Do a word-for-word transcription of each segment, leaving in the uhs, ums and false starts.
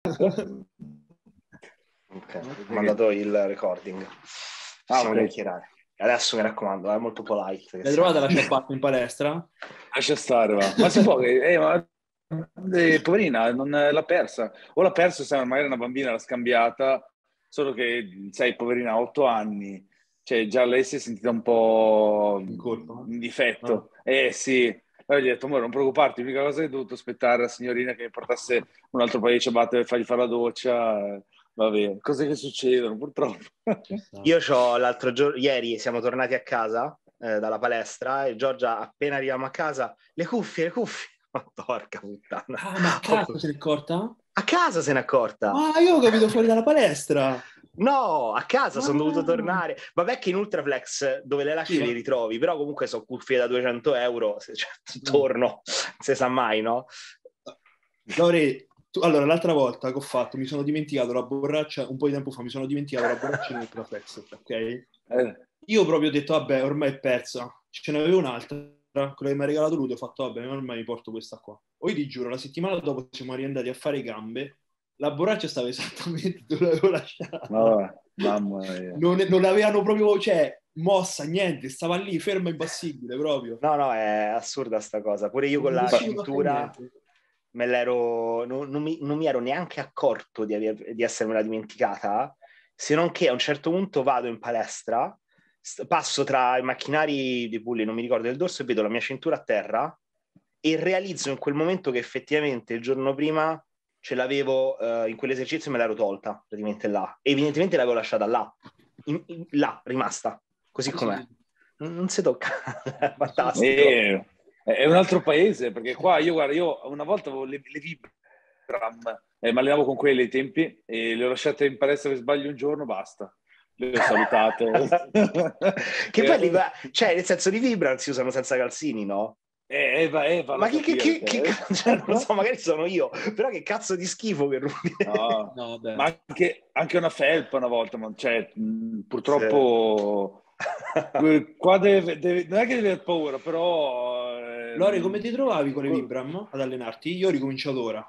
Ok, ho mandato il recording. Possiamo okay. chiacchierare. Adesso mi raccomando, è molto polite. L'hai trovata la ciabatta in palestra? Lascia stare, va. Ma si può che... Eh, ma... eh, poverina, non l'ha persa. O l'ha persa, sai, magari una bambina l'ha scambiata, solo che, sai, poverina, ha otto anni. Cioè, già lei si è sentita un po' In colpa? in difetto. Ah. Eh, sì. Poi gli ho detto, amore, non preoccuparti, l'unica cosa che ho dovuto aspettare la signorina che mi portasse un altro paio di ciabatte per fargli fare la doccia. Vabbè, cose che succedono, purtroppo. Io c'ho l'altro giorno, ieri siamo tornati a casa eh, dalla palestra e Giorgia, appena arriviamo a casa, le cuffie, le cuffie. Oh, porca puttana. Ah, ma a casa se n'è accorta? A casa se n'è accorta. Ah, io ho capito fuori dalla palestra. No, a casa ah. sono dovuto tornare. Vabbè che in Ultraflex dove le lasci Sì, li ritrovi, però comunque sono cuffie da duecento euro, se cioè, torno, non si sa mai, no? Lore, tu, allora l'altra volta che ho fatto mi sono dimenticato la borraccia, un po' di tempo fa mi sono dimenticato la borraccia in Ultraflex, ok? Eh. Io proprio ho detto, vabbè, ormai è persa. Ce ne avevo un'altra, quella che mi ha regalato lui, ho fatto, vabbè, ormai mi porto questa qua. Poi ti giuro, la settimana dopo siamo riandati a fare gambe, la borraccia stava esattamente dove l'avevo lasciata. Oh, mamma mia. Non, non l'avevano proprio, cioè, mossa, niente, stava lì, ferma, impassibile, proprio. No, no, è assurda sta cosa. Pure io con Non la riuscivo a fare cintura niente. me l'ero, non, non, mi, non mi ero neanche accorto di, aver, di essermela dimenticata, se non che a un certo punto vado in palestra, st- passo tra i macchinari di pulli, non mi ricordo del dorso, e vedo la mia cintura a terra e realizzo in quel momento che effettivamente il giorno prima ce l'avevo, uh, in quell'esercizio me l'ero tolta, praticamente là. E evidentemente l'avevo lasciata là, in, in, là, rimasta, così Sì, com'è. sì. Non, non si tocca, è fantastico. E... è un altro paese, perché qua io, guarda, io una volta avevo le, le Vibram, eh, mi allenavo con quelle ai tempi e le ho lasciate in palestra per sbaglio un giorno, basta. Le ho salutate. Che poi, li, cioè, nel senso, di Vibram si usano senza calzini, no? Eh, Eva, Eva, ma che, che, che, che... che cioè, non lo so, magari sono io, però che cazzo di schifo che rubi. No, no, ma anche, anche una felpa una volta, ma cioè, mh, purtroppo sì. Qua deve, deve, non è che devi avere paura, però... Eh... Lore, come ti trovavi con le Vibram ad allenarti? Io ho ricominciato ora.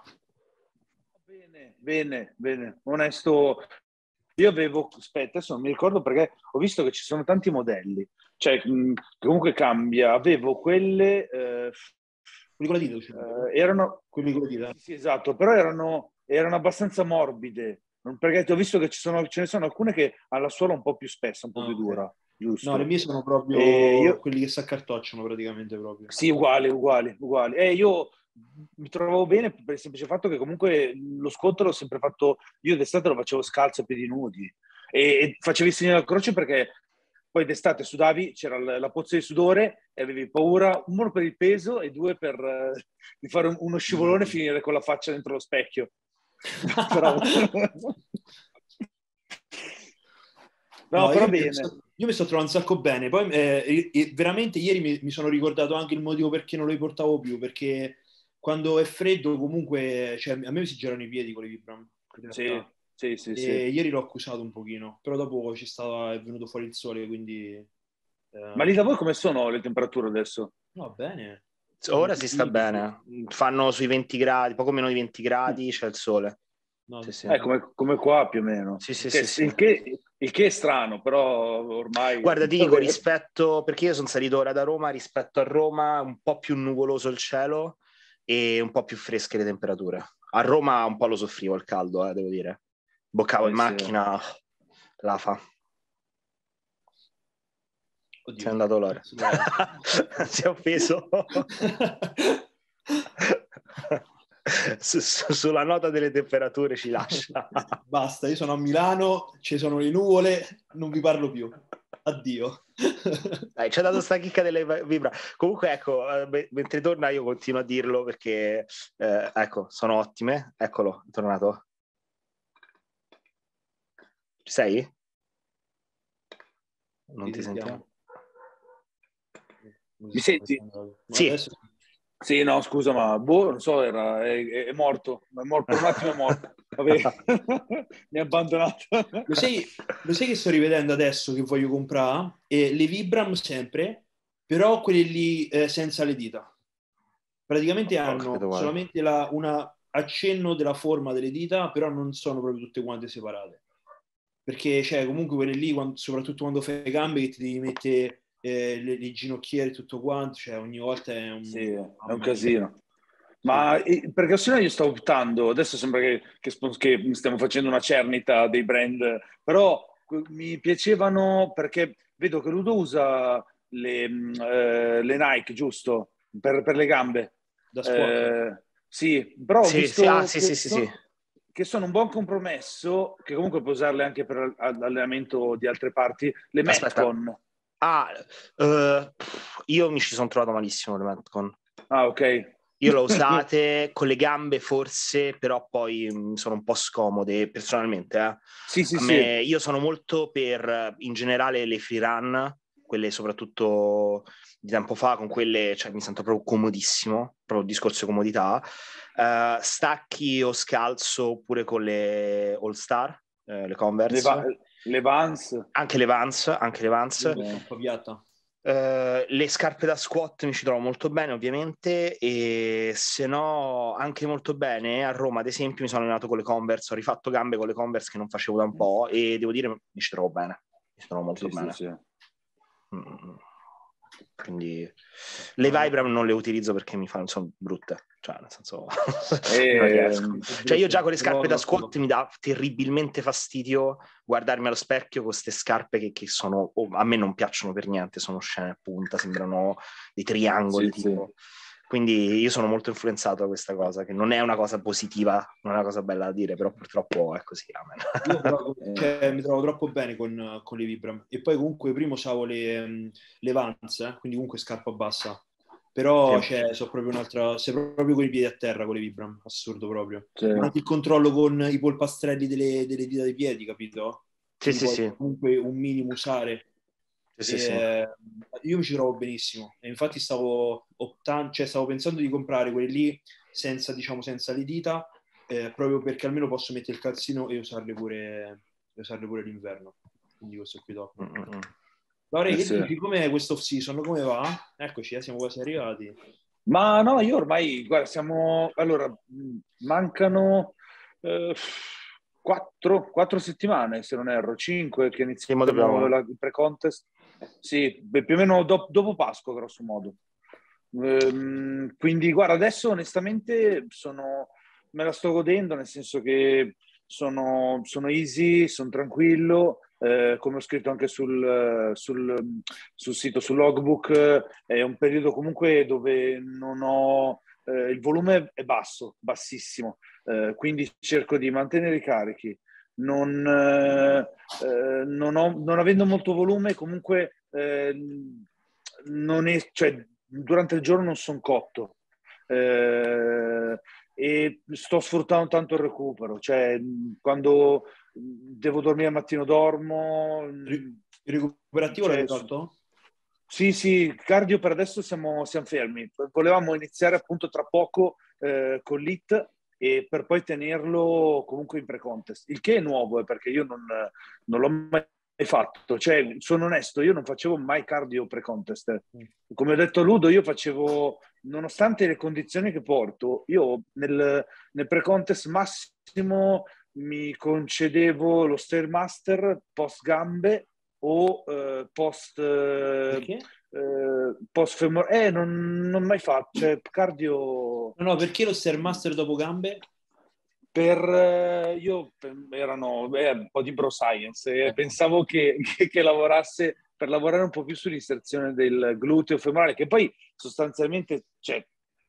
Bene, bene, bene, onesto. Io avevo, aspetta, adesso non mi ricordo perché ho visto che ci sono tanti modelli, cioè mh, comunque cambia. Avevo quelle... Eh, quelli con la dita, cioè, eh, erano... quelli con la dita. Sì, sì, esatto, però erano, erano abbastanza morbide, perché ho visto che ci sono, ce ne sono alcune che hanno la suola un po' più spessa, un po' Ah, più okay. dura, giusto? No, le mie sono proprio io... quelli che si accartocciano praticamente proprio. Sì, uguali, uguali, uguali. E io mi trovavo bene per il semplice fatto che comunque lo sconto l'ho sempre fatto, io d'estate lo facevo scalzo a piedi nudi e, e facevi il segno della croce perché poi d'estate sudavi, c'era la, la pozza di sudore e avevi paura, uno per il peso e due per uh, di fare un, uno scivolone e finire con la faccia dentro lo specchio. Però... no, no, però io, bene. Mi sto, io mi sto trovando un sacco bene. Poi eh, e, veramente ieri mi, mi sono ricordato anche il motivo perché non lo riportavo più, perché quando è freddo comunque, cioè, a me si girano i piedi con le Vibram. Sì, sì, sì, e sì. ieri l'ho accusato un pochino, però dopo ci stava, è venuto fuori il sole, quindi... Eh, Ma lì da voi come sono le temperature adesso? No, bene. Ora si sta bene, fanno sui venti gradi, poco meno di venti gradi, c'è il sole. No, sì, sì. Eh, come, come qua più o meno. Sì, sì, che, sì, il, sì. che, il che è strano, però ormai... Guarda, ti dico, rispetto, perché io sono salito ora da Roma, rispetto a Roma un po' più nuvoloso il cielo e un po' più fresche le temperature. A Roma un po' lo soffrivo il caldo, eh, devo dire. Boccavo eh, in sì. macchina, la fa. Oddio. Sei andato Lore. Si è offeso. su, su, sulla nota delle temperature ci lascia. Basta, io sono a Milano, ci sono le nuvole, non vi parlo più. Addio. Dai, ci ha dato sta chicca delle vibra. Comunque, ecco, eh, mentre torna io continuo a dirlo perché, eh, ecco, sono ottime. Eccolo, è tornato. Ci sei? Non ti sentiamo? Mi senti? Sì. Adesso... Sì, no, scusa, ma boh, non so, era, è, è morto, è morto, per un attimo è morto. Vabbè, mi ha abbandonato. Lo sai, lo sai che sto rivedendo adesso che voglio comprare? E le Vibram sempre, però quelli lì eh, senza le dita. Praticamente oh, hanno solamente la, una... accenno della forma delle dita, però non sono proprio tutte quante separate. Perché cioè, comunque quelle lì, quando, soprattutto quando fai le gambe, che ti devi mettere eh, le, le ginocchiere e tutto quanto, cioè ogni volta è un, Sì, è un mia. casino. Ma sì. Perché se no io sto optando, adesso sembra che, che, che stiamo facendo una cernita dei brand, però mi piacevano perché vedo che Ludo usa le, eh, le Nike, giusto? Per, per le gambe. Da squat. Eh, sì, però ho Sì, visto sì, ah, sì, che, sì, sì, sono, sì. che sono un buon compromesso, che comunque puoi usarle anche per allenamento di altre parti, le Aspetta. Metcon. Ah, uh, io mi ci sono trovato malissimo le Metcon. Ah, ok. Io l'ho usate con le gambe forse, però poi mh, sono un po' scomode personalmente. Eh. Sì, sì, A sì. me, io sono molto per, in generale, le free run, quelle soprattutto di tempo fa, con quelle cioè, mi sento proprio comodissimo, proprio discorso di comodità. Uh, stacchi o scalzo oppure con le All Star, eh, le Le, Converse. va- le Vans. Anche le Vans, anche le Vans. Un po' piatta. Uh, le scarpe da squat mi ci trovo molto bene ovviamente, e se no anche molto bene. A Roma ad esempio mi sono allenato con le Converse, ho rifatto gambe con le Converse che non facevo da un po' e devo dire mi ci trovo bene, mi ci trovo molto Sì, bene. sì, sì. Mm. Quindi le Vibram non le utilizzo perché mi fanno, sono brutte, cioè nel senso E... non riesco. Cioè io già con le scarpe Però- da squat mi dà terribilmente fastidio guardarmi allo specchio con queste scarpe che, che sono, oh, a me non piacciono per niente, sono scene a punta, sembrano dei triangoli Sì, tipo. sì. Quindi io sono molto influenzato da questa cosa, che non è una cosa positiva, non è una cosa bella da dire, però purtroppo è così. Amen. Io però, cioè, mi trovo troppo bene con, con le Vibram. E poi comunque prima usavo le, le Vans, eh, quindi comunque scarpa bassa. Però Sì. cioè, so proprio un'altra, sei proprio con i piedi a terra con le Vibram, assurdo proprio. Sì. Ma anche il controllo con i polpastrelli delle, delle dita dei piedi, capito? Sì, Li sì, puoi sì. comunque un minimo usare. Sì, sì, E, sì. eh, io mi ci trovo benissimo e infatti stavo optando, cioè stavo pensando di comprare quelli lì senza, diciamo, senza le dita, eh, proprio perché almeno posso mettere il calzino e usarle pure, e usarle pure l'inverno. Quindi questo qui top. Mm-mm. Laura, Eh, che sì. dici? Com'è questo off season? Come va? Eccoci, eh, siamo quasi arrivati. Ma no, io ormai, guarda, siamo... Allora, mh, mancano eh, quattro, quattro settimane, se non erro, cinque, che Sì, mo iniziamo dobbiamo... la, il pre-contest. Sì, beh, più o meno do- dopo Pasqua, grosso modo. Ehm, quindi, guarda, adesso onestamente sono, me la sto godendo, nel senso che sono, sono easy, sono tranquillo. Eh, come ho scritto anche sul, sul, sul sito, sul logbook, eh, è un periodo comunque dove non ho, eh, il volume è basso, bassissimo, eh, quindi cerco di mantenere i carichi. Non, eh, eh, non, ho, non avendo molto volume, comunque eh, non è, cioè, durante il giorno non sono cotto. Eh, e sto sfruttando tanto il recupero, cioè quando devo dormire al mattino dormo. Il recuperativo Cioè, l'avete fatto? sì, sì, cardio per adesso siamo, siamo fermi. Volevamo iniziare appunto tra poco eh, con l'I T e per poi tenerlo comunque in pre-contest. Il che è nuovo, eh, perché io non, non l'ho mai fatto. Cioè, sono onesto, io non facevo mai cardio pre-contest. Come ho detto a Ludo, io facevo, nonostante le condizioni che porto, io nel, nel pre-contest massimo mi concedevo lo Stairmaster post gambe o eh, post eh, Perché? eh, post femorale. Eh, non, non mai fatto, cioè cardio No, no, perché lo Stairmaster dopo gambe? per eh, io per- erano eh, un po' di bro science e Ecco. pensavo che, che, che lavorasse per lavorare un po' più sull'inserzione del gluteo femorale, che poi sostanzialmente cioè,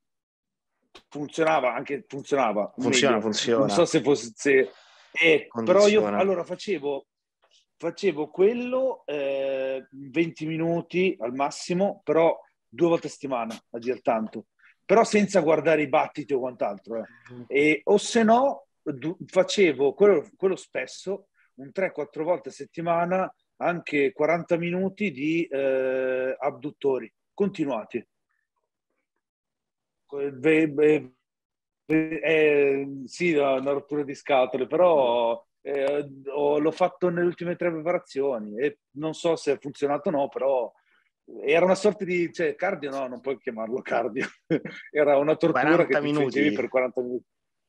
funzionava, anche funzionava Funziona, meglio, non so funziona, se fosse se, eh, però io condiziona. allora facevo facevo quello eh, venti minuti al massimo, però due volte a settimana a dir tanto, però senza guardare i battiti o quant'altro eh. E, o se no du- facevo quello, quello spesso un tre quattro volte a settimana, anche quaranta minuti di eh, abduttori continuati. Beh, beh, eh, sì, una rottura di scatole, però eh, ho- l'ho fatto nelle ultime tre preparazioni e non so se ha funzionato o no, però era una sorta di, cioè, cardio no, non puoi chiamarlo cardio, era una tortura che quaranta ti infliggevi minuti. per quaranta minuti.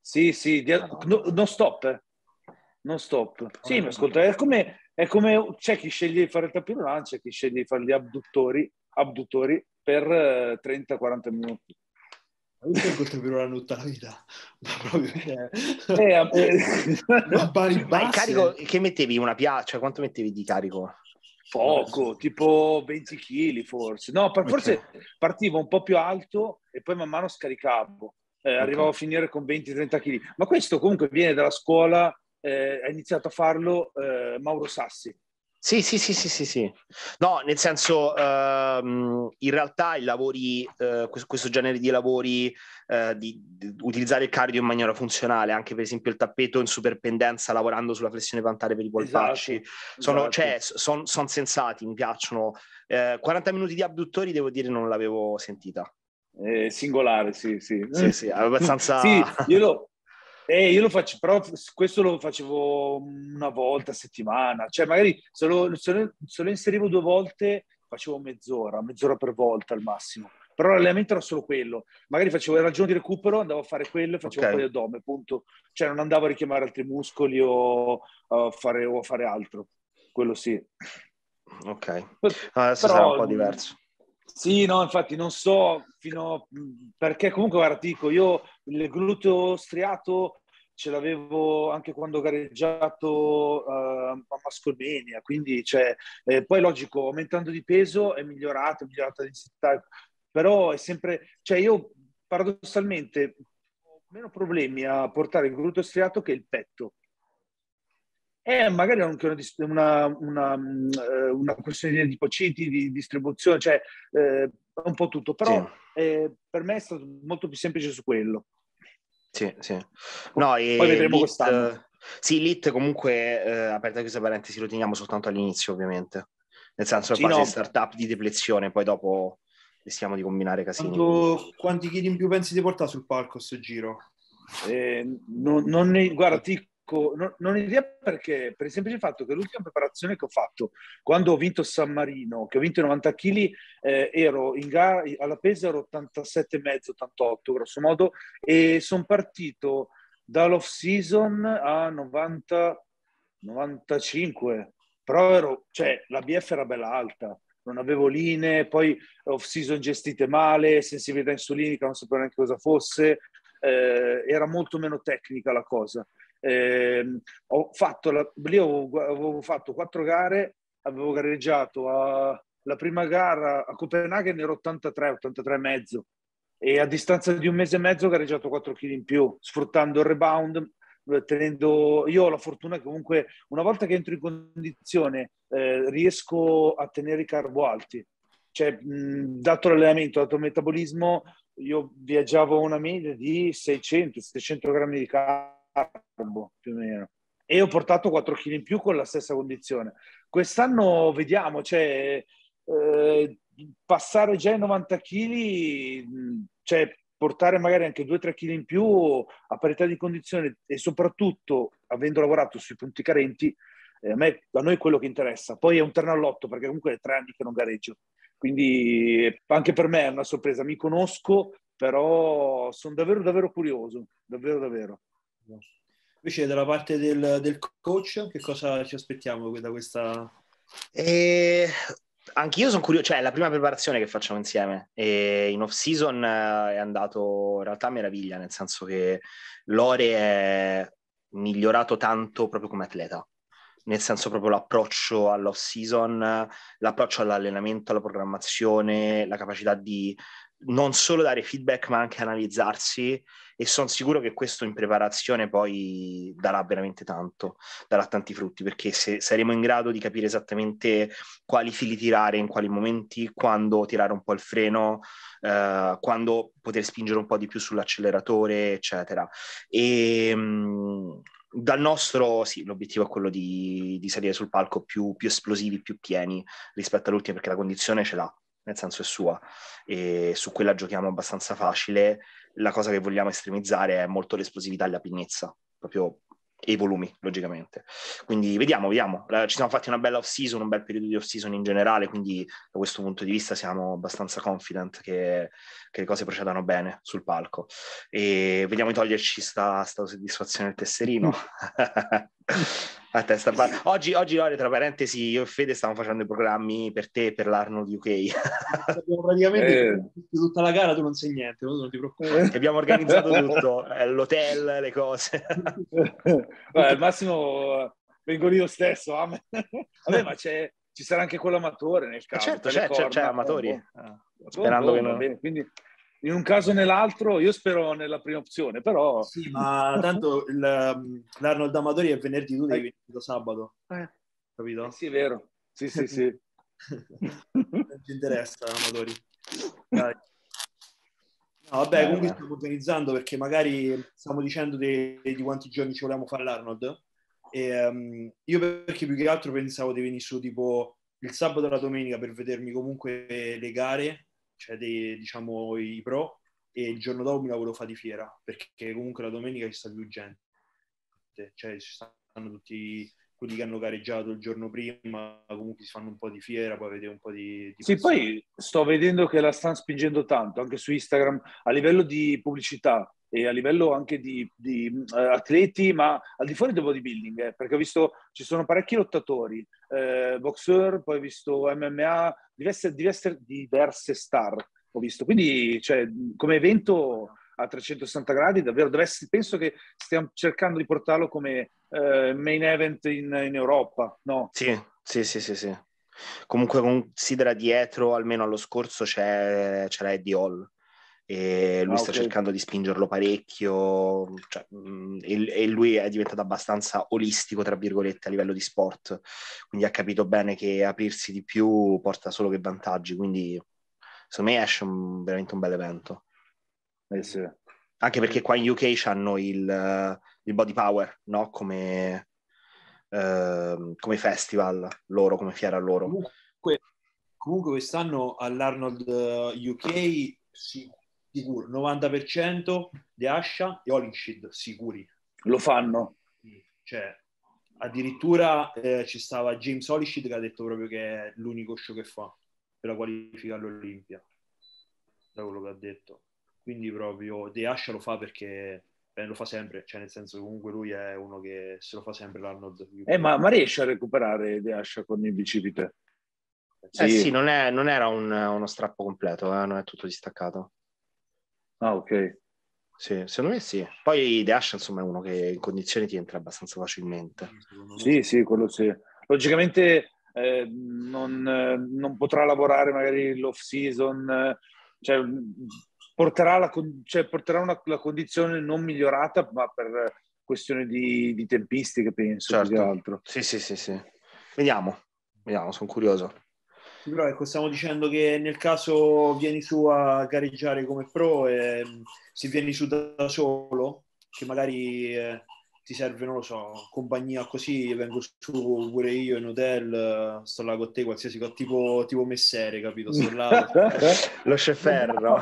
Sì, sì, di- no, non stop, eh. Non stop. Sì, ma ascolta, è come, è come c'è chi sceglie di fare il tapis c'è chi sceglie di fare gli abduttori, abduttori per eh, trenta quaranta minuti. Io tengo il tapis tutta la vita, ma proprio cioè... Eh, eh, no, pari Ma il carico, basse. che mettevi? Una piazza? Cioè, quanto mettevi di carico? Poco, tipo venti chili forse. No, per- Ok, forse partivo un po' più alto e poi man mano scaricavo. Eh, arrivavo ok. a finire con venti trenta kg. Ma questo comunque viene dalla scuola, eh, ha iniziato a farlo eh, Mauro Sassi. Sì, sì, sì, sì, sì, sì. No, nel senso, ehm, in realtà i lavori, eh, questo, questo genere di lavori, eh, di, di utilizzare il cardio in maniera funzionale, anche per esempio il tappeto in superpendenza lavorando sulla flessione plantare per i polpacci, Esatto, sono, esatto. cioè, sono son sensati, mi piacciono. Eh, quaranta minuti di abduttori, devo dire, non l'avevo sentita. Eh, singolare, sì, sì. Sì, sì, Sì, abbastanza... io lo, eh, io lo faccio, però questo lo facevo una volta a settimana. Cioè, magari se lo, se lo- se lo inserivo due volte, facevo mezz'ora, mezz'ora per volta al massimo. Però l'allenamento era solo quello. Magari facevo il ragione di recupero, andavo a fare quello e facevo un po' di Ok, addome, punto. Cioè, non andavo a richiamare altri muscoli o a fare, o a fare altro. Quello sì. ok. Adesso sarà un Però po' diverso. sì, no, infatti non so fino perché comunque guarda, ti dico, io il gluteo striato ce l'avevo anche quando ho gareggiato uh, a Mascolmenia, quindi cioè, eh, poi logico, aumentando di peso è migliorato, è migliorata la densità, però è sempre, cioè io paradossalmente ho meno problemi a portare il gluteo striato che il petto. E magari anche una, una, una, eh, una questione di pociti, di distribuzione, cioè eh, un po' tutto, Sì. però eh, per me è stato molto più semplice su quello. Sì, sì. No, Poi e vedremo l'I T, quest'anno. sì, l'I T comunque, eh, aperta questa parentesi, lo teniamo soltanto all'inizio, ovviamente. Nel senso, è Sì, fase no, startup di deplezione, poi dopo rischiamo di combinare casini. Quindi. Quanto, quanti chili in più pensi di portare sul palco sto giro? Eh, non, non ne, guarda, ti dico, non, non ho idea perché, per il semplice fatto che l'ultima preparazione che ho fatto, quando ho vinto San Marino, che ho vinto i novanta chili, eh, ero in gara, alla pesa ero ottantasette e mezzo, ottantotto grosso modo, e sono partito dall'off season a novanta, novantacinque, però ero, cioè, la B F era bella alta, non avevo linee, poi off season gestite male, sensibilità insulinica, non sapevo neanche cosa fosse, eh, era molto meno tecnica la cosa. Eh, ho fatto la, lì avevo, avevo fatto quattro gare, avevo gareggiato a, la prima gara a Copenaghen ero ottantatré, ottantatré e mezzo e a distanza di un mese e mezzo ho gareggiato quattro chili in più, sfruttando il rebound, tenendo... Io ho la fortuna che comunque una volta che entro in condizione eh, riesco a tenere i carbo alti. Cioè, mh, dato l'allenamento, dato il metabolismo, io viaggiavo a una media di seicento settecento grammi di carbo, più o meno. E ho portato quattro chili in più con la stessa condizione. Quest'anno vediamo, cioè, eh, passare già ai novanta chili, cioè portare magari anche due tre chili in più a parità di condizione e soprattutto avendo lavorato sui punti carenti, eh, a, me, a noi è quello che interessa. Poi è un terno all'otto perché comunque è tre anni che non gareggio. Quindi anche per me è una sorpresa. Mi conosco, però sono davvero, davvero curioso. Davvero, davvero. Invece dalla parte del, del coach, che cosa ci aspettiamo da questa... E anch'io sono curioso, cioè è la prima preparazione che facciamo insieme e in off season è andato in realtà a meraviglia, nel senso che Lore è migliorato tanto proprio come atleta, nel senso proprio l'approccio all'off season, l'approccio all'allenamento, alla programmazione, la capacità di non solo dare feedback ma anche analizzarsi, e sono sicuro che questo in preparazione poi darà veramente tanto, darà tanti frutti, perché se saremo in grado di capire esattamente quali fili tirare, in quali momenti, quando tirare un po' il freno, eh, quando poter spingere un po' di più sull'acceleratore, eccetera. E mh, dal nostro, sì, l'obiettivo è quello di, di salire sul palco più, più esplosivi, più pieni rispetto all'ultima, perché la condizione ce l'ha, nel senso è sua, e su quella giochiamo abbastanza facile. La cosa che vogliamo estremizzare è molto l'esplosività e la pinnezza, proprio e i volumi, logicamente. Quindi vediamo, vediamo. Ci siamo fatti una bella off-season, un bel periodo di off-season in generale, quindi da questo punto di vista siamo abbastanza confident che, che le cose procedano bene sul palco. E vediamo di toglierci sta, sta soddisfazione del tesserino. A testa ba- oggi, oggi Lore, tra parentesi, io e Fede stiamo facendo i programmi per te e per l'Arnold U K. Abbiamo praticamente Eh. tutta la gara, tu non sai niente, tu non ti preoccupare. Ti abbiamo organizzato tutto, eh, l'hotel, le cose. Vabbè, al massimo vengo io stesso. Ah. Vabbè, ma c'è, ci sarà anche quello amatore nel caso. Certo, c'è, c'è, c'è, c'è amatori. Oh, boh. Eh, sperando boh, che va non... bene. Quindi in un caso o nell'altro io spero nella prima opzione, però... Sì, ma tanto il, l'Arnold Amatori è venerdì, tu devi venire lo sabato. Eh. Capito? Eh, sì, è vero. Sì, sì, sì. Non ci interessa, Amatori. Dai. No, vabbè, Beh, comunque beh. stiamo organizzando perché magari stiamo dicendo di, di quanti giorni ci volevamo fare l'Arnold. E, um, io perché più che altro pensavo di venire su tipo il sabato e la domenica per vedermi comunque le gare, cioè dei, diciamo i pro, e il giorno dopo mi la volevo fare di fiera perché comunque la domenica ci sta più gente, cioè ci stanno tutti quelli che hanno gareggiato il giorno prima, comunque si fanno un po' di fiera, poi vedere un po' di... di Sì, poi sto vedendo che la stanno spingendo tanto anche su Instagram a livello di pubblicità e a livello anche di, di uh, atleti, ma al di fuori del bodybuilding, eh, perché ho visto ci sono parecchi lottatori, eh, boxer, poi ho visto M M A, diverse, diverse, diverse star ho visto, quindi cioè, come evento a trecentosessanta gradi davvero deve essere, penso che stiamo cercando di portarlo come uh, main event in, in Europa, no? Sì, sì, sì, sì, sì. Comunque considera dietro, almeno allo scorso, c'è, c'era Eddie Hall e lui Ah, sta okay. cercando di spingerlo parecchio, cioè, mh, e, e lui è diventato abbastanza olistico, tra virgolette, a livello di sport, quindi ha capito bene che aprirsi di più porta solo che vantaggi, quindi secondo me esce un, veramente un bel evento. Eh sì. Anche perché qua in U K hanno il, il Body Power, no? Come... Uh, come festival loro, come fiera loro. Comunque, comunque quest'anno all'Arnold U K sicuro, novanta per cento di Asha e Holinshid sicuri. Lo fanno. Cioè, addirittura eh, ci stava James Holinshid che ha detto proprio che è l'unico show che fa per la qualifica all'Olimpia, da quello che ha detto. Quindi proprio De Asha lo fa perché beh, lo fa sempre, cioè nel senso comunque lui è uno che se lo fa sempre l'Arnold. Eh, ma, ma riesce a recuperare De Asha con il bicipite? Sì, eh sì, non, è, non era un, uno strappo completo, eh, non è tutto distaccato. Ah, ok. Sì, secondo me sì. Poi De Asha, insomma, è uno che in condizioni ti entra abbastanza facilmente. Sì, sì, quello sì. Logicamente eh, non, eh, non potrà lavorare magari l'off season, eh, cioè porterà, la, cioè, porterà una, la condizione non migliorata, ma per questione di, di tempistiche, penso, certo. più che altro. Sì, sì, sì, sì. Vediamo, vediamo, sono curioso. Sì, però ecco, stiamo dicendo che nel caso vieni su a gareggiare come pro e se vieni su da solo, che magari eh, ti serve, non lo so, compagnia così, vengo su pure io in hotel, sto là con te, qualsiasi cosa, tipo, tipo messere, capito? Sto là. Lo sceferro.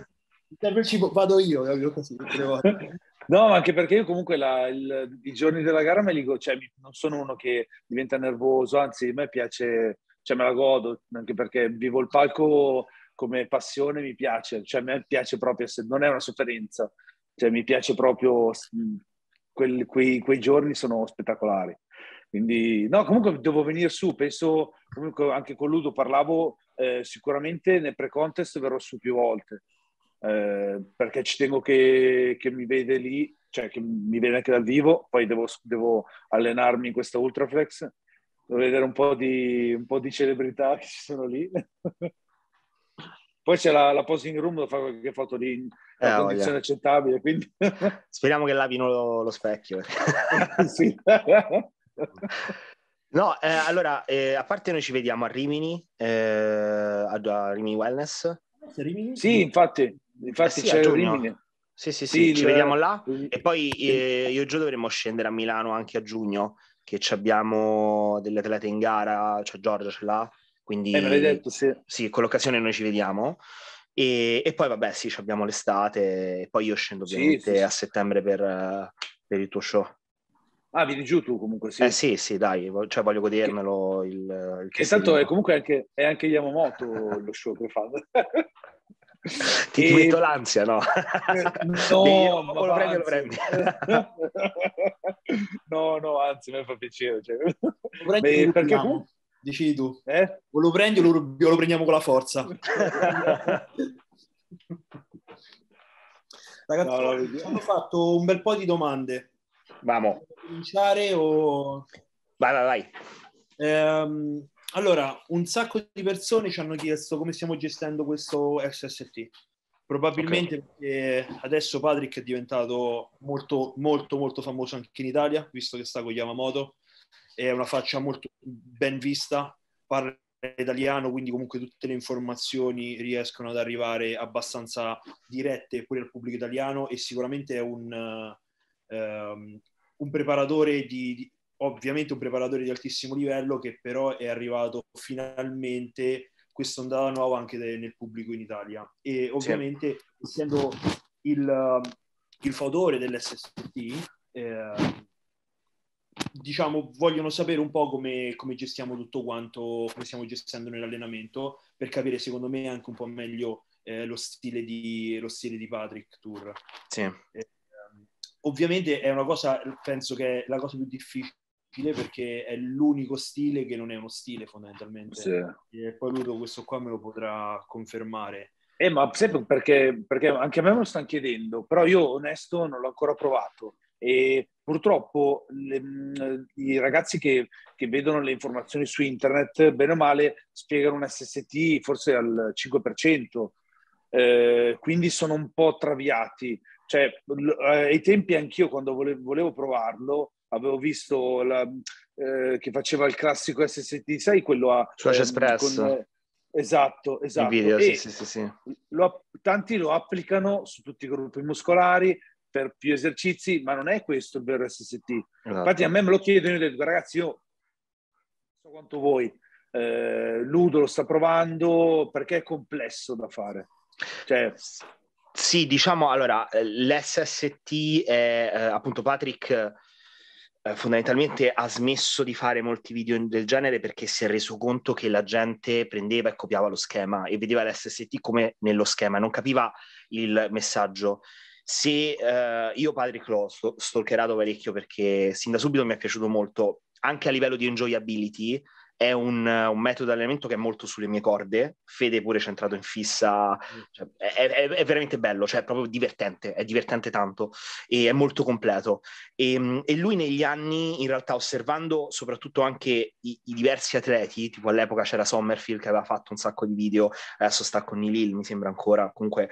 Vado io, capito? Così, no, ma anche perché io comunque la, il, i giorni della gara me li go, cioè non sono uno che diventa nervoso, anzi a me piace, cioè me la godo, anche perché vivo il palco come passione, mi piace, cioè a me piace proprio, se non è una sofferenza, cioè mi piace proprio, quel, quei, quei giorni sono spettacolari. Quindi, no, comunque devo venire su, penso, comunque anche con Ludo parlavo, eh, sicuramente nel pre-contest verrò su più volte. Eh, perché ci tengo che, che mi vede lì, cioè che mi vede anche dal vivo, poi devo, devo allenarmi in questa Ultraflex, devo vedere un po' di, un po' di celebrità che ci sono lì. Poi c'è la, la posing room, devo fare qualche foto lì in eh, una condizione accettabile, quindi... Speriamo che lavino lo, lo specchio. Sì. No, eh, allora, eh, a parte noi ci vediamo a Rimini, eh, a, a Rimini Wellness. Rimini? Sì, infatti, infatti eh sì, c'è a giugno. Rimini. Sì, sì, sì, sì ci il, vediamo là. il, e poi eh, io e Gio dovremmo scendere a Milano anche a giugno, che abbiamo delle atlete in gara, cioè Giorgia ce l'ha, quindi eh, me l'hai detto, sì. Sì, con l'occasione noi ci vediamo. E, e poi vabbè, sì, abbiamo l'estate, e poi io scendo ovviamente sì, sì, a sì. settembre per, per il tuo show. Ah, vieni giù tu comunque, sì. Eh sì, sì, dai, cioè voglio godermelo il, il E tanto è comunque anche, è anche Yamamoto lo show che fa. Ti, e... ti metto l'ansia, no? Devi, No, o, ma o lo va, prendi o lo anzi. prendi. No, no, anzi, mi fa piacere. Cioè. Lo prendi o Beh, lo perché rubiamo? comunque... Decidi tu. Eh? O lo prendi o lo, rub- o lo prendiamo con la forza? Ragazzi, No, no, ci hanno fatto un bel po' di domande. Vamo. Cominciare o... Vai, vai, vai. Ehm, allora, un sacco di persone ci hanno chiesto come stiamo gestendo questo S S T. Probabilmente okay. Perché adesso Patrick è diventato molto, molto, molto famoso anche in Italia, visto che sta con Yamamoto. È una faccia molto ben vista, parla italiano, quindi comunque tutte le informazioni riescono ad arrivare abbastanza dirette pure al pubblico italiano, e sicuramente è un, uh, um, un preparatore di, di ovviamente un preparatore di altissimo livello, che però è arrivato finalmente questa ondata nuova anche de, nel pubblico in Italia. E ovviamente sì. Essendo il, uh, il fautore dell'S S T, eh, diciamo, vogliono sapere un po' come, come gestiamo tutto quanto, come stiamo gestendo nell'allenamento, per capire secondo me anche un po' meglio eh, lo stile di lo stile di Patrick Tuor. Sì. Eh, um, ovviamente è una cosa, penso che è la cosa più difficile, perché è l'unico stile che non è uno stile fondamentalmente. Sì. E poi Ludo questo qua me lo potrà confermare. Eh, ma sempre perché, perché anche a me me lo stanno chiedendo, però io onesto non l'ho ancora provato. E purtroppo le, i ragazzi che, che vedono le informazioni su internet, bene o male, spiegano un S S T forse al cinque per cento, eh, quindi sono un po' traviati. Cioè, ai tempi anch'io, quando volevo, volevo provarlo, avevo visto la, eh, che faceva il classico S S T, sai, quello a... Flash Express. Con, esatto, esatto. Il video, e sì, sì, sì, sì. Lo, tanti lo applicano su tutti i gruppi muscolari per più esercizi, ma non è questo il vero S S T. Esatto. Infatti a me me lo chiedono, io dico, ragazzi, io non so quanto voi, eh, Ludo lo sta provando, perché è complesso da fare. Cioè... Sì, diciamo, allora, l'S S T è, eh, appunto, Patrick eh, fondamentalmente ha smesso di fare molti video del genere perché si è reso conto che la gente prendeva e copiava lo schema e vedeva l'S S T come nello schema, non capiva il messaggio. Se eh, io Patrick l'ho st- stalkerato parecchio perché sin da subito mi è piaciuto molto, anche a livello di enjoyability. È un, un metodo di allenamento che è molto sulle mie corde. Fede pure centrato in fissa, cioè, è, è, è veramente bello, cioè è proprio divertente, è divertente tanto e è molto completo. E, e lui negli anni, in realtà, osservando soprattutto anche i, i diversi atleti, tipo all'epoca c'era Sommerfield che aveva fatto un sacco di video, adesso sta con Nilil, mi sembra ancora, comunque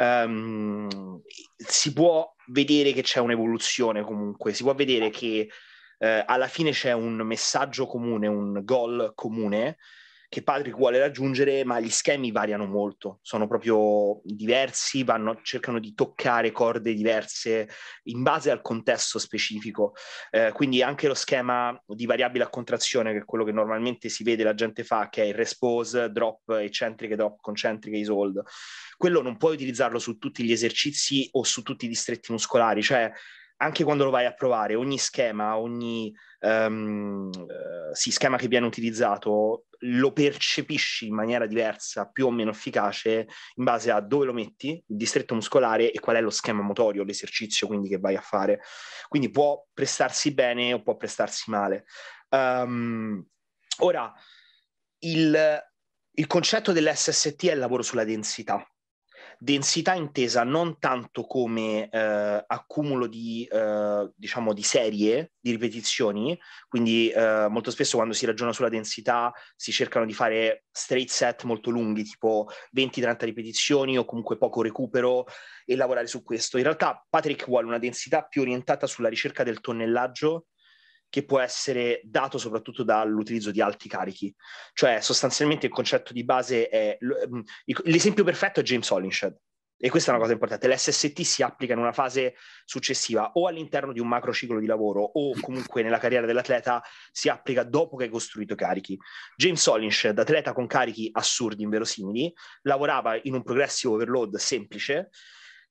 um, si può vedere che c'è un'evoluzione, comunque si può vedere che Eh, alla fine c'è un messaggio comune, un goal comune che Patrick vuole raggiungere, ma gli schemi variano molto, sono proprio diversi, vanno, cercano di toccare corde diverse in base al contesto specifico, eh, quindi anche lo schema di variabile a contrazione, che è quello che normalmente si vede la gente fa, che è il respose, drop eccentriche, drop concentriche, isolde, quello non puoi utilizzarlo su tutti gli esercizi o su tutti i distretti muscolari, cioè anche quando lo vai a provare, ogni schema, ogni um, uh, sì, schema che viene utilizzato lo percepisci in maniera diversa, più o meno efficace, in base a dove lo metti, il distretto muscolare e qual è lo schema motorio, l'esercizio quindi che vai a fare. Quindi può prestarsi bene o può prestarsi male. Um, ora, il, il concetto dell'S S T è il lavoro sulla densità. Densità intesa non tanto come eh, accumulo di, eh, diciamo, di serie, di ripetizioni, quindi eh, molto spesso quando si ragiona sulla densità si cercano di fare straight set molto lunghi, tipo venti trenta ripetizioni o comunque poco recupero e lavorare su questo. In realtà Patrick vuole una densità più orientata sulla ricerca del tonnellaggio, che può essere dato soprattutto dall'utilizzo di alti carichi. Cioè sostanzialmente il concetto di base è... L'esempio perfetto è James Hollinshed. E questa è una cosa importante. L'S S T si applica in una fase successiva o all'interno di un macro ciclo di lavoro o comunque nella carriera dell'atleta si applica dopo che hai costruito carichi. James Hollinshed, atleta con carichi assurdi, inverosimili, lavorava in un progressive overload semplice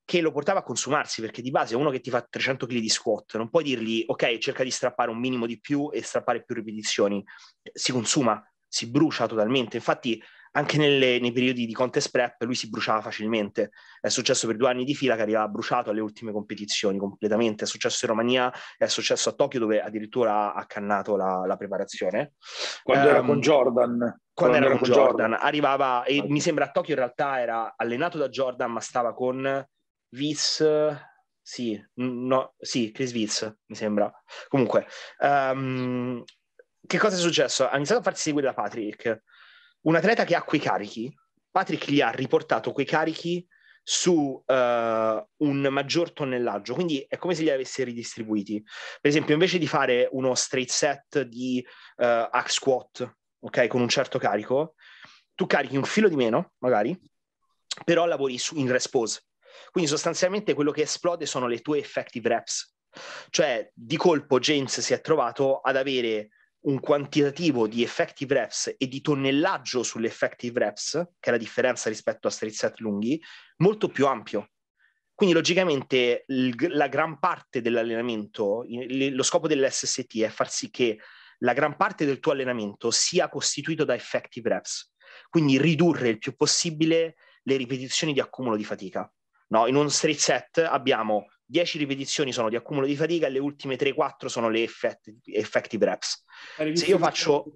che lo portava a consumarsi, perché di base uno che ti fa trecento chili di squat, non puoi dirgli ok, cerca di strappare un minimo di più e strappare più ripetizioni, si consuma, si brucia totalmente. Infatti anche nelle, nei periodi di contest prep lui si bruciava facilmente. È successo per due anni di fila che arrivava bruciato alle ultime competizioni completamente. È successo in Romania, è successo a Tokyo, dove addirittura ha cannato la, la preparazione. Quando um, era con Jordan. Quando, quando era, era con, con Jordan, Jordan, arrivava, e mi sembra a Tokyo in realtà era allenato da Jordan, ma stava con Viz, sì, no, sì, Chris Viz, mi sembra. Comunque, um, che cosa è successo? Ha iniziato a farsi seguire da Patrick, un atleta che ha quei carichi. Patrick gli ha riportato quei carichi su uh, un maggior tonnellaggio, quindi è come se li avesse ridistribuiti. Per esempio, invece di fare uno straight set di uh, hack squat, ok, con un certo carico, tu carichi un filo di meno, magari, però lavori su, in rest pose. Quindi sostanzialmente quello che esplode sono le tue effective reps. Cioè, di colpo James si è trovato ad avere un quantitativo di effective reps e di tonnellaggio sulle effective reps, che è la differenza rispetto a straight set lunghi, molto più ampio. Quindi logicamente il, la gran parte dell'allenamento, il, lo scopo dell'S S T è far sì che la gran parte del tuo allenamento sia costituito da effective reps, quindi ridurre il più possibile le ripetizioni di accumulo di fatica. No, in un straight set abbiamo dieci ripetizioni sono di accumulo di fatica e le ultime tre quattro sono le effect- effective reps. Se io faccio...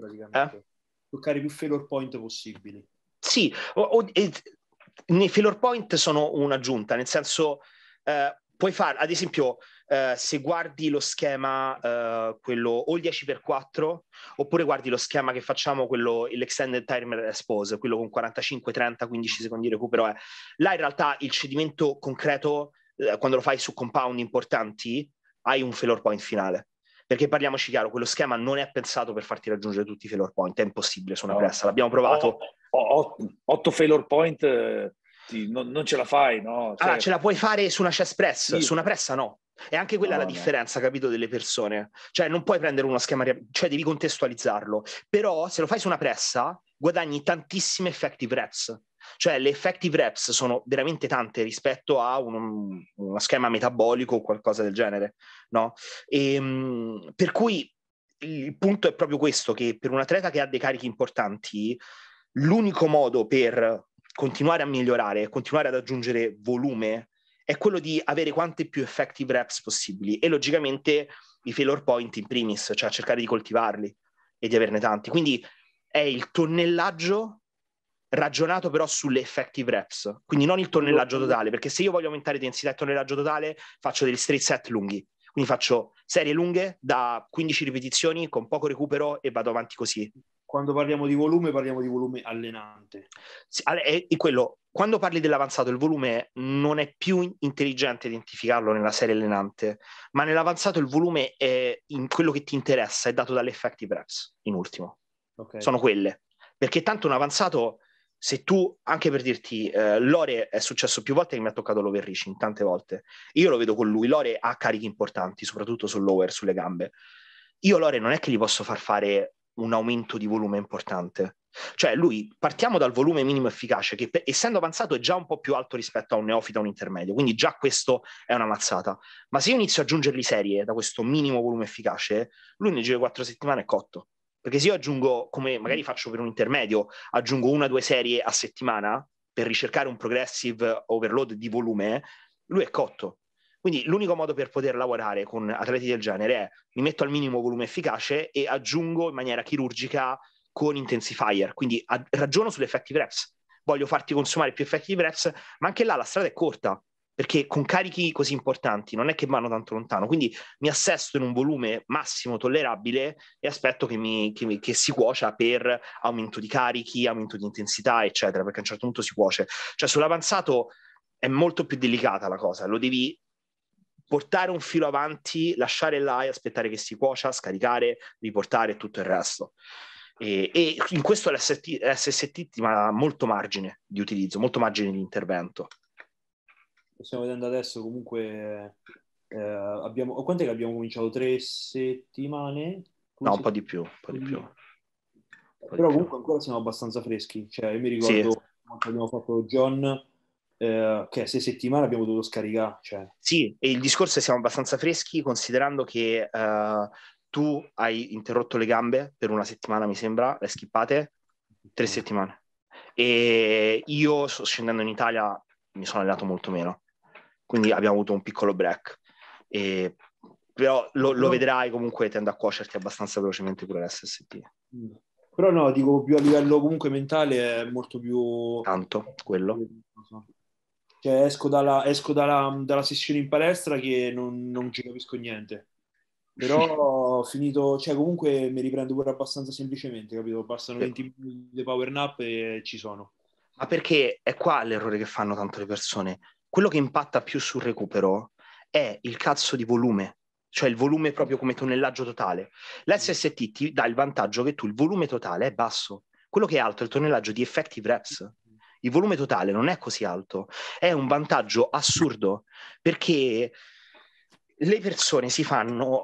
Eh? Toccare più failure point possibili. Sì, o, o, e, nei failure point sono un'aggiunta, nel senso eh, puoi fare, ad esempio, eh, se guardi lo schema, eh, quello o il dieci per quattro, oppure guardi lo schema che facciamo, quello, l'extended timer expose, quello con quarantacinque, trenta, quindici secondi di recupero, è. Là in realtà il cedimento concreto, eh, quando lo fai su compound importanti, hai un failure point finale. Perché parliamoci chiaro, quello schema non è pensato per farti raggiungere tutti i failure point, è impossibile su una no. pressa, l'abbiamo provato. Oh, oh, otto failure point eh, ti, non, non ce la fai, no? Cioè... Allora, ce la puoi fare su una chest press, sì. su una pressa no. E anche quella no, è la differenza, no. Capito, delle persone. Cioè non puoi prendere uno schema, cioè devi contestualizzarlo. Però se lo fai su una pressa, guadagni tantissime effective reps. Cioè le effective reps sono veramente tante rispetto a un, uno schema metabolico o qualcosa del genere, no? E, mh, per cui il punto è proprio questo, che per un atleta che ha dei carichi importanti, l'unico modo per continuare a migliorare, continuare ad aggiungere volume, è quello di avere quante più effective reps possibili e logicamente i failure point in primis, cioè cercare di coltivarli e di averne tanti. Quindi è il tonnellaggio ragionato però sulle effective reps, quindi non il tonnellaggio totale, perché se io voglio aumentare densità e tonnellaggio totale faccio degli straight set lunghi, quindi faccio serie lunghe da quindici ripetizioni con poco recupero e vado avanti così. Quando parliamo di volume, parliamo di volume allenante. Sì, è, è quello, quando parli dell'avanzato, il volume non è più intelligente identificarlo nella serie allenante, ma nell'avanzato il volume è in quello che ti interessa, è dato dalle effective reps, in ultimo. Okay. Sono quelle. Perché tanto un avanzato, se tu, anche per dirti, eh, Lore è successo più volte che mi ha toccato l'overreaching, tante volte. Io lo vedo con lui, Lore ha carichi importanti, soprattutto sul lower, sulle gambe. Io Lore non è che gli posso far fare un aumento di volume importante. Cioè lui, partiamo dal volume minimo efficace che per, essendo avanzato è già un po' più alto rispetto a un neofita o un intermedio, quindi già questo è una mazzata. Ma se io inizio a aggiungergli serie da questo minimo volume efficace, lui nel giro di quattro settimane è cotto. Perché se io aggiungo, come magari faccio per un intermedio, aggiungo una o due serie a settimana per ricercare un progressive overload di volume, lui è cotto. Quindi l'unico modo per poter lavorare con atleti del genere è mi metto al minimo volume efficace e aggiungo in maniera chirurgica con intensifier, quindi a- ragiono sulle effective reps. Voglio farti consumare più effective reps, ma anche là la strada è corta, perché con carichi così importanti non è che vanno tanto lontano, quindi mi assesto in un volume massimo tollerabile e aspetto che, mi, che, mi, che si cuocia per aumento di carichi, aumento di intensità, eccetera, perché a un certo punto si cuoce. Cioè sull'avanzato è molto più delicata la cosa, lo devi portare un filo avanti, lasciare là e aspettare che si cuocia, scaricare, riportare e tutto il resto. E, e in questo l'S S T ti ha molto margine di utilizzo, molto margine di intervento. Lo stiamo vedendo adesso, comunque eh, abbiamo, quant'è che abbiamo cominciato? Tre settimane? No, un po' di più, un po' di più. Però di più. comunque ancora siamo abbastanza freschi, cioè io mi ricordo sì. quando abbiamo fatto John, eh, che sei settimane abbiamo dovuto scaricare. Cioè. Sì, e il discorso è che siamo abbastanza freschi considerando che uh, tu hai interrotto le gambe per una settimana, mi sembra, le skippate, tre settimane. E io, scendendo in Italia, mi sono allenato molto meno. Quindi abbiamo avuto un piccolo break. E, però lo, lo vedrai, comunque tende a cuocerti abbastanza velocemente pure l'S S T. Però no, dico più a livello comunque mentale è molto più... Tanto, quello. Cioè esco dalla, esco dalla, dalla sessione in palestra che non, non ci capisco niente. Però ho finito, cioè comunque mi riprendo pure abbastanza semplicemente, capito? Bastano venti minuti di power nap e ci sono. Ma perché è qua l'errore che fanno tante le persone. Quello che impatta più sul recupero è il cazzo di volume, cioè il volume proprio come tonnellaggio totale. L'S S T ti dà il vantaggio che tu il volume totale è basso, quello che è alto è il tonnellaggio di effective reps. Il volume totale non è così alto, è un vantaggio assurdo perché le persone si fanno,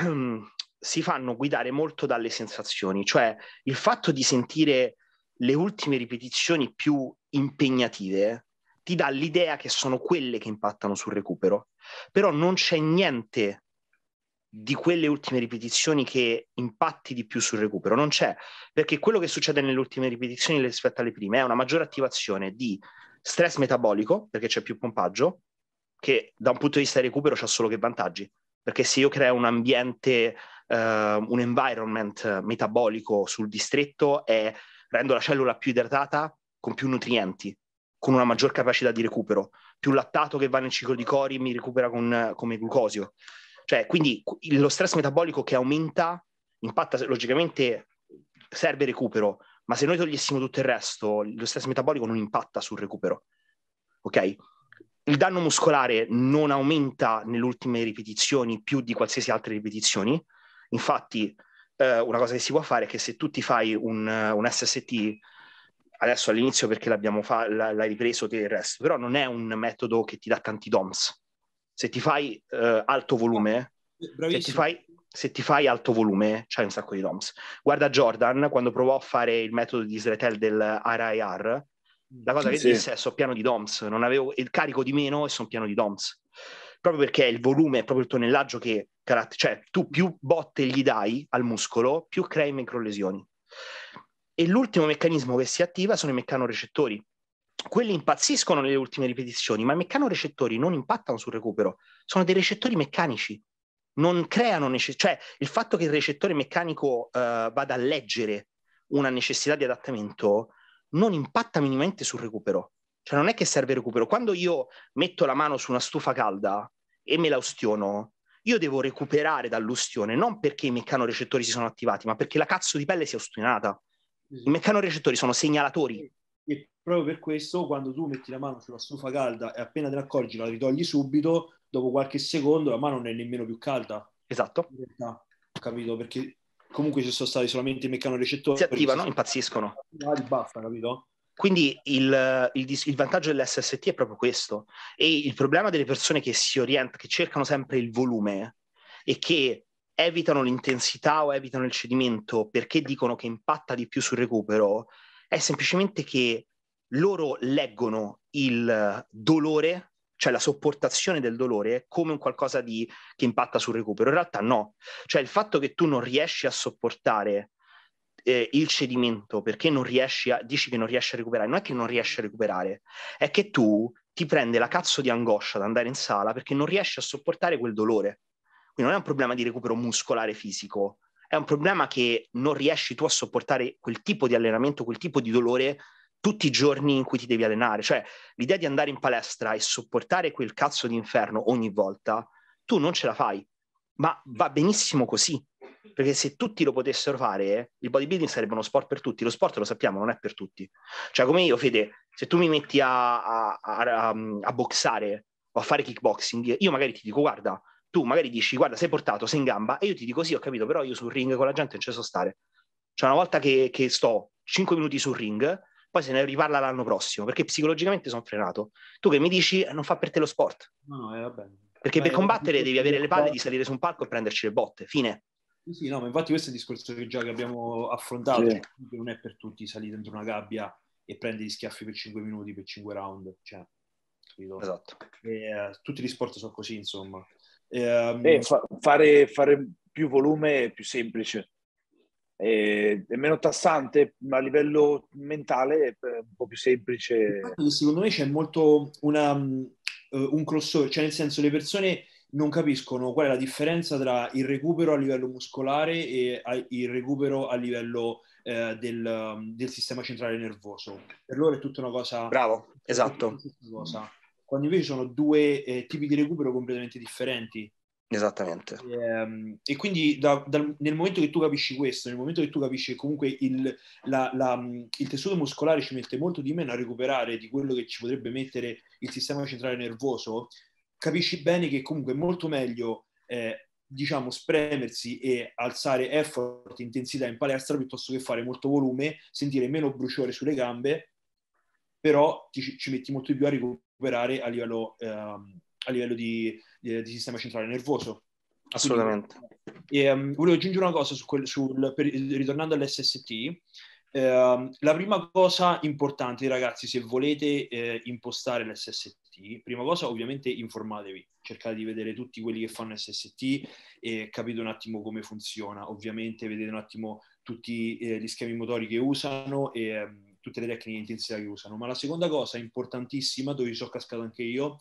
si fanno guidare molto dalle sensazioni, cioè il fatto di sentire le ultime ripetizioni più impegnative ti dà l'idea che sono quelle che impattano sul recupero, però non c'è niente di quelle ultime ripetizioni che impatti di più sul recupero, non c'è, perché quello che succede nelle ultime ripetizioni rispetto alle prime è una maggiore attivazione di stress metabolico, perché c'è più pompaggio, che da un punto di vista di recupero c'ha solo che vantaggi, perché se io creo un ambiente, uh, un environment metabolico sul distretto e rendo la cellula più idratata con più nutrienti, con una maggior capacità di recupero, più lattato che va nel ciclo di Cori mi recupera con, come glucosio. Cioè, quindi lo stress metabolico che aumenta impatta logicamente, serve recupero, ma se noi togliessimo tutto il resto, lo stress metabolico non impatta sul recupero. Ok? Il danno muscolare non aumenta nelle ultime ripetizioni più di qualsiasi altra ripetizioni. Infatti, eh, una cosa che si può fare è che se tu ti fai un, un S S T adesso all'inizio perché l'abbiamo fa- l'hai ripreso te il resto, però non è un metodo che ti dà tanti D O M S. Se ti fai eh, alto volume, se ti fai, se ti fai alto volume, c'hai un sacco di D O M S. Guarda Jordan, quando provò a fare il metodo di Sletel del R I R, la cosa che sì. disse è sono pieno di D O M S, non avevo il carico di meno e sono pieno di D O M S. Proprio perché il volume è proprio il tonnellaggio che, cioè tu più botte gli dai al muscolo, più crei microlesioni. E l'ultimo meccanismo che si attiva sono i meccanorecettori. Quelli impazziscono nelle ultime ripetizioni, ma i meccanorecettori non impattano sul recupero, sono dei recettori meccanici, non creano necessità, cioè il fatto che il recettore meccanico uh, vada a leggere una necessità di adattamento non impatta minimamente sul recupero, cioè non è che serve il recupero. Quando io metto la mano su una stufa calda e me la ustiono, io devo recuperare dall'ustione, non perché i meccanorecettori si sono attivati, ma perché la cazzo di pelle si è ustionata. I meccanorecettori sono segnalatori. E proprio per questo, quando tu metti la mano sulla stufa calda e appena te ne accorgi la ritogli subito, dopo qualche secondo la mano non è nemmeno più calda. Esatto. Ho capito? Perché comunque ci sono stati solamente i meccanorecettori. Si attivano, si impazziscono. Basta, capito? Quindi il, il, il vantaggio dell'S S T è proprio questo. E il problema delle persone che si orientano, che cercano sempre il volume e che evitano l'intensità o evitano il cedimento perché dicono che impatta di più sul recupero, è semplicemente che loro leggono il dolore, cioè la sopportazione del dolore, come un qualcosa di, che impatta sul recupero. In realtà no. Cioè il fatto che tu non riesci a sopportare eh, il cedimento perché non riesci a, dici che non riesci a recuperare, non è che non riesci a recuperare, è che tu ti prende la cazzo di angoscia ad andare in sala perché non riesci a sopportare quel dolore. Quindi non è un problema di recupero muscolare fisico, è un problema che non riesci tu a sopportare quel tipo di allenamento, quel tipo di dolore tutti i giorni in cui ti devi allenare. Cioè l'idea di andare in palestra e sopportare quel cazzo di inferno ogni volta, tu non ce la fai, ma va benissimo così, perché se tutti lo potessero fare, il bodybuilding sarebbe uno sport per tutti. Lo sport, lo sappiamo, non è per tutti. Cioè come io, Fede, se tu mi metti a, a, a, a boxare o a fare kickboxing, io magari ti dico guarda, tu magari dici guarda sei portato, sei in gamba, e io ti dico sì ho capito, però io sul ring con la gente non ci so stare. Cioè una volta che, che sto cinque minuti sul ring, poi se ne riparla l'anno prossimo, perché psicologicamente sono frenato. Tu che mi dici non fa per te lo sport. No, no, eh, vabbè. Perché Beh, per combattere devi avere le palle di salire su un palco e prenderci le botte, fine. Sì, sì, no, ma infatti questo è il discorso che già che abbiamo affrontato, Sì. cioè, non è per tutti salire dentro una gabbia e prendere gli schiaffi per cinque minuti, per cinque round, cioè. capito? Esatto. E, uh, tutti gli sport sono così, insomma. E, um... e fa- fare, fare più volume è più semplice. È, è meno tassante, ma a livello mentale è un po' più semplice. Secondo me c'è molto una, uh, un crossover, cioè nel senso le persone non capiscono qual è la differenza tra il recupero a livello muscolare e il recupero a livello eh, del, del sistema centrale nervoso. Per loro è tutta una cosa... Bravo, esatto. Cosa, quando invece sono due eh, tipi di recupero completamente differenti. Esattamente. E, e quindi da, da, nel momento che tu capisci questo, nel momento che tu capisci che comunque il, la, la, il tessuto muscolare ci mette molto di meno a recuperare di quello che ci potrebbe mettere il sistema centrale nervoso, capisci bene che comunque è molto meglio eh, diciamo spremersi e alzare effort, intensità in palestra piuttosto che fare molto volume, sentire meno bruciore sulle gambe, però ti, ci metti molto di più a recuperare a livello, ehm, a livello di, di, di sistema centrale nervoso. Assolutamente. Quindi, e, um, volevo aggiungere una cosa su quel, sul, per, ritornando all'S S T. Eh, la prima cosa importante, ragazzi, se volete eh, impostare l'S S T, prima cosa ovviamente informatevi, cercate di vedere tutti quelli che fanno S S T e capite un attimo come funziona, ovviamente vedete un attimo tutti eh, gli schemi motori che usano e eh, tutte le tecniche di intensità che usano. Ma la seconda cosa importantissima, dove ci sono cascato anche io,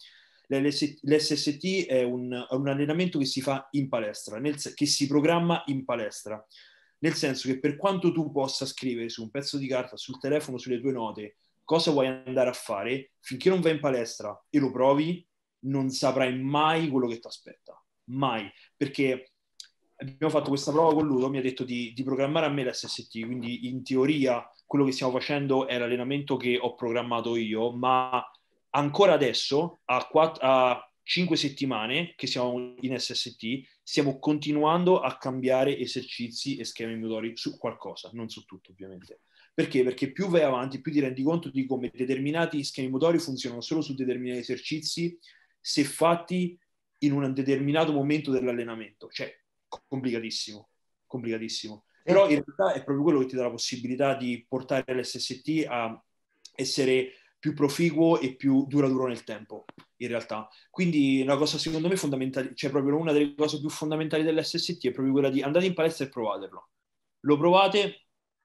l'S S T è un, un allenamento che si fa in palestra, nel, che si programma in palestra. Nel senso che per quanto tu possa scrivere su un pezzo di carta, sul telefono, sulle tue note, cosa vuoi andare a fare, finché non vai in palestra e lo provi, non saprai mai quello che ti aspetta. Mai. Perché abbiamo fatto questa prova con Ludo, mi ha detto di, di programmare a me l'S S T, quindi in teoria quello che stiamo facendo è l'allenamento che ho programmato io, ma ancora adesso, a, quattro, a cinque settimane che siamo in S S T, stiamo continuando a cambiare esercizi e schemi motori su qualcosa, non su tutto ovviamente. Perché? Perché più vai avanti, più ti rendi conto di come determinati schemi motori funzionano solo su determinati esercizi se fatti in un determinato momento dell'allenamento. Cioè, complicatissimo, complicatissimo. Però in realtà è proprio quello che ti dà la possibilità di portare l'S S T a essere più proficuo e più duraturo nel tempo, in realtà. Quindi una cosa secondo me fondamentale, cioè proprio una delle cose più fondamentali dell'S S T è proprio quella di andare in palestra e provatelo. Lo provate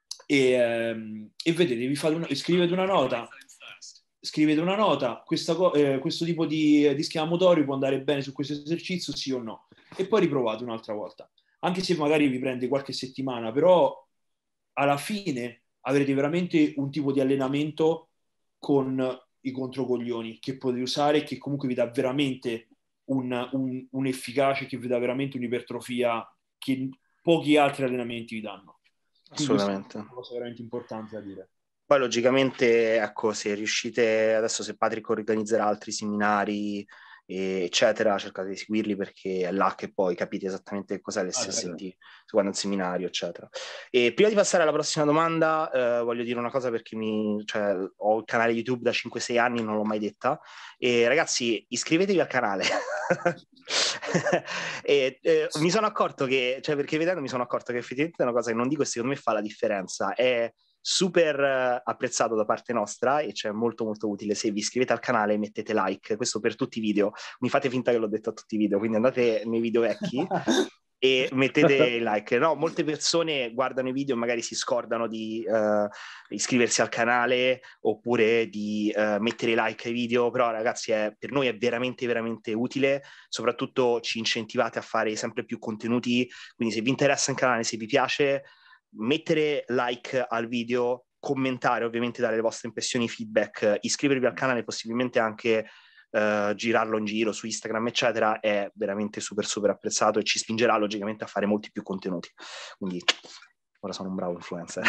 e, ehm, e vedete, vi fate una, scrivete una nota, scrivete una nota, questa co- eh, questo tipo di, di schema motorio può andare bene su questo esercizio, sì o no, e poi riprovate un'altra volta. Anche se magari vi prende qualche settimana, però alla fine avrete veramente un tipo di allenamento con i controcoglioni che potete usare e che comunque vi dà veramente un, un, un'efficacia, che vi dà veramente un'ipertrofia che pochi altri allenamenti vi danno. Quindi assolutamente. È una cosa veramente importante da dire. Poi logicamente, ecco, se riuscite, adesso se Patrick organizzerà altri seminari, eccetera, cercate di seguirli perché è là che poi capite esattamente cos'è l'S S T, ah, quando è un seminario, eccetera. E prima di passare alla prossima domanda, eh, voglio dire una cosa perché mi, cioè, ho il canale YouTube da cinque sei anni, non l'ho mai detta. E ragazzi, iscrivetevi al canale. e eh, mi sono accorto che, cioè perché vedendo mi sono accorto che effettivamente è una cosa che non dico e secondo me fa la differenza. È super uh, apprezzato da parte nostra e cioè molto molto utile se vi iscrivete al canale e mettete like, questo per tutti i video, mi fate finta che l'ho detto a tutti i video, quindi andate nei video vecchi e mettete il like. No, molte persone guardano i video e magari si scordano di uh, iscriversi al canale oppure di uh, mettere like ai video, però ragazzi è, per noi è veramente veramente utile, soprattutto ci incentivate a fare sempre più contenuti, quindi se vi interessa il canale, se vi piace, mettere like al video, commentare, ovviamente dare le vostre impressioni, feedback, iscrivervi al canale, possibilmente anche uh, girarlo in giro su Instagram, eccetera, è veramente super super apprezzato e ci spingerà logicamente a fare molti più contenuti. Quindi ora sono un bravo influencer.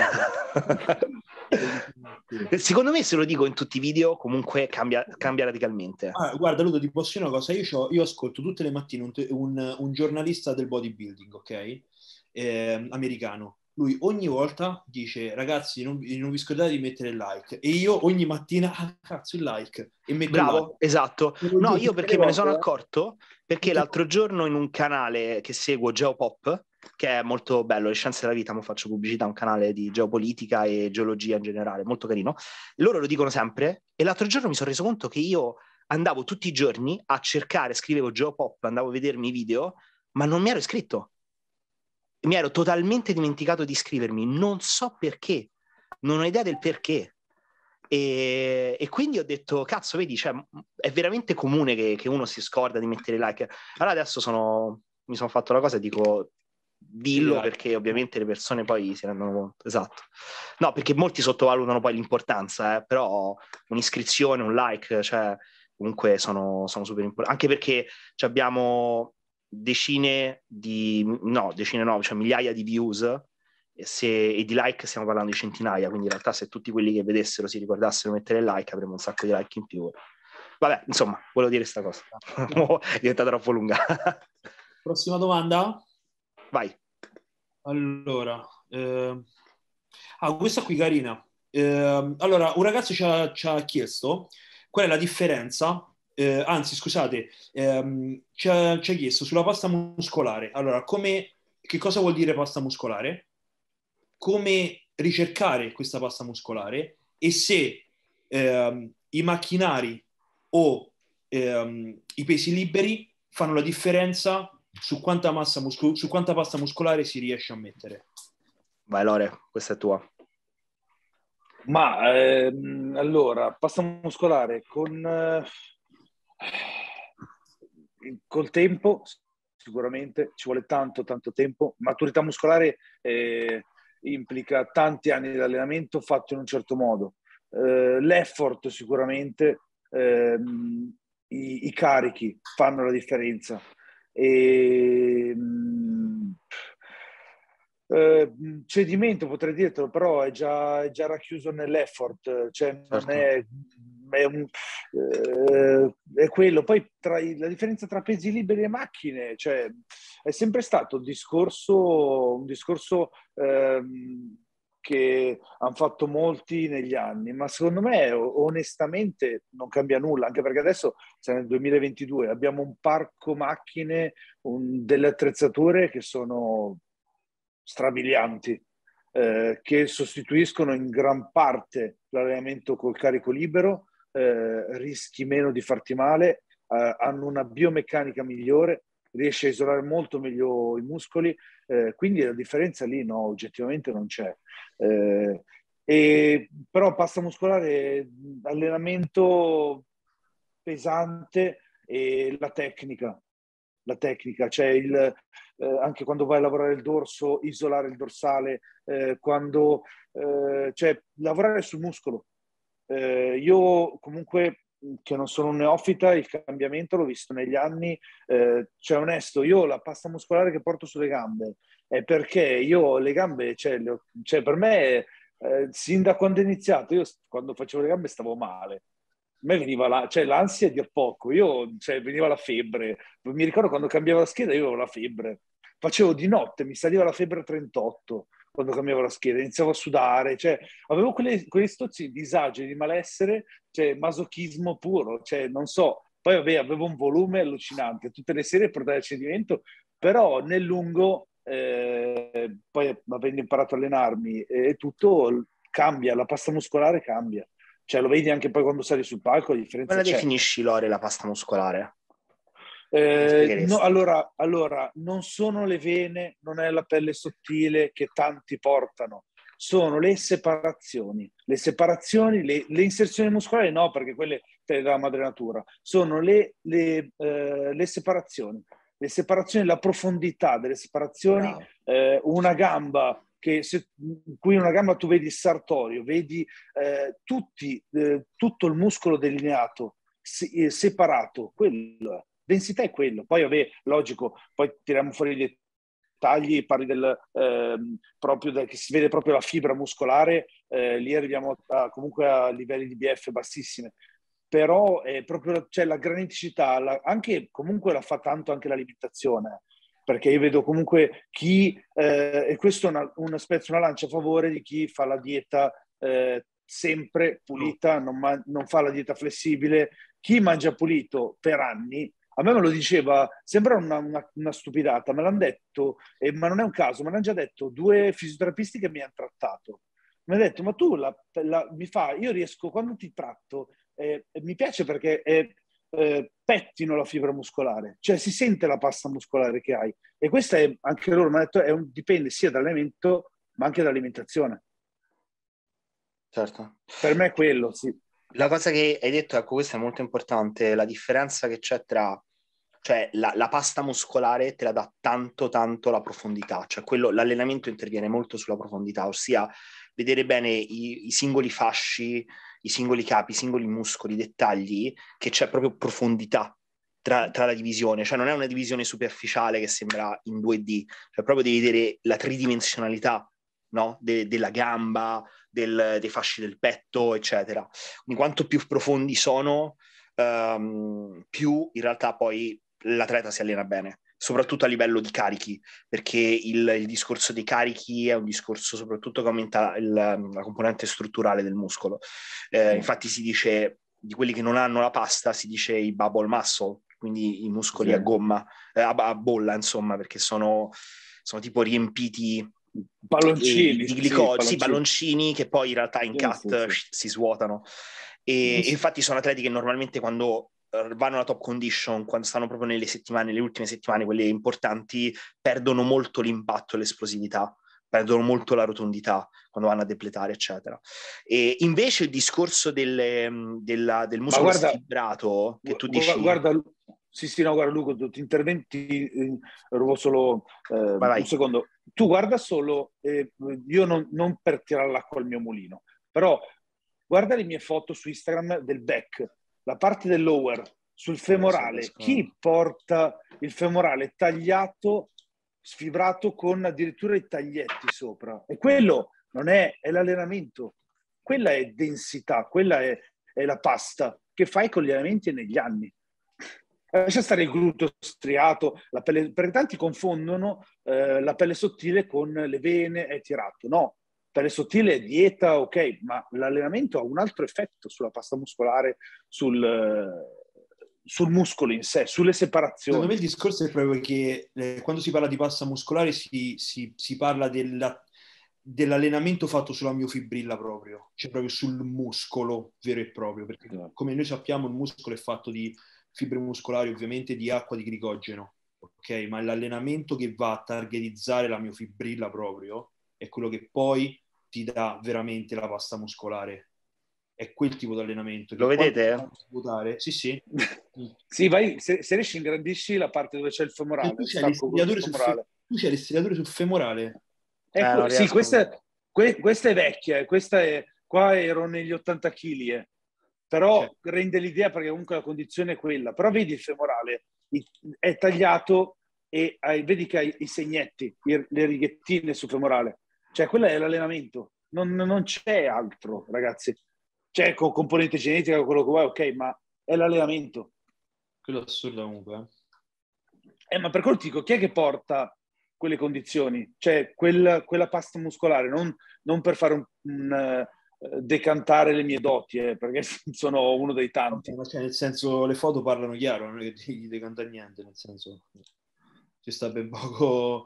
Secondo me, se lo dico in tutti i video, comunque cambia, cambia radicalmente. Ah, guarda, Ludo, ti posso dire una cosa, io, io ascolto tutte le mattine un, un, un giornalista del bodybuilding, ok? Eh, americano. Lui ogni volta dice, ragazzi, non, non vi scordate di mettere il like. E io ogni mattina, ah, cazzo, il like. E metto Bravo, il like. Esatto. No, io perché me ne sono accorto, perché l'altro giorno in un canale che seguo, Geopop, che è molto bello, Le Scienze della Vita, mo faccio pubblicità, un canale di geopolitica e geologia in generale, molto carino, loro lo dicono sempre, e l'altro giorno mi sono reso conto che io andavo tutti i giorni a cercare, scrivevo Geopop, andavo a vedermi i video, ma non mi ero iscritto. Mi ero totalmente dimenticato di iscrivermi, non so perché, non ho idea del perché. E, e quindi ho detto, cazzo, vedi, cioè, è veramente comune che, che uno si scorda di mettere like. Allora adesso sono, mi sono fatto la cosa e dico, dillo, Sì, perché ovviamente le persone poi si rendono conto. Esatto. No, perché molti sottovalutano poi l'importanza, eh, però un'iscrizione, un like, cioè, comunque sono, sono super importanti. Anche perché cioè, abbiamo decine di, no, decine no, cioè migliaia di views e, se, e di like stiamo parlando di centinaia, quindi in realtà se tutti quelli che vedessero si ricordassero di mettere like avremmo un sacco di like in più. Vabbè, insomma, volevo dire questa cosa. È diventata troppo lunga. Prossima domanda? Vai. Allora, eh... ah, questa qui carina. Eh, allora, un ragazzo ci ha, ci ha chiesto qual è la differenza, eh, anzi, scusate, ehm, ci ha, ci ha chiesto sulla pasta muscolare. Allora, come, che cosa vuol dire pasta muscolare? Come ricercare questa pasta muscolare e se ehm, i macchinari o ehm, i pesi liberi fanno la differenza su quanta massa muscol- su quanta pasta muscolare si riesce a mettere. Vai Lore, questa è tua. Ma ehm, allora, pasta muscolare con eh, col tempo sicuramente ci vuole tanto tanto tempo. Maturità muscolare eh, implica tanti anni di allenamento fatto in un certo modo. Eh, l'effort sicuramente, ehm, i, i carichi fanno la differenza. E, mh, eh, cedimento potrei dirtelo, però è già, è già racchiuso nell'effort, cioè non Certo. è, è, un, eh, è quello. Poi tra i, la differenza tra pesi liberi e macchine, cioè, è sempre stato un discorso, un discorso ehm, che hanno fatto molti negli anni, ma secondo me onestamente non cambia nulla, anche perché adesso siamo nel duemilaventidue, abbiamo un parco macchine, un, delle attrezzature che sono strabilianti, eh, che sostituiscono in gran parte l'allenamento col carico libero, eh, rischi meno di farti male, eh, hanno una biomeccanica migliore, riesci a isolare molto meglio i muscoli, eh, quindi la differenza lì no, oggettivamente non c'è. Eh, e, però pasta muscolare, allenamento pesante e la tecnica, la tecnica, cioè il, eh, anche quando vai a lavorare il dorso, isolare il dorsale, eh, quando, eh, cioè lavorare sul muscolo. Eh, io comunque, che non sono un neofita, il cambiamento l'ho visto negli anni, eh, cioè onesto, io la pasta muscolare che porto sulle gambe è perché io le gambe, cioè, le ho, cioè per me, eh, sin da quando ho iniziato, io quando facevo le gambe stavo male. A me veniva la, cioè, l'ansia a dir poco, io, cioè, veniva la febbre. Mi ricordo quando cambiavo la scheda, io avevo la febbre. Facevo di notte, mi saliva la febbre a trentotto quando cambiavo la scheda, iniziavo a sudare, cioè, avevo quelle, quelle situazioni di disagio, di malessere, cioè, masochismo puro, cioè, non so. Poi, vabbè, avevo un volume allucinante, tutte le sere portavo il cedimento, però nel lungo, eh, poi avendo imparato a allenarmi e eh, tutto, cambia, la pasta muscolare cambia. Cioè, lo vedi anche poi quando sali sul palco, la differenza Come la c'è. definisci, Lore, la pasta muscolare? Eh, no, allora, allora, non sono le vene, non è la pelle sottile che tanti portano, sono le separazioni. Le separazioni, le, le inserzioni muscolari no, perché quelle te le dà la madre natura. Sono le, le, eh, le separazioni. Le separazioni, la profondità delle separazioni, eh, una gamba che se, in cui una gamba tu vedi il sartorio, vedi eh, tutti, eh, tutto il muscolo delineato, se, eh, separato, quello è. Densità è quello. Poi, vabbè, logico, poi tiriamo fuori i dettagli, parli del, ehm, proprio del, che si vede proprio la fibra muscolare, eh, lì arriviamo a, comunque a livelli di B F bassissimi. Però è proprio, cioè, la graniticità, la, anche comunque la fa tanto anche l'alimentazione, perché io vedo comunque chi, eh, e questo è una, una, spezzo, una lancia a favore di chi fa la dieta eh, sempre pulita, non, ma, non fa la dieta flessibile, chi mangia pulito per anni. A me me lo diceva, sembra una, una, una stupidata, me l'hanno detto, eh, ma non è un caso, me l'hanno già detto due fisioterapisti che mi hanno trattato. Mi hanno detto, ma tu la, la, mi fa, io riesco, quando ti tratto, eh, mi piace perché è, eh, pettino la fibra muscolare, cioè si sente la pasta muscolare che hai. E questo è, anche loro mi hanno detto, è un, dipende sia dall'alimento ma anche dall'alimentazione. Certo. Per me è quello, sì. La cosa che hai detto, ecco, questa è molto importante, la differenza che c'è tra, cioè la, la pasta muscolare te la dà tanto tanto la profondità, cioè quello, l'allenamento interviene molto sulla profondità, ossia vedere bene i, i singoli fasci, i singoli capi, i singoli muscoli, i dettagli, che c'è proprio profondità tra, tra la divisione, cioè non è una divisione superficiale che sembra in due D, cioè proprio devi vedere la tridimensionalità, no? De, della gamba, del, dei fasci del petto, eccetera. Quindi quanto più profondi sono, um, più in realtà poi l'atleta si allena bene, soprattutto a livello di carichi, perché il, il discorso dei carichi è un discorso soprattutto che aumenta il, la componente strutturale del muscolo. Eh, infatti si dice, di quelli che non hanno la pasta, si dice i bubble muscle, quindi i muscoli Sì. a gomma, eh, a, a bolla, insomma, perché sono, sono tipo riempiti palloncini, di glicogeno, sì, sì, balloncini che poi in realtà in sì, cut sì, sì. si svuotano. E, e infatti sono atleti che normalmente quando vanno alla top condition, quando stanno proprio nelle settimane, le ultime settimane, quelle importanti, perdono molto l'impatto e l'esplosività, perdono molto la rotondità quando vanno a depletare, eccetera. E invece il discorso delle, della, del muscolo guarda, sfibrato, che tu gu- dici... Guarda, sì, sì, no, guarda Luca, ti interventi, eh, rubo solo eh, Vai, vai. un secondo. Tu guarda solo, eh, io non, non per tirare l'acqua al mio mulino, però guarda le mie foto su Instagram del back, la parte del lower, sul femorale. Chi porta il femorale tagliato, sfibrato con addirittura i taglietti sopra? E quello non è, è l'allenamento. Quella è densità, quella è, è la pasta che fai con gli allenamenti e negli anni. Lascia stare il gluteo striato, la pelle, perché tanti confondono eh, la pelle sottile con le vene e tirato. No, pelle sottile è dieta, ok, ma l'allenamento ha un altro effetto sulla pasta muscolare, sul, sul muscolo in sé, sulle separazioni. Secondo me il discorso è proprio che eh, quando si parla di pasta muscolare si, si, si parla della, dell'allenamento fatto sulla miofibrilla proprio, cioè proprio sul muscolo vero e proprio, perché come noi sappiamo il muscolo è fatto di fibre muscolari, ovviamente di acqua, di glicogeno, ok? Ma l'allenamento che va a targetizzare la miofibrilla proprio è quello che poi ti dà veramente la pasta muscolare. È quel tipo di allenamento. Lo vedete? Votare, sì, sì. Sì, vai, se, se riesci ingrandisci la parte dove c'è il femorale. Tu c'hai le striature sul, fe- tu c'hai le striature sul femorale. Ecco, eh, sì, questa, que, questa è vecchia, questa è, qua ero negli ottanta chili, eh. Però Cioè. rende l'idea perché comunque la condizione è quella. Però vedi il femorale, è tagliato e hai, vedi che hai i segnetti, le righettine sul femorale. Cioè, quello è l'allenamento. Non, non c'è altro, ragazzi. C'è con componente genetica, quello che vuoi, ok, ma è l'allenamento. Quello è assurdo comunque. Eh, ma per quello ti dico, chi è che porta quelle condizioni? Cioè, quella, quella pasta muscolare, non, non per fare un, un uh, decantare le mie doti, eh, perché sono uno dei tanti. Ma cioè, nel senso, le foto parlano chiaro, non è che ti decanta niente, nel senso, ci sta ben poco...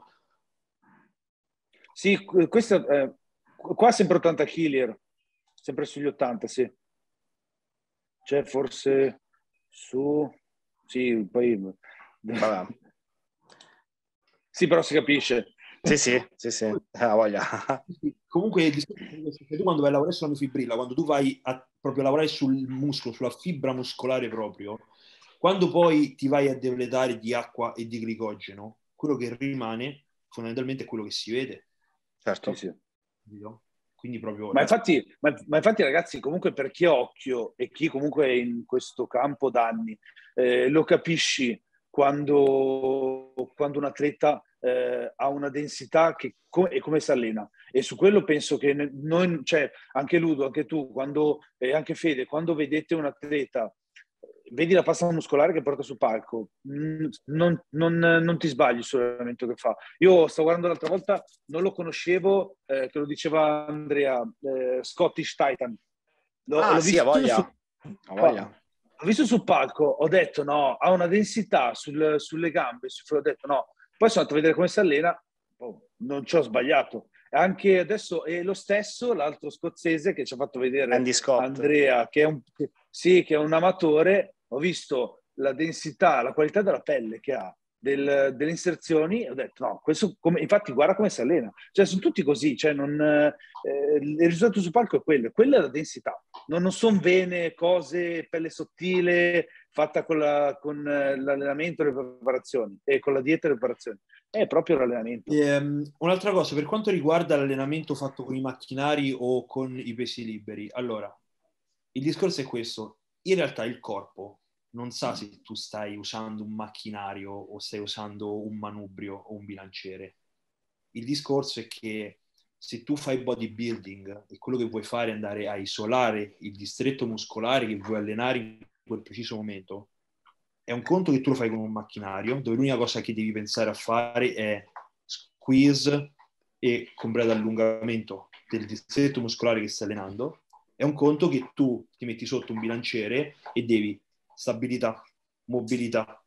Sì, questo, eh, qua sempre ottanta chili, sempre sugli ottanta, sì. Cioè, forse su... Sì, poi... Vabbè. Sì, però si capisce. Sì, sì, sì, sì, ah, voglia. Comunque, tu quando vai a lavorare sulla miofibrilla, quando tu vai a proprio lavorare sul muscolo, sulla fibra muscolare proprio, quando poi ti vai a depletare di acqua e di glicogeno, quello che rimane fondamentalmente è quello che si vede. Certo. Sì, sì. Quindi proprio... Ma infatti, ma, ma infatti, ragazzi, comunque per chi ha occhio e chi comunque è in questo campo da anni, eh, lo capisci quando, quando un atleta eh, ha una densità che com- e come si allena. E su quello penso che noi, cioè, anche Ludo, anche tu, quando, e anche Fede, quando vedete un atleta, vedi la pasta muscolare che porta sul palco, non, non, non ti sbagli sull'allenamento che fa. Io stavo guardando l'altra volta, non lo conoscevo, eh, che lo diceva Andrea, eh, Scottish Titan. L'ho, Ah, l'ho sì, ha visto voglia. su, Ha voglia. L'ho visto sul palco, ho detto no, ha una densità sul, sulle gambe, ho detto no. Poi sono andato a vedere come si allena, oh, non ci ho sbagliato. Anche adesso è lo stesso l'altro scozzese che ci ha fatto vedere Andy Scott. Andrea, che è un, sì, che è un amatore, ho visto la densità, la qualità della pelle che ha, del, delle inserzioni, ho detto no, questo come, infatti guarda come si allena, cioè sono tutti così, cioè non, eh, il risultato sul palco è quello, quella è la densità, non, non sono vene, cose, pelle sottile, fatta con, la, con l'allenamento e le preparazioni, e con la dieta e le preparazioni, è proprio l'allenamento. E, um, un'altra cosa, per quanto riguarda l'allenamento fatto con i macchinari o con i pesi liberi, allora, il discorso è questo, in realtà il corpo non sa se tu stai usando un macchinario o stai usando un manubrio o un bilanciere. Il discorso è che se tu fai bodybuilding e quello che vuoi fare è andare a isolare il distretto muscolare che vuoi allenare in quel preciso momento, è un conto che tu lo fai con un macchinario, dove l'unica cosa che devi pensare a fare è squeeze e completo allungamento del distretto muscolare che stai allenando. È un conto che tu ti metti sotto un bilanciere e devi stabilità, mobilità,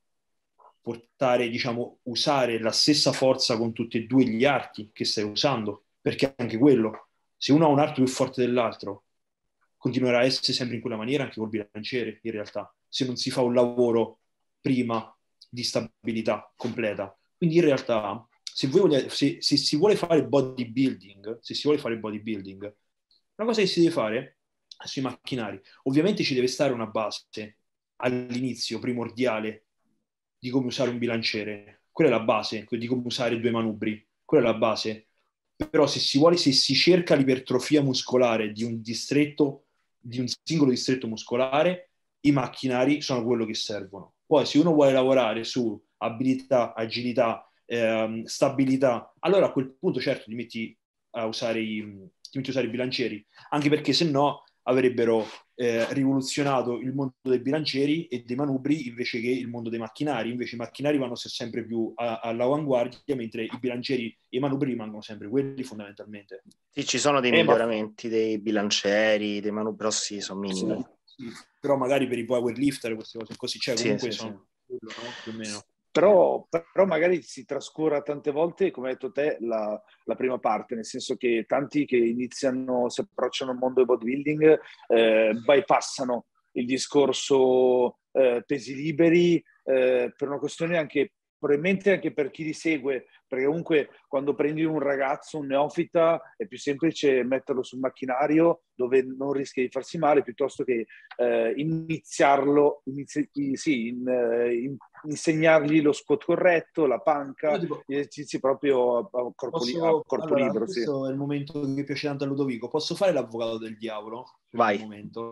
portare, diciamo, usare la stessa forza con tutti e due gli arti che stai usando, perché anche quello, se uno ha un arto più forte dell'altro, continuerà a essere sempre in quella maniera anche col bilanciere, in realtà, se non si fa un lavoro prima di stabilità completa. Quindi in realtà, se, voi volete, se, se si vuole fare bodybuilding, se si vuole fare bodybuilding, una cosa che si deve fare sui macchinari, ovviamente ci deve stare una base all'inizio primordiale di come usare un bilanciere, quella è la base, di come usare due manubri, quella è la base. Però se si vuole, se si cerca l'ipertrofia muscolare di un distretto, di un singolo distretto muscolare, i macchinari sono quello che servono. Poi se uno vuole lavorare su abilità, agilità, ehm, stabilità, allora a quel punto certo ti metti a usare i, ti metti a usare i bilancieri, anche perché se no avrebbero eh, rivoluzionato il mondo dei bilancieri e dei manubri invece che il mondo dei macchinari. Invece i macchinari vanno sempre più a, all'avanguardia, mentre i bilancieri e i manubri rimangono sempre quelli fondamentalmente. Sì, ci sono dei eh, miglioramenti ma... dei bilancieri, dei manubri, però sì, sono minimi. Sì, sì. Però magari per i powerlifter queste cose così, cioè comunque sì, sì, sono sì. No? Più o meno. Però, però magari si trascura tante volte, come hai detto te, la, la prima parte, nel senso che tanti che iniziano, si approcciano al mondo del bodybuilding, eh, bypassano il discorso eh, pesi liberi eh, per una questione anche, probabilmente anche per chi li segue, perché comunque quando prendi un ragazzo, un neofita, è più semplice metterlo sul macchinario dove non rischia di farsi male, piuttosto che eh, iniziarlo, inizi, sì, in, in, insegnargli lo squat corretto, la panca, tipo, gli esercizi proprio a, a corpo, posso, li, a corpo allora, libero. questo Sì. è il momento che piace tanto a Ludovico. Posso fare l'avvocato del diavolo? Per Vai. un momento?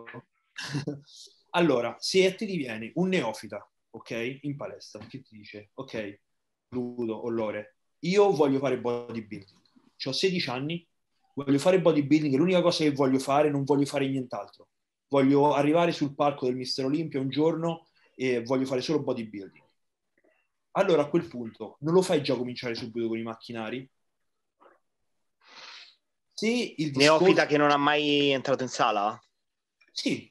Allora, se a te ti viene un neofita, ok, in palestra, che ti dice, ok, Ludo o Lore, io voglio fare bodybuilding, ho sedici anni, voglio fare bodybuilding, è l'unica cosa che voglio fare, non voglio fare nient'altro. Voglio arrivare sul palco del mister Olympia un giorno e voglio fare solo bodybuilding. Allora a quel punto non lo fai già cominciare subito con i macchinari? Se il discorso... Neofita che non ha mai entrato in sala? Sì.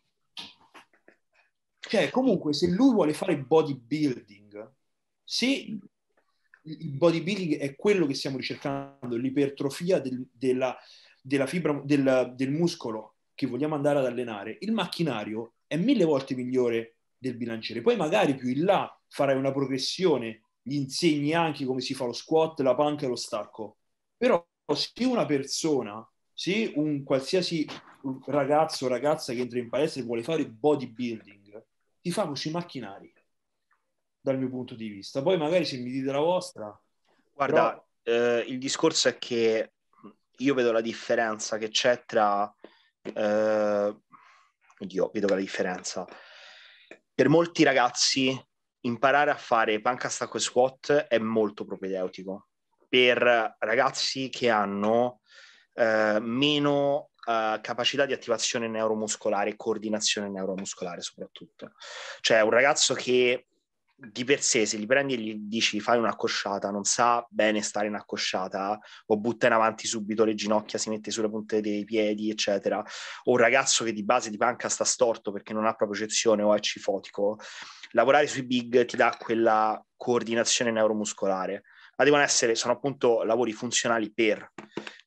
Cioè, comunque, se lui vuole fare bodybuilding, se il bodybuilding è quello che stiamo ricercando, l'ipertrofia del, della, della fibra, del, del muscolo che vogliamo andare ad allenare, il macchinario è mille volte migliore del bilanciere. Poi magari più in là farai una progressione, gli insegni anche come si fa lo squat, la panca e lo stacco. Però se una persona, se un qualsiasi ragazzo o ragazza che entra in palestra e vuole fare bodybuilding, ti fa sui macchinari, dal mio punto di vista. Poi magari se mi dite la vostra... Guarda, però... eh, il discorso è che io vedo la differenza che c'è tra... Eh, oddio, vedo la differenza. Per molti ragazzi imparare a fare panca, stacco e squat è molto propedeutico. Per ragazzi che hanno eh, meno Uh, capacità di attivazione neuromuscolare e coordinazione neuromuscolare soprattutto. Cioè un ragazzo che di per sé se gli prendi e gli dici fai un'accosciata, non sa bene stare in accosciata o butta in avanti subito le ginocchia, si mette sulle punte dei piedi eccetera, o un ragazzo che di base di panca sta storto perché non ha propriocezione o è cifotico, lavorare sui big ti dà quella coordinazione neuromuscolare, ma devono essere, sono appunto lavori funzionali per...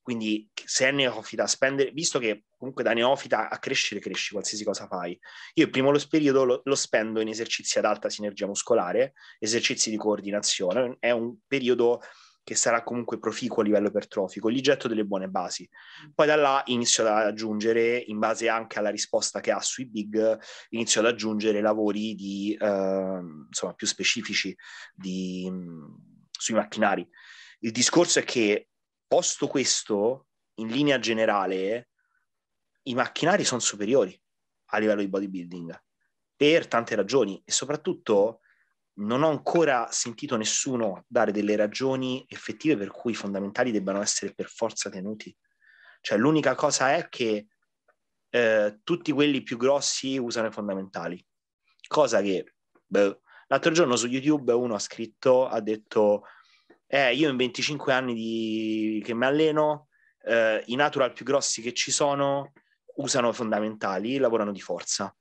Quindi se è neofita, spendere, visto che comunque da neofita a crescere cresci qualsiasi cosa fai. Io il primo periodo lo, lo spendo in esercizi ad alta sinergia muscolare, esercizi di coordinazione, è un periodo che sarà comunque proficuo a livello ipertrofico, gli getto delle buone basi. Poi da là inizio ad aggiungere, in base anche alla risposta che ha sui big, inizio ad aggiungere lavori di, eh, insomma, più specifici di, sui macchinari. Il discorso è che, posto questo, in linea generale, i macchinari sono superiori a livello di bodybuilding, per tante ragioni, e soprattutto non ho ancora sentito nessuno dare delle ragioni effettive per cui i fondamentali debbano essere per forza tenuti. Cioè l'unica cosa è che eh, tutti quelli più grossi usano i fondamentali, cosa che beh, l'altro giorno su YouTube uno ha scritto, ha detto eh, io in venticinque anni di... che mi alleno, eh, i natural più grossi che ci sono usano fondamentali, lavorano di forza.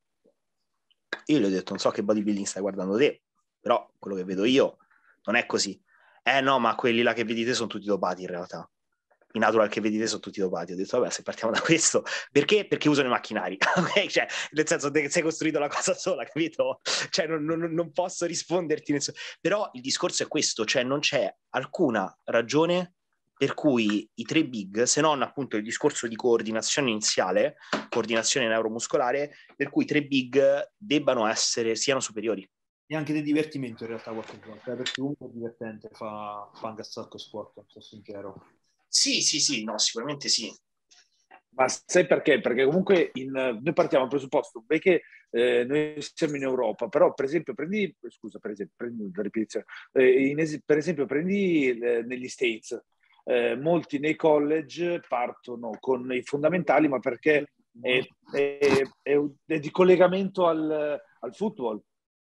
Io gli ho detto, non so che bodybuilding stai guardando te, però quello che vedo io non è così. Eh no, ma quelli là che vedi te sono tutti dopati in realtà. I natural che vedi te sono tutti dopati. Ho detto, vabbè, se partiamo da questo, perché? Perché usano i macchinari, ok? Cioè, nel senso che sei costruito la cosa sola, capito? Cioè, non, non, non posso risponderti. Nessun... Però il discorso è questo, cioè non c'è alcuna ragione per cui i tre big, se non appunto il discorso di coordinazione iniziale, coordinazione neuromuscolare, per cui i tre big debbano essere, siano superiori. E anche di divertimento in realtà qualche volta, perché comunque è divertente, fa, fa anche a sacco sport, sono sincero. Sì, sì, sì, no, sicuramente sì. Ma sai perché? Perché comunque in, noi partiamo dal presupposto, perché eh, noi siamo in Europa, però per esempio prendi, scusa, per esempio, prendi la ripetizione, eh, in, per esempio prendi eh, negli States, eh, molti nei college partono con i fondamentali, ma perché è, è, è, è di collegamento al, al football.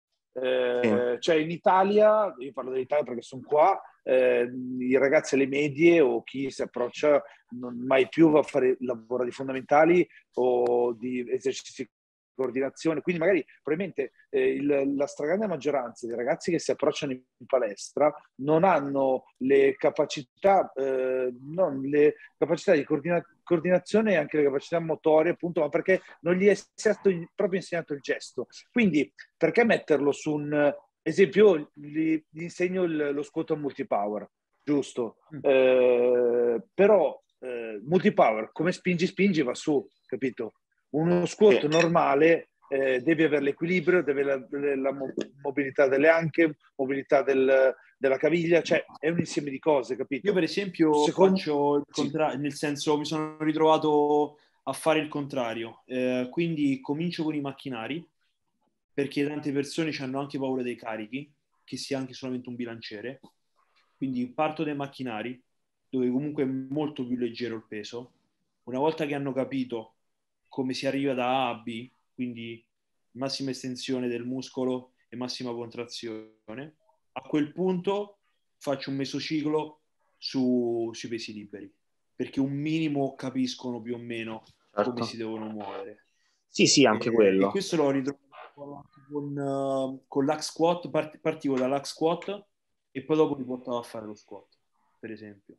Eh, Sì. cioè in Italia, io parlo dell'Italia perché sono qua, eh, i ragazzi alle medie o chi si approccia non mai più va a fare lavoro di fondamentali o di esercizi di coordinazione, quindi magari probabilmente eh, il, la stragrande maggioranza dei ragazzi che si approcciano in palestra non hanno le capacità, eh, non le capacità di coordina- coordinazione e anche le capacità motorie, appunto, ma perché non gli è stato proprio insegnato il gesto. Quindi perché metterlo su un esempio? Gli, gli insegno il, lo squat a multipower, giusto? Mm. Eh, però eh, multipower, come spingi spingi va su, capito? Uno squat sì. normale eh, deve avere l'equilibrio, deve avere la, la mobilità delle anche, mobilità del, della caviglia, cioè è un insieme di cose, capito? Io per esempio Secondo... faccio il contrario, sì. Nel senso mi sono ritrovato a fare il contrario, eh, quindi comincio con i macchinari, perché tante persone hanno anche paura dei carichi, che sia anche solamente un bilanciere, quindi parto dai macchinari, dove comunque è molto più leggero il peso. Una volta che hanno capito come si arriva da A a B, quindi massima estensione del muscolo e massima contrazione, a quel punto faccio un mesociclo su, sui pesi liberi, perché un minimo capiscono più o meno certo. come si devono muovere. Sì, sì, anche e, quello. E questo l'ho ritrovato con, uh, con l'hack squat, part- partivo dall'hack squat e poi dopo mi portavo a fare lo squat, per esempio.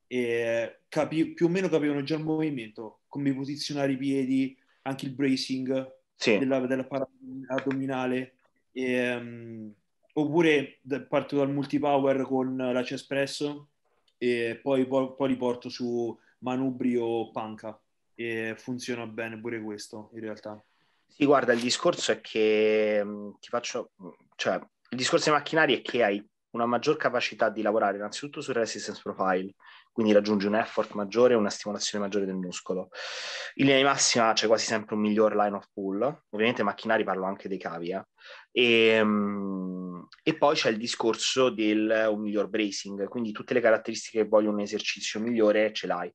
E capi- più o meno capivano già il movimento, come posizionare i piedi, anche il bracing sì. della, della addominale, e, um, oppure da, parto dal multipower con la chest press e poi, poi, poi li porto su manubri o panca e funziona bene pure questo in realtà. Sì, guarda, il discorso è che mh, ti faccio, cioè, il discorso dei macchinari è che hai una maggior capacità di lavorare innanzitutto sul resistance profile, quindi raggiungi un effort maggiore e una stimolazione maggiore del muscolo. In linea di massima c'è quasi sempre un miglior line of pull, ovviamente macchinari parlo anche dei cavi, eh. e, mh, e poi c'è il discorso del un miglior bracing, quindi tutte le caratteristiche che vogliono un esercizio migliore ce l'hai.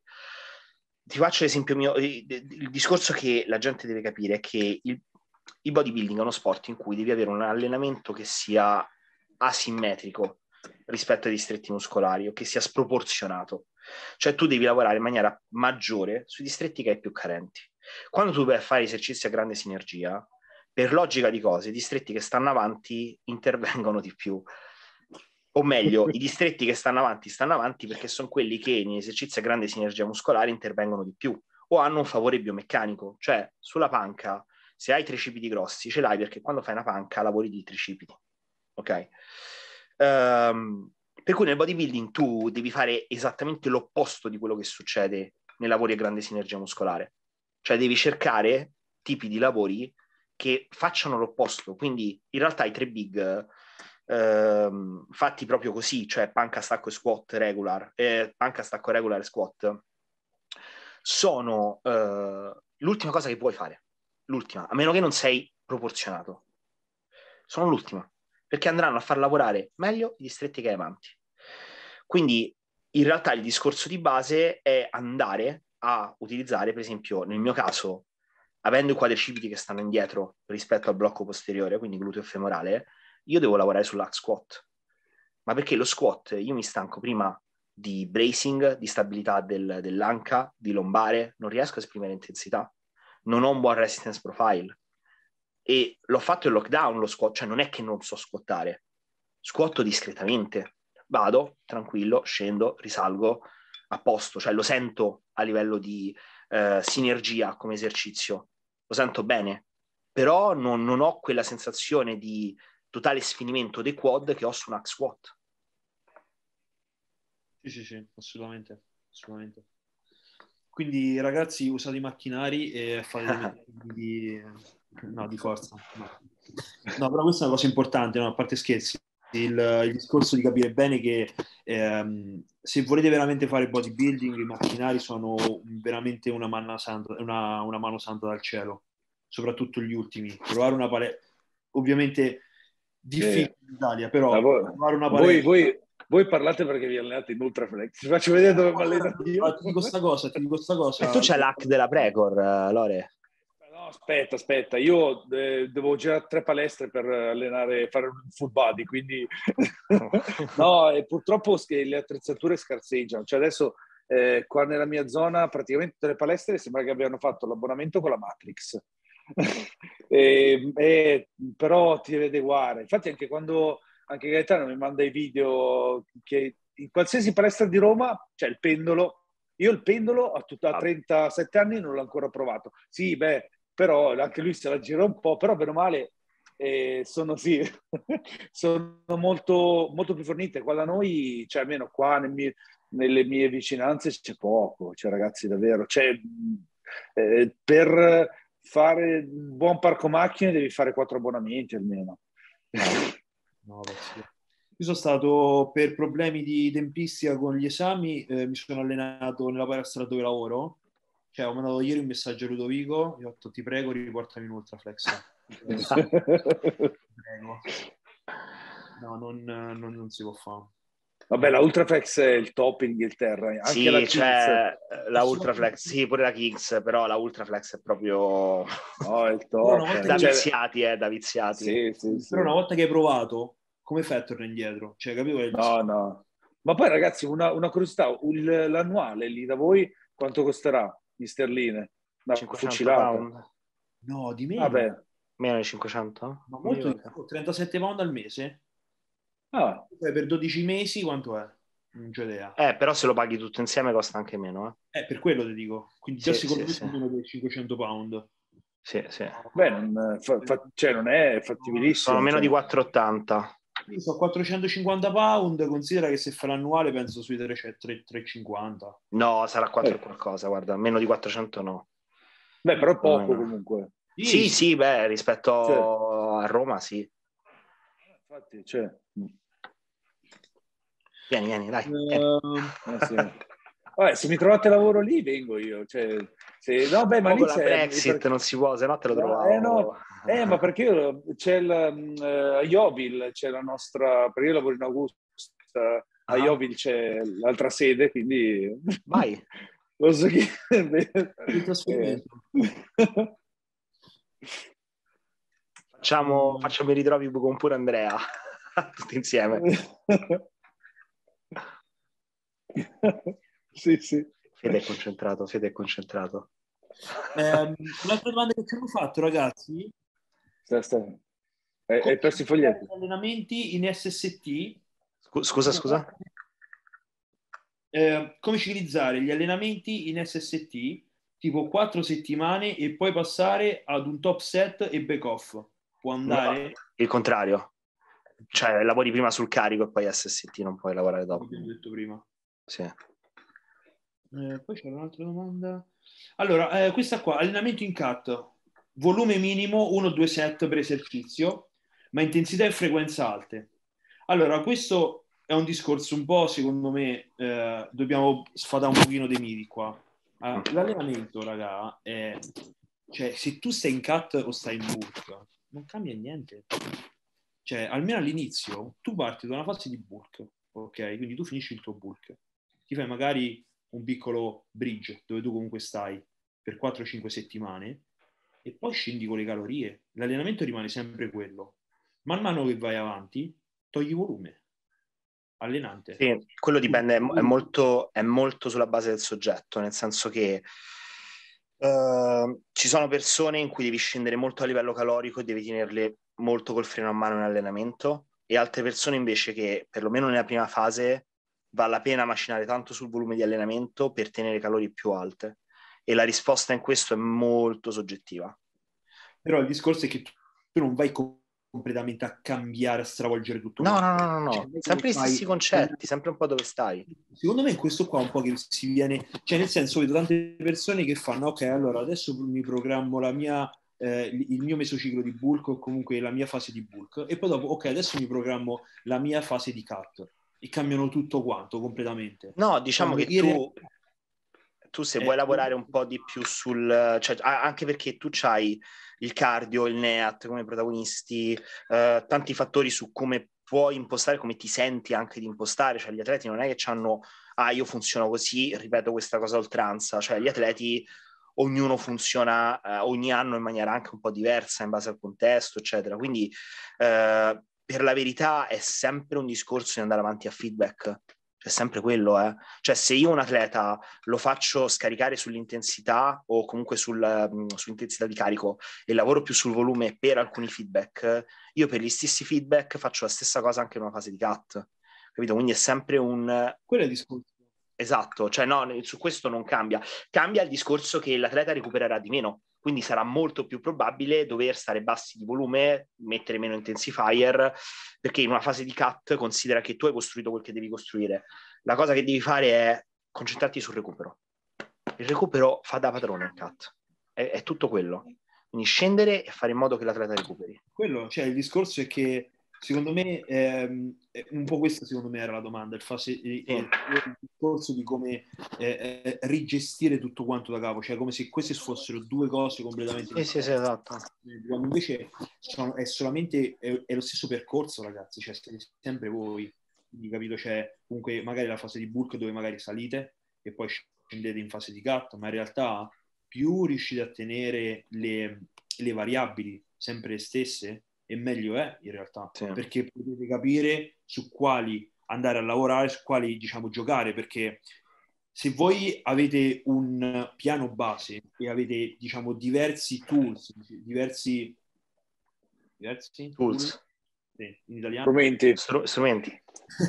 Ti faccio l'esempio mio, il discorso che la gente deve capire è che il, il bodybuilding è uno sport in cui devi avere un allenamento che sia asimmetrico rispetto ai distretti muscolari o che sia sproporzionato. Cioè tu devi lavorare in maniera maggiore sui distretti che hai più carenti. Quando tu vai a fare esercizi a grande sinergia, per logica di cose, i distretti che stanno avanti intervengono di più. o meglio, i distretti che stanno avanti stanno avanti perché sono quelli che in esercizi a grande sinergia muscolare intervengono di più o hanno un favore biomeccanico, cioè sulla panca se hai tricipiti grossi ce l'hai perché quando fai una panca lavori di tricipiti, ok? Um, per cui nel bodybuilding tu devi fare esattamente l'opposto di quello che succede nei lavori a grande sinergia muscolare, cioè devi cercare tipi di lavori che facciano l'opposto, quindi in realtà i tre big ehm, fatti proprio così, cioè panca, stacco e squat regular, eh, panca, stacco regular e squat, sono eh, l'ultima cosa che puoi fare, l'ultima, a meno che non sei proporzionato, sono l'ultima, perché andranno a far lavorare meglio i distretti che hai avanti. Quindi in realtà il discorso di base è andare a utilizzare, per esempio, nel mio caso, avendo i quadricipiti che stanno indietro rispetto al blocco posteriore, quindi gluteo femorale, io devo lavorare sull'hack squat. Ma perché lo squat io mi stanco prima di bracing, di stabilità del, dell'anca, di lombare, non riesco a esprimere intensità, non ho un buon resistance profile. E l'ho fatto in lockdown lo squat, cioè non è che non so squattare, squatto discretamente, vado tranquillo, scendo, risalgo a posto, cioè lo sento a livello di eh, sinergia come esercizio, lo sento bene, però non, non ho quella sensazione di totale sfinimento dei quad che ho su un hack squat. Sì, sì, sì, assolutamente, assolutamente. Quindi ragazzi usate i macchinari e fate dei metodi di... No, di forza. No. No, però questa è una cosa importante, no? A parte scherzi. Il, il discorso di capire bene che ehm, se volete veramente fare bodybuilding, i macchinari sono veramente una, manna santa, una, una mano santa dal cielo, soprattutto gli ultimi. Trovare una palestra, ovviamente difficile Sì. in Italia, però voi, trovare una voi, palestra... voi, voi parlate perché vi allenate in Ultraflex. Ti faccio vedere dove mi alleno io. Ti dico sta cosa, ti dico sta cosa. E tu c'hai l'hack della Precor, Lore? No, aspetta, aspetta, io eh, devo girare tre palestre per allenare, fare un full body, quindi no, e purtroppo le attrezzature scarseggiano. Cioè adesso eh, qua nella mia zona praticamente tutte le palestre sembra che abbiano fatto l'abbonamento con la Matrix. e, e, però ti deve adeguare. Infatti anche quando anche Gaetano mi manda i video che in qualsiasi palestra di Roma c'è il pendolo. Io il pendolo a, tutta, a trentasette anni non l'ho ancora provato. Sì, beh, però anche lui se la gira un po', però bene o male eh, sono, sì, sono molto, molto più fornite. Qua da noi, cioè almeno qua nel mie, nelle mie vicinanze c'è poco, cioè ragazzi davvero. Cioè, eh, per fare un buon parco macchine devi fare quattro abbonamenti almeno. No, io sono stato per problemi di tempistica con gli esami, eh, mi sono allenato nella palestra dove lavoro. Cioè, ho mandato ieri un messaggio a Ludovico, gli ho detto ti prego riportami in Ultraflex. Prego. No, non, non, non si può fare. Vabbè, la Ultraflex è il top in Inghilterra. Anche sì, la c'è la Ultraflex, sì, pure la Kings, però la Ultraflex è proprio no, è il top. da viziati, eh, da viziati. Sì, sì, sì. Però una volta che hai provato, come fai a tornare indietro? Cioè, capivo che no, no. Ma poi ragazzi, una, una curiosità, il, l'annuale lì da voi quanto costerà in sterline? Una cinquecento pound? No, di meno. Vabbè. Meno di cinquecento? Ma molto di più, trentasette pound al mese? Ah. Per dodici mesi quanto è? Non c'ho idea. Eh, però se lo paghi tutto insieme costa anche meno, eh. Eh, per quello ti dico. Quindi già sì, secondo sì, me sì. sono meno di cinquecento pound. Sì, sì. Beh, non, fa, fa, cioè non è fattibilissimo. Sono meno cioè. di quattrocentottanta. Io so quattrocentocinquanta pound, considera che se fa l'annuale penso sui trecentocinquanta. No, sarà quattro eh. e qualcosa, guarda, meno di quattrocento no. Beh, però poco no. comunque. Sì, sì, sì, beh, rispetto cioè. a Roma, sì. Infatti, cioè... Vieni, vieni, dai. Vieni. Uh, eh, sì. Vabbè, se mi trovate lavoro lì, vengo io. Cioè, se... No, beh, ma lì con c'è... la Brexit perché... non si può, se no te lo trovavo. Eh, no. eh ma perché io... c'è il... Uh, a Yeovil c'è la nostra... Perché io lavoro in Augusta. A uh-huh. Yeovil c'è l'altra sede, quindi... Vai. Lo so che... eh. Facciamo, facciamo i ritrovi con pure Andrea. Tutti insieme. Sì, sì. Fede è concentrato, Fede è concentrato. Eh, un'altra domanda che ci hanno fatto, ragazzi. Sta, sta. Hai perso i foglietti? Allenamenti in S S T. Scusa, scusa? Eh, come ciclizzare gli allenamenti in S S T tipo quattro settimane e poi passare ad un top set e back off. Può andare? No, il contrario. Cioè, lavori prima sul carico e poi S S T, non puoi lavorare dopo. Come abbiamo detto prima. Sì. Eh, poi c'era un'altra domanda. Allora, eh, questa qua, allenamento in cut. Volume minimo, uno due set per esercizio, ma intensità e frequenza alte. Allora, questo è un discorso un po', secondo me, eh, dobbiamo sfatare un pochino dei miti qua. Uh, l'allenamento, raga, è... Cioè, se tu stai in cut o stai in bulk, non cambia niente. Cioè, almeno all'inizio, tu parti da una fase di bulk, ok? Quindi tu finisci il tuo bulk. Ti fai magari un piccolo bridge, dove tu comunque stai per quattro cinque settimane, e poi scendi con le calorie. L'allenamento rimane sempre quello. Man mano che vai avanti, togli volume. Allenante. Sì, quello dipende, è, è, molto, è molto sulla base del soggetto, nel senso che uh, ci sono persone in cui devi scendere molto a livello calorico e devi tenerle molto col freno a mano in allenamento, e altre persone invece che, perlomeno nella prima fase, vale la pena macinare tanto sul volume di allenamento per tenere calorie più alte. E la risposta in questo è molto soggettiva. Però il discorso è che tu non vai completamente a cambiare, a stravolgere tutto. No, no, no, no, no. Cioè, sempre gli stessi concetti, sempre un po' dove stai. Secondo me questo qua è un po' che si viene, cioè nel senso vedo tante persone che fanno, ok, allora adesso mi programmo la mia, eh, il mio mesociclo di bulk o comunque la mia fase di bulk, e poi dopo, ok, adesso mi programmo la mia fase di cut, e cambiano tutto quanto completamente. No, diciamo Quando che tu... tu se eh, vuoi lavorare un po' di più sul... Cioè, anche perché tu c'hai il cardio, il NEAT come protagonisti, eh, tanti fattori su come puoi impostare, come ti senti anche di impostare. Cioè gli atleti non è che hanno, ah io funziono così, ripeto questa cosa a oltranza. Cioè gli atleti, ognuno funziona eh, ogni anno in maniera anche un po' diversa in base al contesto, eccetera. Quindi eh, per la verità è sempre un discorso di andare avanti a feedback. È sempre quello, eh. Cioè se io un atleta lo faccio scaricare sull'intensità o comunque sul, um, sull'intensità di carico e lavoro più sul volume per alcuni feedback, io per gli stessi feedback faccio la stessa cosa anche in una fase di cut, capito? Quindi è sempre un... Quello è il discorso. Esatto, cioè no, su questo non cambia. Cambia il discorso che l'atleta recupererà di meno, quindi sarà molto più probabile dover stare bassi di volume, mettere meno intensifier, perché in una fase di cut considera che tu hai costruito quel che devi costruire. La cosa che devi fare è concentrarti sul recupero. Il recupero fa da padrone in cut, è, è tutto quello. Quindi scendere e fare in modo che l'atleta recuperi. Quello, cioè il discorso è che secondo me ehm, un po' questa secondo me era la domanda, il, fase, il, sì. il, il discorso di come eh, eh, rigestire tutto quanto da capo, cioè come se queste fossero due cose completamente sì, sì, sì, esatto. Quando invece sono, è solamente è, è lo stesso percorso, ragazzi, cioè siete sempre voi, quindi capito, c'è comunque magari la fase di bulk dove magari salite e poi scendete in fase di cut, ma in realtà più riuscite a tenere le, le variabili sempre le stesse, e meglio è in realtà, sì. Perché potete capire su quali andare a lavorare, su quali diciamo giocare, perché se voi avete un piano base e avete diciamo diversi tools, diversi diversi tools, tool? Sì, in italiano strumenti, Stru- strumenti.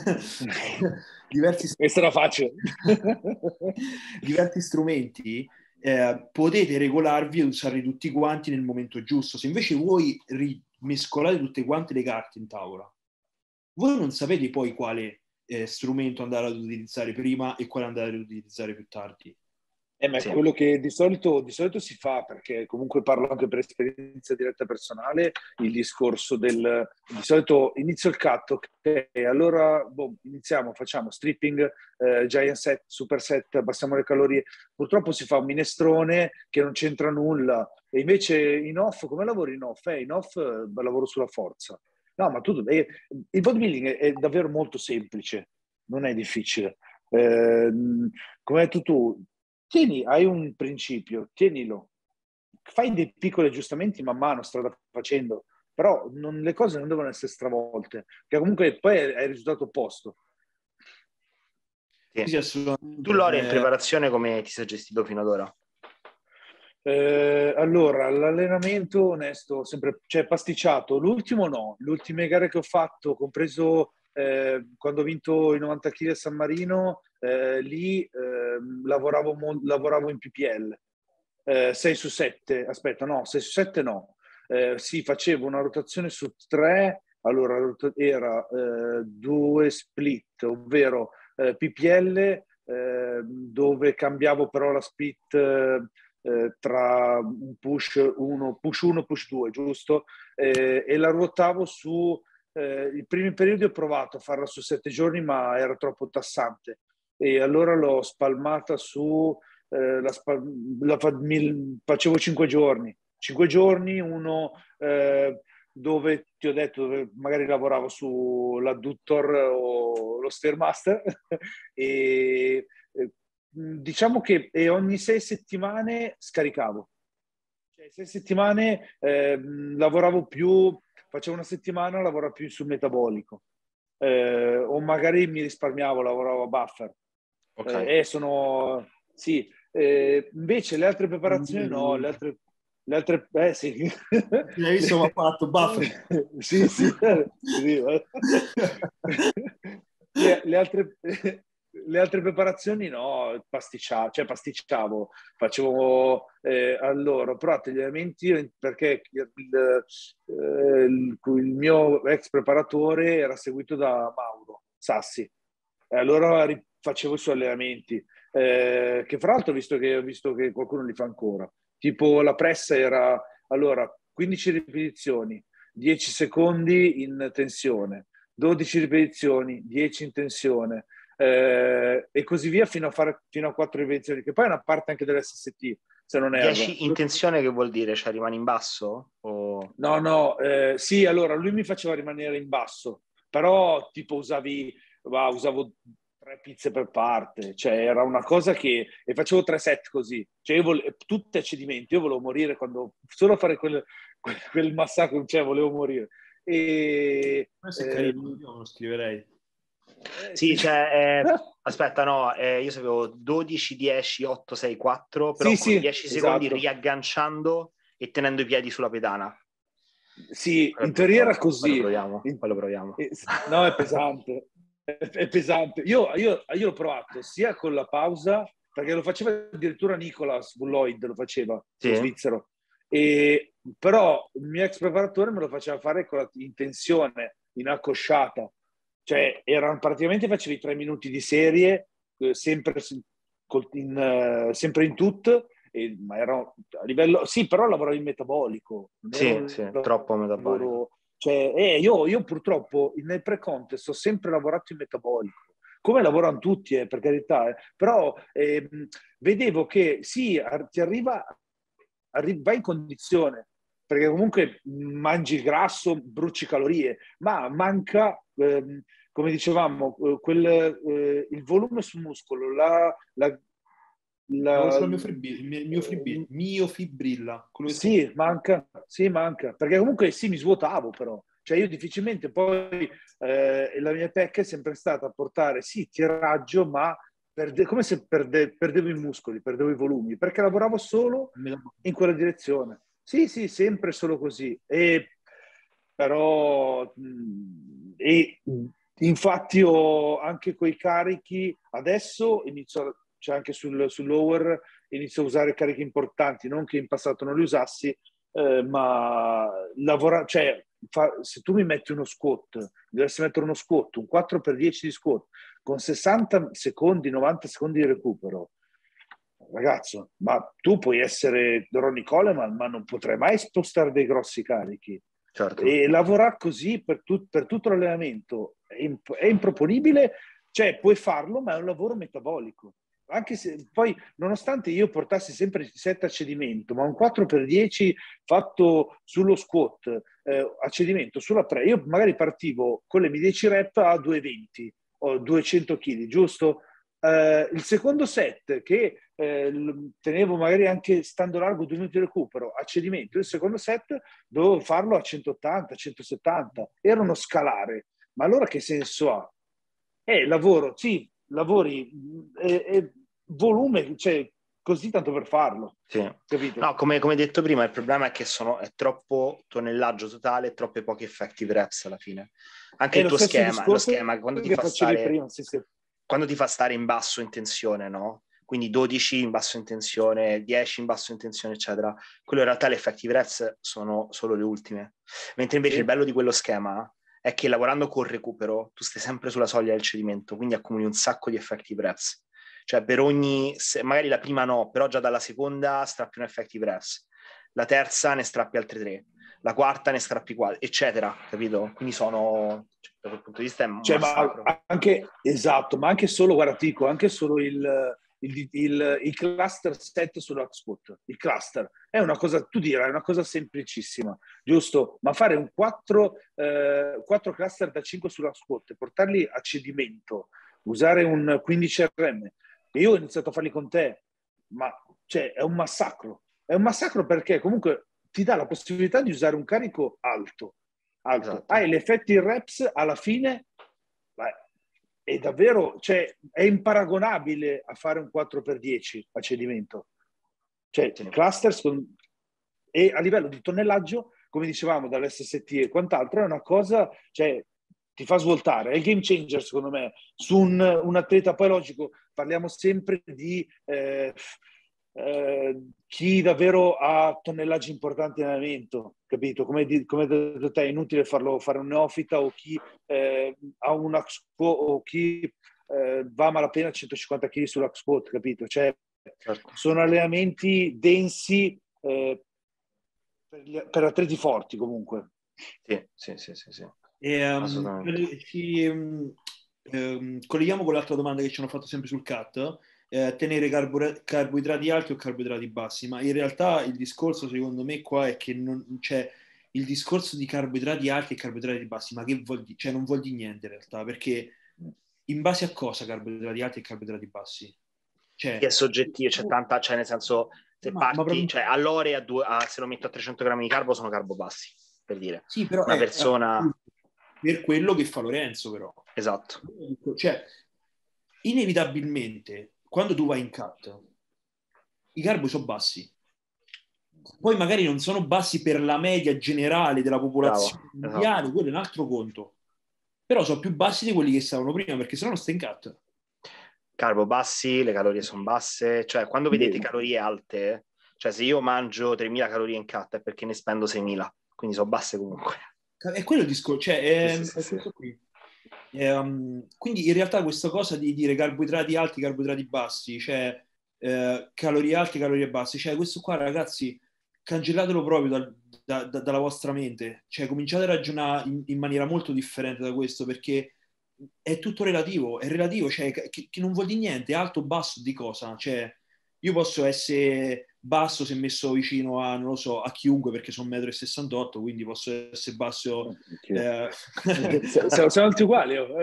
diversi questa era facile. diversi strumenti, eh, potete regolarvi e usarli tutti quanti nel momento giusto. Se invece voi rimescolate tutte quante le carte in tavola, voi non sapete poi quale eh, strumento andare ad utilizzare prima e quale andare ad utilizzare più tardi. Eh, ma è sì. quello che di solito, di solito si fa, perché comunque parlo anche per esperienza diretta personale, il discorso del... Di solito inizio il cut, ok, allora boh, iniziamo, facciamo stripping, eh, giant set, super set, abbassiamo le calorie. Purtroppo si fa un minestrone che non c'entra nulla. E invece in off, come lavoro in off? Eh, in off eh, lavoro sulla forza. No, ma tu... Eh, il bodybuilding è, è davvero molto semplice, non è difficile. Eh, come hai detto tu, tieni, hai un principio, tienilo, fai dei piccoli aggiustamenti man mano, strada facendo, però non, le cose non devono essere stravolte, che comunque poi è il risultato opposto. Sì. Tu, Lore, in preparazione come ti sei gestito fino ad ora? Eh, allora, l'allenamento, onesto, sempre, cioè pasticciato. L'ultimo no, le ultime gare che ho fatto, compreso eh, quando ho vinto i novanta chili a San Marino, eh, lì eh, lavoravo, mo- lavoravo in P P L, eh, sei su sette, aspetta, no, sei su sette no. Eh, sì, facevo una rotazione su tre, allora era eh, due split, ovvero eh, P P L, eh, dove cambiavo però la split eh, eh, tra un push uno, push uno, push due, giusto? Eh, e la ruotavo su, eh, i primi periodi ho provato a farla su sette giorni, ma era troppo tassante. E allora l'ho spalmata su, eh, la, spal- la fa- mi- facevo cinque giorni. Cinque giorni, uno eh, dove ti ho detto, dove magari lavoravo sull'adductor o lo Stairmaster e eh, diciamo che e ogni sei settimane scaricavo. Cioè, sei settimane eh, lavoravo più, facevo una settimana, lavoravo più sul metabolico. Eh, o magari mi risparmiavo, lavoravo a buffer. Ok. Eh, e sono, sì, eh, invece le altre preparazioni no, le altre, le altre, eh sì. Hai visto come ha fatto buffer? Sì, sì, sì. Le, le altre, le altre preparazioni no, pasticciavo, cioè pasticciavo, facevo eh, allora, ho provato gli allenamenti perché il, eh, il, il mio ex preparatore era seguito da Mauro Sassi, e allora ri- facevo i suoi allenamenti, eh, che fra l'altro ho visto che, ho visto che qualcuno li fa ancora, tipo la pressa era allora quindici ripetizioni, dieci secondi in tensione, dodici ripetizioni, dieci in tensione, eh, e così via fino a fare fino a quattro ripetizioni, che poi è una parte anche dell'S S T, se non erro. dieci in tensione che vuol dire? Cioè rimani in basso? O... No, no, eh, sì, allora lui mi faceva rimanere in basso, però tipo usavi, va, usavo tre pizze per parte, cioè era una cosa che, e facevo tre set così, cioè io volevo, tutte a cedimento, io volevo morire quando, solo fare quel, quel, quel massacro, cioè volevo morire. E, Questo è carino, ehm, io lo scriverei. eh, Sì, sì. cioè, eh, aspetta, no, eh, io sapevo dodici, dieci, otto, sei, quattro, però Sì, con sì, dieci secondi esatto. riagganciando e tenendo i piedi sulla pedana. Sì, Quello è in teoria era brutto, poi lo così. proviamo, In- poi lo proviamo. eh, no, è pesante. È, è pesante. Io, io, io l'ho provato sia con la pausa, perché lo faceva addirittura Nicolas Bulloid, lo faceva, lo Sì? svizzero. E, però il mio ex preparatore me lo faceva fare con la, in tensione, in accosciata. Cioè, erano praticamente facevi tre minuti di serie, eh, sempre, col- in, eh, sempre in tutto, e, ma era a livello, sì, però lavoravo in metabolico, non era Sì, un sì, troppo metabolico. lavoro, cioè, eh, io, io purtroppo nel pre-contest ho sempre lavorato in metabolico, come lavorano tutti, eh, per carità, eh, però ehm, vedevo che sì, ar- ti arriva, arri- vai in condizione, perché comunque mangi il grasso, bruci calorie, ma manca, ehm, come dicevamo, eh, quel, eh, il volume sul muscolo, la, la, Stavo la, sulla mio fibrilla, il mio, mio fibrilla, eh, mio fibrilla, quello che sto sì, manca, sì, manca, perché comunque sì, mi svuotavo però, cioè io difficilmente poi eh, la mia tecnica è sempre stata portare sì, tiraggio, ma perde, come se perde, perdevo i muscoli, perdevo i volumi, perché lavoravo solo in quella direzione. Sì, sì, sempre solo così. E, però, mh, e, infatti ho anche quei carichi, adesso inizio, cioè anche sul, sul lower, inizio a usare carichi importanti, non che in passato non li usassi, eh, ma lavora, cioè, fa, se tu mi metti uno squat, dovresti mettere uno squat, un quattro per dieci di squat, con sessanta secondi, novanta secondi di recupero, ragazzo, ma tu puoi essere Ronnie Coleman, ma non potrai mai spostare dei grossi carichi. Certo. E lavorare così per, tut, per tutto l'allenamento è, imp- è improponibile, cioè puoi farlo, ma è un lavoro metabolico. Anche se poi, nonostante io portassi sempre il set a cedimento, ma un quattro per dieci fatto sullo squat, eh, a cedimento sulla pre, io magari partivo con le mie dieci rep a due venti o duecento chili, giusto? Eh, il secondo set che eh, tenevo magari anche stando largo due minuti di recupero a cedimento, il secondo set dovevo farlo a centottanta, centosettanta, era uno scalare, ma allora che senso ha? Eh, lavoro, sì, lavori, eh, eh, volume, cioè così tanto per farlo. Sì. Capito? No, come, come detto prima, il problema è che sono, è troppo tonnellaggio totale e troppe poche effective reps alla fine. Anche È il lo tuo stesso schema, lo discorso schema quando ti che fa facevi stare, prima, sì, sì. quando ti fa stare in basso in tensione, no? Quindi dodici in basso in tensione, dieci in basso in tensione, eccetera. Quello in realtà le effective reps sono solo le ultime. Mentre invece Sì. il bello di quello schema è che lavorando col recupero tu stai sempre sulla soglia del cedimento, quindi accumuli un sacco di effective reps. Cioè per ogni, magari la prima no, però già dalla seconda strappi un effective reps, la terza ne strappi altre tre, la quarta ne strappi quattro, eccetera, capito? Quindi sono, cioè, da quel punto di vista è un Cioè, massacro. ma anche, esatto, ma anche solo, guarda, ti dico, anche solo il, il, il, il cluster set sull'hot spot, il cluster, è una cosa, tu dirai, è una cosa semplicissima, giusto? Ma fare un quattro eh, cluster da cinque sull'hot spot e portarli a cedimento, usare un quindici R M, e io ho iniziato a farli con te, ma cioè, è un massacro, è un massacro perché comunque ti dà la possibilità di usare un carico alto, alto. Esatto. Hai l'effetto in reps alla fine, è davvero, cioè, è imparagonabile a fare un quattro per dieci a cedimento. Cioè, Sì. clusters con, e a livello di tonnellaggio, come dicevamo, dall'S S T e quant'altro, è una cosa, cioè, ti fa svoltare. È il game changer, secondo me, su un, un atleta. Poi, logico, parliamo sempre di eh, eh, chi davvero ha tonnellaggi importanti in allenamento, capito? Come, di, come hai detto te, è inutile farlo fare un neofita o chi eh, ha un Axpo o chi eh, va a malapena a centocinquanta chili sull'Axpot, capito? Cioè, Certo. sono allenamenti densi eh, per, gli, per atleti forti comunque. Sì, sì, sì, sì, sì. E, um, Assolutamente. ci um, um, colleghiamo con l'altra domanda che ci hanno fatto sempre sul cut, eh, tenere carbo- carboidrati alti o carboidrati bassi, ma in realtà il discorso secondo me qua è che non c'è il discorso di carboidrati alti e carboidrati bassi, ma che vuol dire? Cioè non vuol dire niente in realtà, perché in base a cosa carboidrati alti e carboidrati bassi? Cioè, Che è soggettivo, c'è tanta, cioè nel senso, se ma, parti, ma proprio... cioè all'ore a due, a, se lo metto a trecento grammi di carbo sono carbo bassi, per dire. Sì, però Una è persona... per quello che fa Lorenzo, però. Esatto. Cioè, inevitabilmente, quando tu vai in cut, i carbi sono bassi. Poi magari non sono bassi per la media generale della popolazione Bravo, mondiale, esatto. quello è un altro conto. Però sono più bassi di quelli che stavano prima, perché sennò non stai in cut. Carbo bassi, le calorie sono basse, cioè quando vedete calorie alte, cioè se io mangio tremila calorie in cut è perché ne spendo seimila, quindi sono basse comunque. È quello il discorso, cioè è, Sì, sì, sì, è sì. questo qui. E, um, quindi in realtà questa cosa di dire carboidrati alti, carboidrati bassi, cioè eh, calorie alte, calorie basse, cioè questo qua ragazzi cancellatelo proprio dal, da, da, dalla vostra mente, cioè cominciate a ragionare in, in maniera molto differente da questo, perché è tutto relativo, è relativo, cioè che, che non vuol dire niente, alto o basso di cosa, cioè io posso essere basso se messo vicino a, non lo so, a chiunque perché sono uno e sessantotto metri, quindi posso essere basso eh... siamo, siamo tutti uguali oh.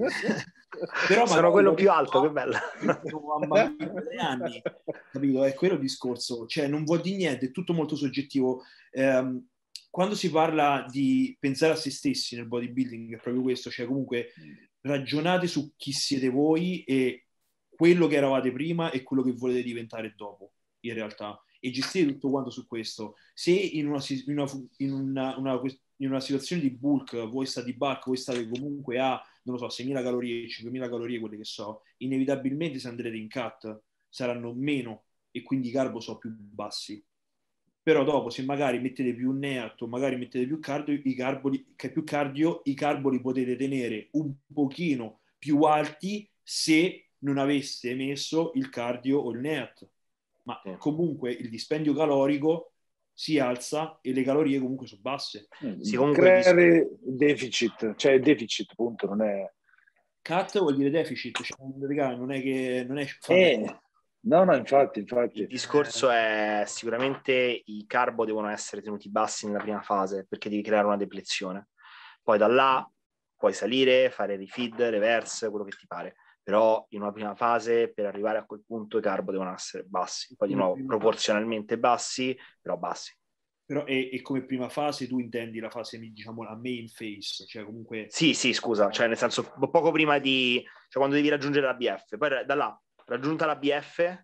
Però sono quello più alto, no, che bello. a bambini di tre anni, capito? È quello il discorso, cioè non vuol dire niente, è tutto molto soggettivo. Eh, quando si parla di pensare a se stessi nel bodybuilding è proprio questo, cioè comunque ragionate su chi siete voi e quello che eravate prima e quello che volete diventare dopo, in realtà, e gestire tutto quanto su questo. Se in una, in una, in una, una, in una situazione di bulk voi state di bulk, voi state comunque a, non lo so, seimila calorie, cinquemila calorie, quelle che so, inevitabilmente se andrete in cut saranno meno e quindi i carbo sono più bassi. Però dopo, se magari mettete più neato, magari mettete più cardio, i carboli, che più cardio, i carboli potete tenere un pochino più alti se non aveste messo il cardio o il neat. Ma Sì. comunque il dispendio calorico si alza e le calorie comunque sono basse. Sì, comunque creare deficit, cioè deficit, punto, non è... Cut vuol dire deficit, cioè, non è che non è eh, no, no, infatti, infatti. Il discorso è sicuramente i carbo devono essere tenuti bassi nella prima fase perché devi creare una deplezione. Poi da là puoi salire, fare refeed, reverse, quello che ti pare. Però in una prima fase, per arrivare a quel punto, i carbo devono essere bassi. Poi di nuovo, proporzionalmente bassi, però bassi. Però e, e come prima fase tu intendi la fase, diciamo, la main phase, cioè comunque... Sì, sì, scusa, cioè nel senso poco prima di... cioè quando devi raggiungere la B F. Poi da là, raggiunta la B F,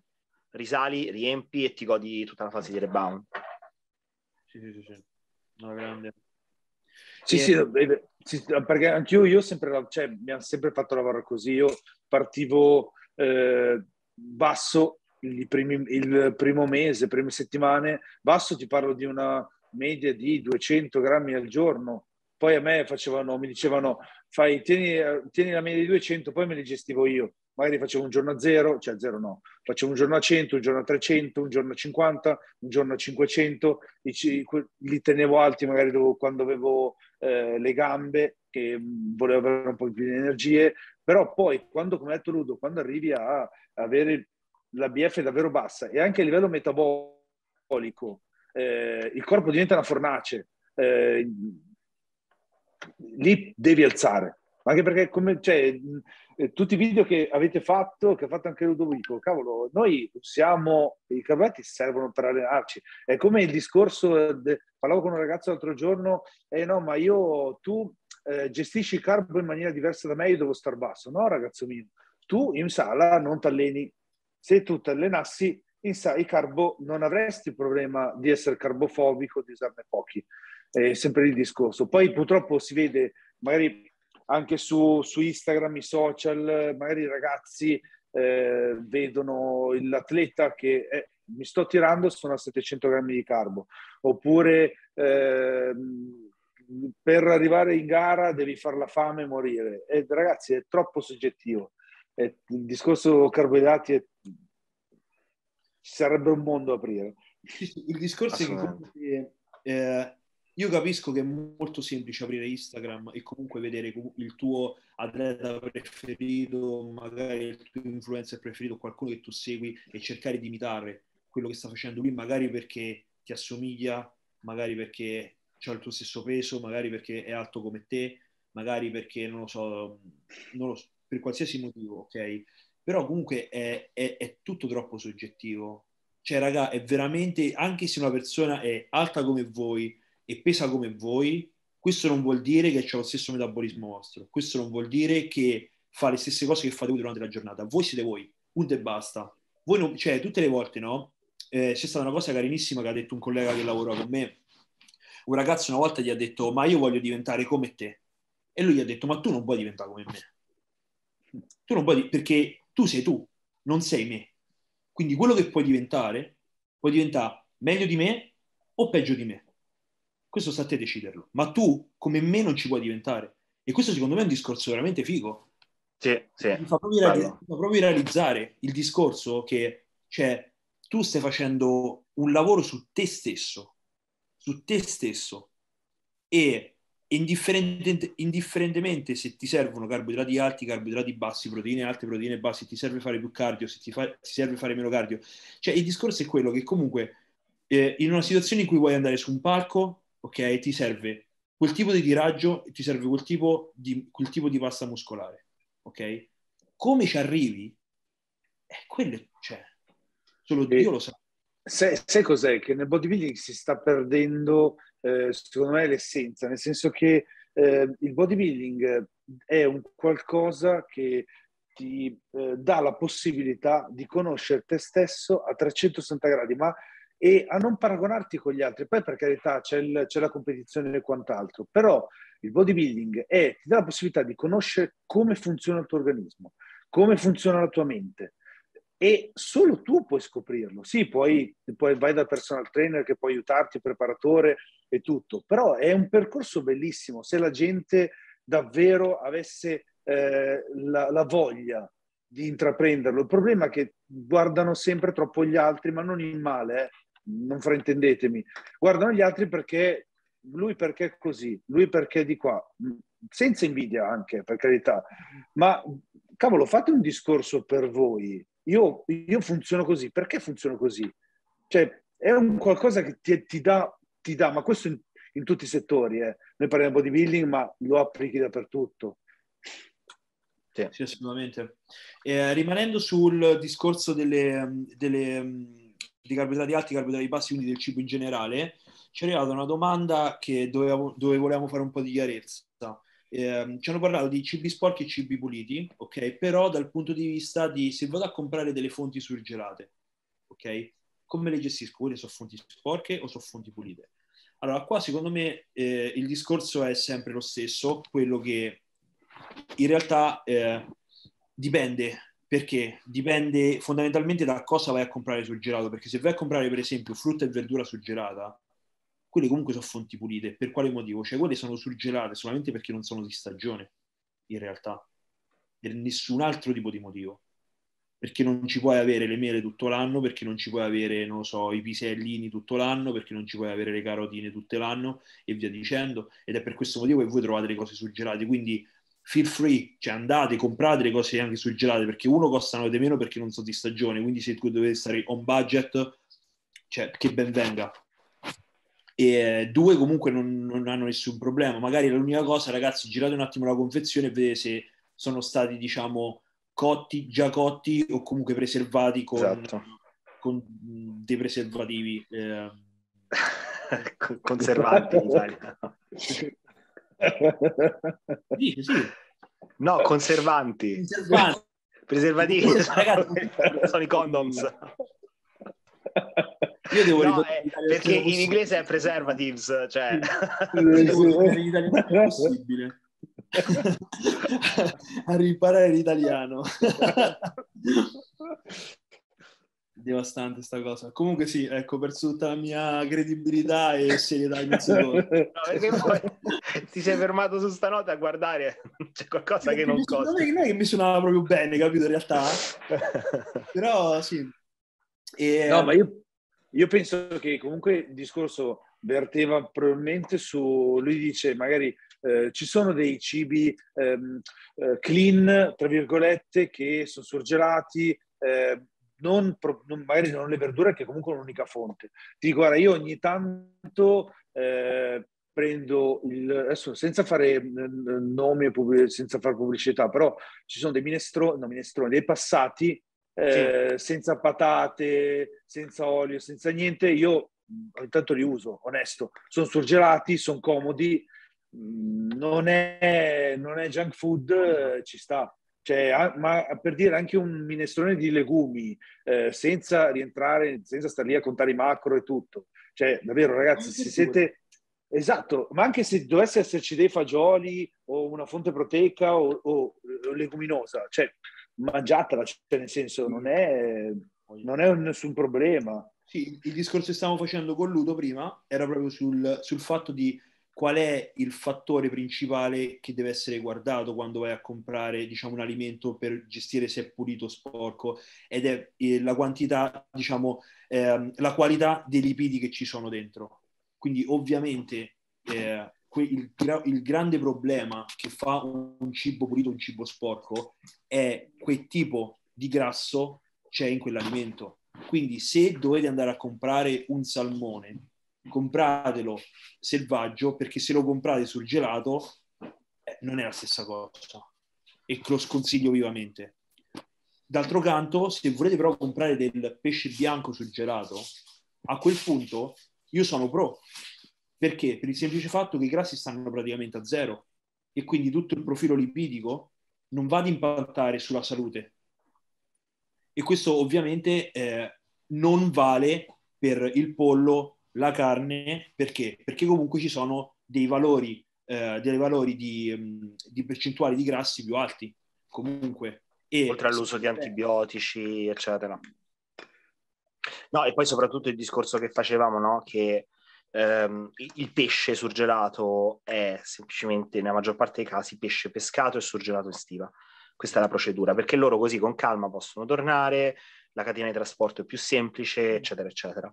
risali, riempi e ti godi tutta la fase di rebound. Sì, sì, sì, sì. Una grande. Sì, E... sì, sì, perché anch'io io sempre, cioè, mi hanno sempre fatto lavorare così. Io partivo eh, basso il, primi, il primo mese, prime settimane, basso ti parlo di una media di duecento grammi al giorno. Poi a me facevano, mi dicevano, fai, tieni, tieni la media di duecento, poi me li gestivo io. Magari facevo un giorno a zero, cioè a zero no, facevo un giorno a cento, un giorno a trecento, un giorno a cinquanta, un giorno a cinquecento, li tenevo alti magari dopo, quando avevo eh, le gambe, che volevo avere un po' più di energie, però poi quando, come ha detto Ludo, quando arrivi a avere la B F davvero bassa e anche a livello metabolico, eh, il corpo diventa una fornace, eh, lì devi alzare, anche perché come, cioè, eh, tutti i video che avete fatto, che ha fatto anche Ludovico, cavolo, noi usiamo, i carboidrati servono per allenarci, è come il discorso, de, parlavo con un ragazzo l'altro giorno, eh no, ma io, tu eh, gestisci il carbo in maniera diversa da me, io devo star basso, no ragazzo mio, tu in sala non ti alleni, se tu ti allenassi in sala, il carbo non avresti il problema di essere carbofobico, di usarne pochi, è sempre il discorso. Poi purtroppo si vede magari anche su, su Instagram, i social, magari i ragazzi eh, vedono l'atleta che eh, mi sto tirando, sono a settecento grammi di carbo, oppure eh, per arrivare in gara devi fare la fame e morire. E, ragazzi, è troppo soggettivo. È, il discorso carboidrati è, ci sarebbe un mondo a aprire. Il discorso è che comunque, eh, io capisco che è molto semplice aprire Instagram e comunque vedere il tuo atleta preferito, magari il tuo influencer preferito, qualcuno che tu segui e cercare di imitare quello che sta facendo lui, magari perché ti assomiglia, magari perché ha il tuo stesso peso, magari perché è alto come te, magari perché, non lo so, non lo so, per qualsiasi motivo, ok? Però comunque è, è, è tutto troppo soggettivo. Cioè, raga, è veramente, anche se una persona è alta come voi e pesa come voi, questo non vuol dire che c'è lo stesso metabolismo vostro. Questo non vuol dire che fa le stesse cose che fate voi durante la giornata. Voi siete voi, punto e basta. Voi non, cioè, tutte le volte, no? Eh, c'è stata una cosa carinissima che ha detto un collega che lavora con me. Un ragazzo una volta gli ha detto, ma io voglio diventare come te. E lui gli ha detto, ma tu non puoi diventare come me. Tu non puoi, perché tu sei tu, non sei me. Quindi quello che puoi diventare, puoi diventare meglio di me o peggio di me. Questo sta a te deciderlo. Ma tu, come me, non ci puoi diventare. E questo secondo me è un discorso veramente figo. Sì, sì. Mi fa proprio, reali- mi fa proprio realizzare il discorso che, cioè, tu stai facendo un lavoro su te stesso, su te stesso, e indifferente, indifferentemente se ti servono carboidrati alti, carboidrati bassi, proteine alte, proteine basse, se ti serve fare più cardio, se ti, fa, ti serve fare meno cardio. Cioè il discorso è quello che comunque eh, in una situazione in cui vuoi andare su un palco, ok, ti serve quel tipo di tiraggio, ti serve quel tipo di, quel tipo di pasta muscolare, ok? Come ci arrivi? Eh, quello c'è, solo E Dio lo sa. sai, sai cos'è? Che nel bodybuilding si sta perdendo, eh, secondo me, l'essenza, nel senso che eh, il bodybuilding è un qualcosa che ti eh, dà la possibilità di conoscere te stesso a trecentosessanta gradi, ma e a non paragonarti con gli altri. Poi per carità c'è, il, c'è la competizione e quant'altro, però il bodybuilding è, ti dà la possibilità di conoscere come funziona il tuo organismo, come funziona la tua mente, e solo tu puoi scoprirlo. Sì, poi, poi vai dal personal trainer che può aiutarti, preparatore e tutto, però è un percorso bellissimo. Se la gente davvero avesse eh, la, la voglia di intraprenderlo, il problema è che guardano sempre troppo gli altri, ma non in male, eh? Non fraintendetemi, guardano gli altri perché lui perché è così, lui perché è di qua, senza invidia anche, per carità, ma cavolo, fate un discorso per voi. Io, io funziono così, perché funziono così? Cioè, è un qualcosa che ti, ti, dà, ti dà, ma questo in, in tutti i settori, eh. Noi parliamo di bodybuilding, ma lo applichi dappertutto. Sì, sì, assolutamente. Eh, rimanendo sul discorso delle, delle, di carboidrati alti, carboidrati bassi, quindi del cibo in generale, ci è arrivata una domanda che dove, dove volevamo fare un po' di chiarezza. Eh, ci hanno parlato di cibi sporchi e cibi puliti, ok? Però dal punto di vista di se vado a comprare delle fonti surgelate, ok? Come le gestisco? Quelle sono fonti sporche o sono fonti pulite? Allora, qua secondo me eh, il discorso è sempre lo stesso, quello che in realtà eh, dipende, perché dipende fondamentalmente da cosa vai a comprare surgelato, perché se vai a comprare per esempio frutta e verdura surgelata, quelle comunque sono fonti pulite. Per quale motivo? Cioè quelle sono surgelate solamente perché non sono di stagione, in realtà, per nessun altro tipo di motivo. Perché non ci puoi avere le mele tutto l'anno, perché non ci puoi avere, non lo so, i pisellini tutto l'anno, perché non ci puoi avere le carotine tutto l'anno e via dicendo. Ed è per questo motivo che voi trovate le cose surgelate. Quindi feel free, cioè andate, comprate le cose anche surgelate, perché uno costano di meno perché non sono di stagione, quindi se tu dovete stare on budget, cioè che ben venga. E due comunque non, non hanno nessun problema. Magari l'unica cosa, ragazzi, girate un attimo la confezione e vedete se sono stati, diciamo, cotti, già cotti o comunque preservati con, esatto. con dei preservativi eh. conservanti in Italia. Sì, sì. No, conservanti. Conservanti. Preservativi Ragazzi, sono i condoms. Io devo no, eh, perché in inglese è preservatives, cioè io devo ritornare in italiano il possibile. A riparare l'italiano. Devastante sta cosa. Comunque sì, ecco, ho perso tutta la mia credibilità e serietà in un secondo. No, perché poi ti sei fermato su sta nota a guardare, c'è qualcosa che non costa. Non è che mi suonava proprio bene, capito, in realtà? Però sì. E, no, ma io, io penso che comunque il discorso verteva probabilmente su, lui dice magari eh, ci sono dei cibi ehm, eh, clean, tra virgolette, che sono surgelati, eh, non, non, magari non le verdure, che comunque è un'unica fonte. Ti dico, guarda, io ogni tanto eh, prendo, il, adesso senza fare nomi, senza fare pubblicità, però ci sono dei minestroni, no, minestroni, dei passati Eh, sì. senza patate, senza olio, senza niente, io ogni tanto li uso, onesto. Sono surgelati, sono comodi, non è, non è junk food, eh, ci sta. Cioè, ma per dire anche un minestrone di legumi, eh, senza rientrare, senza stare lì a contare i macro e tutto. Cioè, davvero, ragazzi, se siete... Esatto, ma anche se dovesse esserci dei fagioli o una fonte proteica o, o leguminosa, cioè mangiatela, cioè nel senso non è, non è nessun problema. Sì, il discorso che stavamo facendo con Ludo prima era proprio sul, sul fatto di qual è il fattore principale che deve essere guardato quando vai a comprare, diciamo, un alimento per gestire se è pulito o sporco, ed è eh, la quantità, diciamo, ehm, la qualità dei lipidi che ci sono dentro. Quindi ovviamente eh, que- il, il grande problema che fa un, un cibo pulito, un cibo sporco, è quel tipo di grasso c'è in quell'alimento. Quindi se dovete andare a comprare un salmone, compratelo selvaggio, perché se lo comprate surgelato eh, non è la stessa cosa, e lo sconsiglio vivamente. D'altro canto, se volete però comprare del pesce bianco surgelato, a quel punto io sono pro. Perché? Per il semplice fatto che i grassi stanno praticamente a zero e quindi tutto il profilo lipidico non va ad impattare sulla salute. E questo ovviamente eh, non vale per il pollo, la carne, perché? Perché comunque ci sono dei valori, eh, dei valori di, um, di percentuali di grassi più alti, comunque. E oltre all'uso di antibiotici, eccetera. No, e poi soprattutto il discorso che facevamo, no? Che ehm, il pesce surgelato è semplicemente, nella maggior parte dei casi, pesce pescato e surgelato in stiva. Questa è la procedura, perché loro così con calma possono tornare, la catena di trasporto è più semplice, eccetera, eccetera.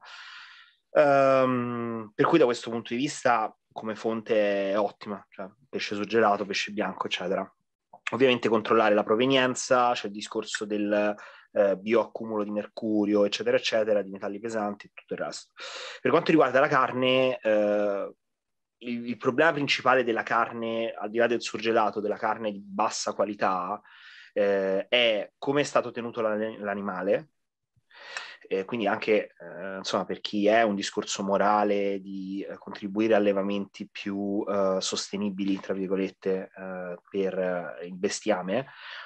Um, per cui da questo punto di vista come fonte è ottima, cioè pesce surgelato, pesce bianco, eccetera. Ovviamente controllare la provenienza, c'è il discorso del eh, bioaccumulo di mercurio, eccetera, eccetera, di metalli pesanti e tutto il resto. Per quanto riguarda la carne, eh, il, il problema principale della carne, al di là del surgelato, della carne di bassa qualità, eh, è come è stato tenuto l'animale. Eh, quindi anche eh, insomma, per chi è un discorso morale di eh, contribuire a allevamenti più eh, sostenibili, tra virgolette, eh, per eh, il bestiame,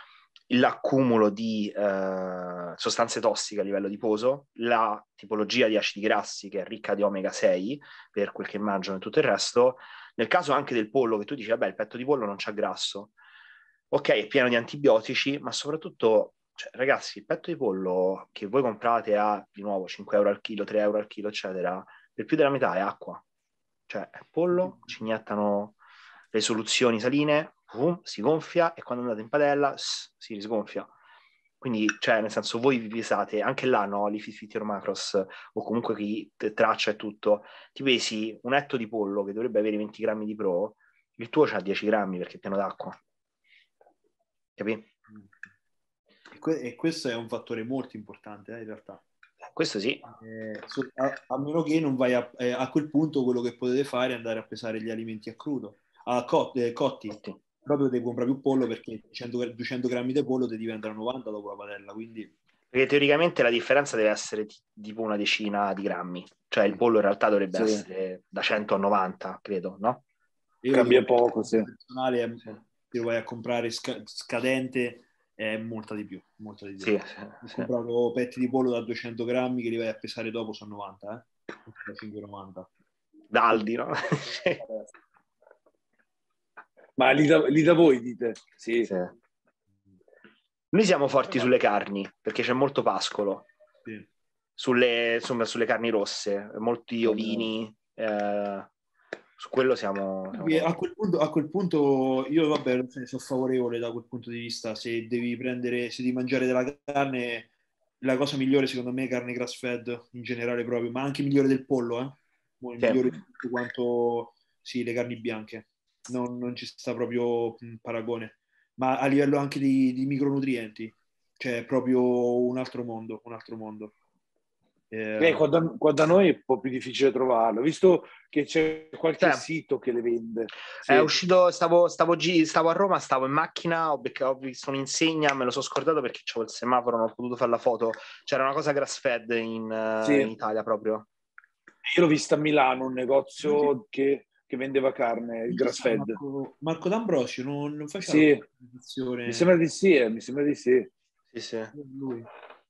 l'accumulo di eh, sostanze tossiche a livello adiposo, la tipologia di acidi grassi che è ricca di omega sei per quel che mangiano e tutto il resto. Nel caso anche del pollo, che tu dici, vabbè, il petto di pollo non c'ha grasso, ok, è pieno di antibiotici, ma soprattutto, cioè, ragazzi, il petto di pollo che voi comprate a, di nuovo, cinque euro al chilo, tre euro al chilo, eccetera, per più della metà è acqua. Cioè, è pollo, ci iniettano le soluzioni saline, boom, si gonfia, e quando andate in padella sss, si risgonfia. Quindi, cioè, nel senso, voi vi pesate, anche là, no, l'I F I T or Macros, o comunque chi traccia e tutto, ti pesi un etto di pollo che dovrebbe avere venti grammi di pro, il tuo c'ha dieci grammi perché è pieno d'acqua. Capì? E, que- e questo è un fattore molto importante, eh, in realtà. Questo sì. Eh, so- a, a meno che non vai a, eh, a quel punto quello che potete fare è andare a pesare gli alimenti a crudo, a cot- eh, cotti. Sì. Proprio devi comprare più pollo perché cento, duecento grammi di pollo ti diventano novanta dopo la padella, quindi... Perché teoricamente la differenza deve essere t- tipo una decina di grammi. Cioè il pollo in realtà dovrebbe Sì. essere da cento a novanta, credo, no? Io Cambia dico, poco, sì. personale, è- Sì. se lo vai a comprare sca- scadente è molta di più, molta di più. Sì, Ho sì, sì. comprato petti di pollo da duecento grammi che li vai a pesare dopo sono novanta, eh? Da cinque virgola novanta. Da Aldi, no? Ma lì da, lì da voi dite? Sì. Sì. Noi siamo forti sulle carni, perché c'è molto pascolo. Sì. Sulle, insomma, sulle carni rosse, molti ovini, eh, su quello siamo... siamo A quel punto, a quel punto io vabbè sono favorevole da quel punto di vista. Se devi prendere, se devi mangiare della carne, la cosa migliore secondo me è carne grass fed in generale proprio, ma anche migliore del pollo, eh? Sì. Migliore di tutto quanto sì, le carni bianche. Non, non ci sta proprio mh, paragone, ma a livello anche di, di micronutrienti, cioè proprio un altro mondo, un altro mondo. Eh, Eh, qua, da, qua da noi è un po' più difficile trovarlo, visto che c'è qualche Sì. sito che le vende. Sì. È uscito, stavo, stavo, gi- stavo a Roma, stavo in macchina, ho, becca- ho visto un'insegna, me lo sono scordato perché c'avevo il semaforo, non ho potuto fare la foto. C'era una cosa grass fed in, eh, Sì. in Italia proprio. Io l'ho vista a Milano, un negozio che, che vendeva carne, il grass fed. Marco, Marco D'Ambrosio non, non faceva Sì, la competizione. mi sembra di sì, eh, mi sembra di sì. Sì, sì. Lui.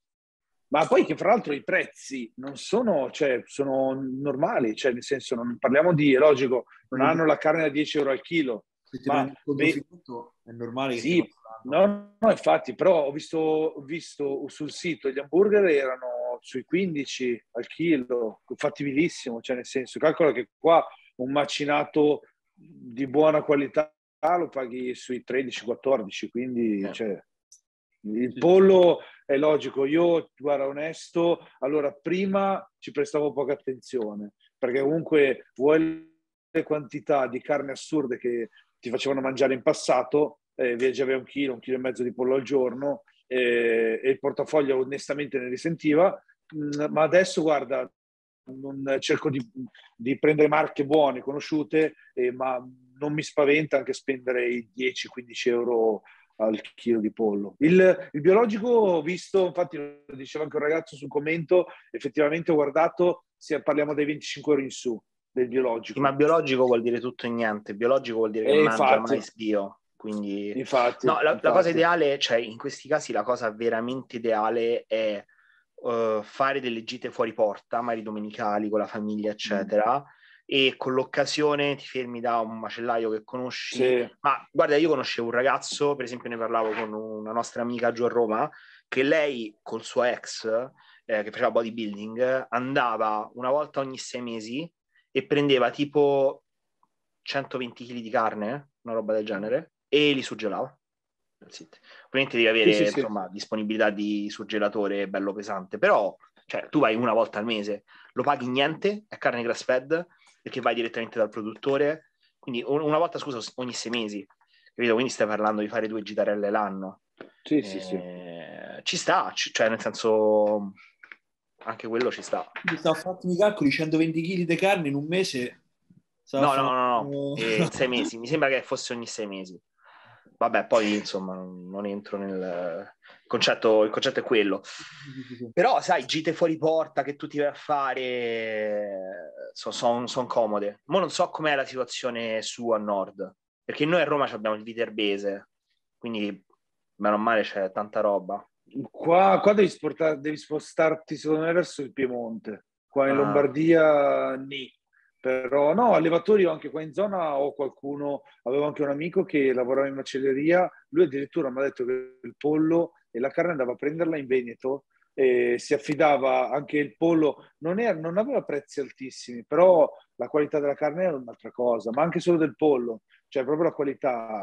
Ma poi che fra l'altro i prezzi non sono, cioè, sono normali, cioè nel senso non parliamo di, è logico, non hanno la carne da dieci euro al chilo. Se ti Ma prendi il conto beh, finto, è normale che sì, ti costano. no, no, infatti, però ho visto, ho visto sul sito gli hamburger erano sui quindici al chilo, fattibilissimo, cioè nel senso, calcola che qua un macinato di buona qualità lo paghi sui tredici quattordici, quindi Eh. cioè, il pollo è logico. Io, guarda, onesto, allora prima ci prestavo poca attenzione, perché comunque vuoi le quantità di carne assurde che ti facevano mangiare in passato, eh, viaggiavi a un chilo, un chilo e mezzo di pollo al giorno, eh, e il portafoglio onestamente ne risentiva, mh, ma adesso guarda, non, cerco di, di prendere marche buone, conosciute, eh, ma non mi spaventa anche spendere i dieci quindici euro al chilo di pollo. Il, il biologico ho visto, infatti lo diceva anche un ragazzo sul commento, effettivamente ho guardato, se parliamo dei venticinque euro in su del biologico. Sì, ma biologico vuol dire tutto e niente. Biologico vuol dire che E mangia infatti, mais bio. Quindi, infatti, no, la, la infatti. cosa ideale, cioè in questi casi la cosa veramente ideale è uh, fare delle gite fuori porta, magari domenicali con la famiglia, eccetera. Mm. E con l'occasione ti fermi da un macellaio che conosci. Sì. Ma guarda, io conoscevo un ragazzo, per esempio ne parlavo con una nostra amica giù a Roma, che lei col suo ex, eh, che faceva bodybuilding, andava una volta ogni sei mesi e prendeva tipo centoventi chili di carne, una roba del genere, e li surgelava. Ovviamente devi avere Sì, sì, sì. insomma disponibilità di surgelatore bello pesante, però cioè, tu vai una volta al mese, lo paghi niente, è carne grass fed, perché vai direttamente dal produttore, quindi una volta, scusa, ogni sei mesi, capito? Quindi stai parlando di fare due gitarelle l'anno. Sì, eh, sì, sì. Ci sta, cioè nel senso anche quello ci sta. Stavo fatti i calcoli, centoventi chili di carne in un mese. No, no, no, no, eh, in sei mesi, mi sembra che fosse ogni sei mesi. Vabbè, poi insomma non entro nel concetto, il concetto è quello. Però sai, gite fuori porta che tu ti vai a fare sono son, son comode. Ma non so com'è la situazione su a nord, perché noi a Roma abbiamo il Viterbese, quindi meno male c'è tanta roba. Qua, qua devi, sportar, devi spostarti secondo me verso il Piemonte, qua in Ah. Lombardia nì, però no, allevatori anche qua in zona ho qualcuno, avevo anche un amico che lavorava in macelleria, lui addirittura mi ha detto che il pollo e la carne andava a prenderla in Veneto e si affidava anche il pollo, non, era, non aveva prezzi altissimi, però la qualità della carne era un'altra cosa, ma anche solo del pollo, cioè proprio la qualità.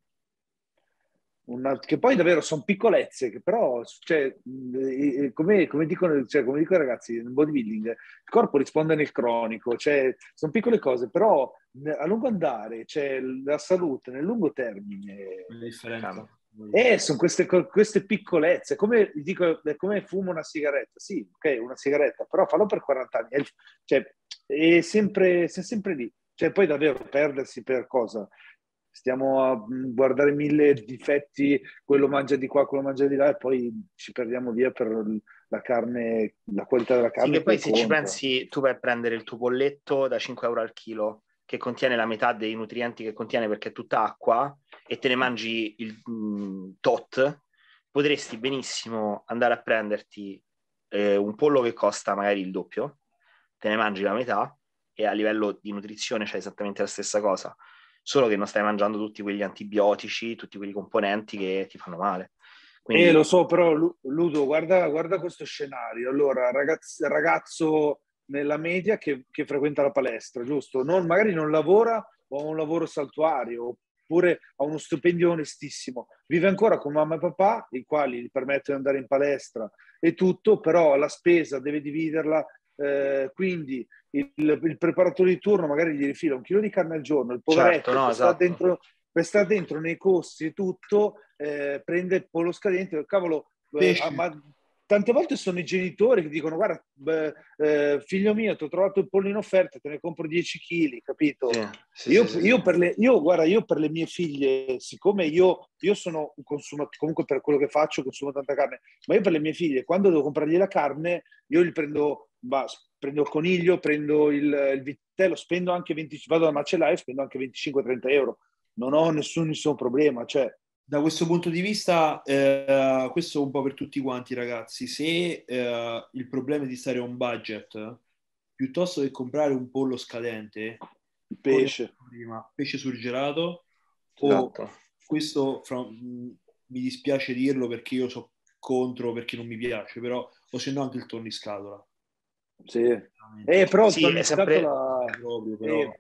Una, che poi davvero sono piccolezze, che però, cioè, eh, come, come, dicono, cioè, come dicono i ragazzi nel bodybuilding, il corpo risponde nel cronico, cioè, sono piccole cose, però a lungo andare, cioè, la salute nel lungo termine. La differenza. Eh, sono queste, queste piccolezze, come dico, come fumo una sigaretta, sì, ok, una sigaretta, però fallo per quaranta anni, è, cioè, è sempre, sei sempre lì, cioè, poi davvero perdersi per cosa? Stiamo a guardare mille difetti, quello mangia di qua, quello mangia di là e poi ci perdiamo via per la carne, la qualità della carne. Sì, che poi se conta. ci pensi, tu vai a prendere il tuo polletto da cinque euro al chilo, che contiene la metà dei nutrienti che contiene perché è tutta acqua, e te ne mangi il mm, tot, potresti benissimo andare a prenderti eh, un pollo che costa magari il doppio, te ne mangi la metà e a livello di nutrizione c'è esattamente la stessa cosa, solo che non stai mangiando tutti quegli antibiotici, tutti quegli componenti che ti fanno male. Quindi... Eh, lo so, però Ludo, guarda, guarda questo scenario. Allora, ragazzo, ragazzo nella media che, che frequenta la palestra, giusto? Non, magari non lavora o ha un lavoro saltuario, oppure ha uno stipendio onestissimo. Vive ancora con mamma e papà, i quali gli permettono di andare in palestra e tutto, però la spesa deve dividerla. Eh, quindi il, il preparatore di turno magari gli rifila un chilo di carne al giorno, il poveretto certo, no, che, esatto. sta dentro, che sta dentro nei costi e tutto, eh, prende il pollo scadente, cavolo, eh, ma tante volte sono i genitori che dicono guarda beh, eh, figlio mio ti ho trovato il pollo in offerta, te ne compro dieci chili, capito? Sì, sì, io, sì, io, sì. per le, io guarda io per le mie figlie, siccome io, io sono un consumatore, comunque per quello che faccio consumo tanta carne, ma io per le mie figlie quando devo comprargli la carne io gli prendo bah, prendo il coniglio, prendo il, il vitello, spendo anche venti, vado al macellaio, spendo anche venticinque trenta euro, non ho nessun, nessun problema, cioè. Da questo punto di vista, eh, questo è un po' per tutti quanti, ragazzi. Se eh, il problema è di stare a un budget, piuttosto che comprare un pollo scadente, il pesce, prima, pesce surgelato, esatto. o questo fra, mh, mi dispiace dirlo perché io so contro, perché non mi piace, però o se no anche il tonno in scatola. Sì, eh, però sì, è sempre... scatola... proprio, però... eh.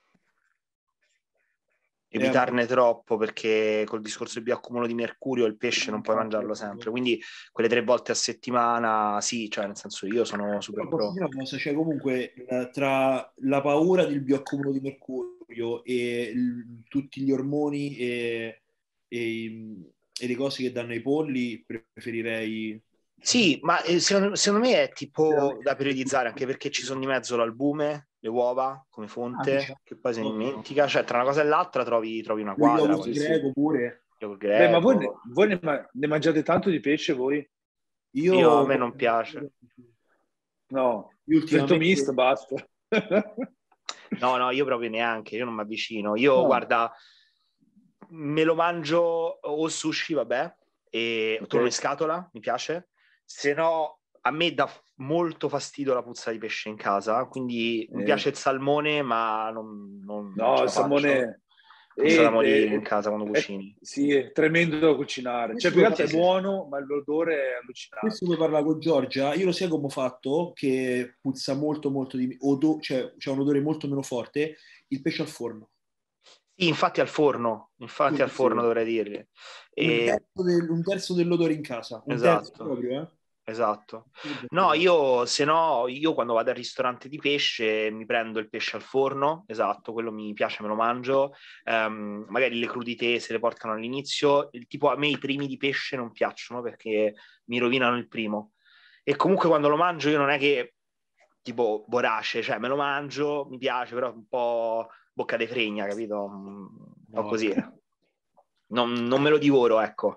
evitarne troppo perché col discorso del bioaccumulo di mercurio il pesce non puoi mangiarlo sempre, quindi quelle tre volte a settimana sì, cioè nel senso io sono super pro. Una cosa, cioè comunque eh, tra la paura del bioaccumulo di mercurio e il, tutti gli ormoni e, e, e le cose che danno ai polli preferirei... Sì, ma eh, secondo, secondo me è tipo da periodizzare, anche perché ci sono di mezzo l'albume, le uova come fonte, ah, che poi si dimentica, cioè tra una cosa e l'altra trovi, trovi una quadra. Lo greco pure. Greco. Beh, ma voi, ne, voi ne, ne mangiate tanto di pesce voi? Io, Io a me non piace. No, ultimamente misto, basta. No, no, io proprio neanche, io non mi avvicino. Io, no. Guarda, me lo mangio o sushi, vabbè, e okay. Tonno in scatola, mi piace. Se no, a me dà molto fastidio la puzza di pesce in casa, quindi eh. mi piace il salmone, ma non, non no, non il salmone è da morire in casa quando cucini. È, sì, è tremendo da cucinare. Cioè, più che altro è buono, ma l'odore è allucinante. Questo come parla con Giorgia, io lo sai come ho fatto, che puzza molto molto di odo, cioè c'è un odore molto meno forte, il pesce al forno. Sì, infatti al forno, infatti sì, al forno sì. Dovrei dirgli. E... Un, terzo del, un terzo dell'odore in casa, un esatto. terzo proprio, eh? Esatto. No, io se no, io quando vado al ristorante di pesce mi prendo il pesce al forno, esatto, quello mi piace, me lo mangio. Um, magari le crudité se le portano all'inizio. Il tipo a me i primi di pesce non piacciono perché mi rovinano il primo. E comunque quando lo mangio io non è che tipo vorace, cioè me lo mangio, mi piace, però un po' bocca de fregna, capito? Un po' così. Non, non me lo divoro, ecco.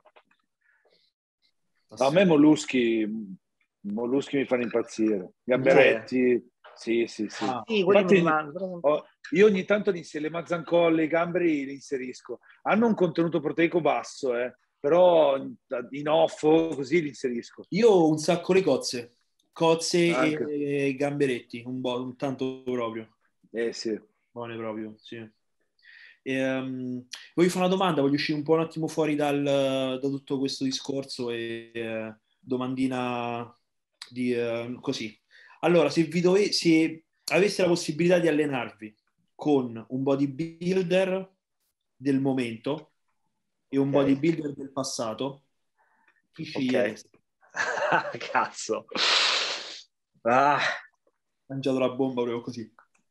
A me molluschi, molluschi mi fanno impazzire. Gamberetti, sì, sì, sì. Ah, sì, infatti, mangio, oh, io ogni tanto le mazzancolle, i gamberi li inserisco. Hanno un contenuto proteico basso, eh. però in off così li inserisco. Io ho un sacco le cozze, cozze Anche. e gamberetti, un po', un tanto proprio. Eh sì. Buone proprio, sì. E, um, voglio fare una domanda, voglio uscire un po' un attimo fuori dal, da tutto questo discorso e eh, domandina di uh, così. Allora, se vi dove, se aveste la possibilità di allenarvi con un bodybuilder del momento e un Okay. bodybuilder del passato, chi Ok. scegliereste? Cazzo. Ah. Ho mangiato la bomba proprio così.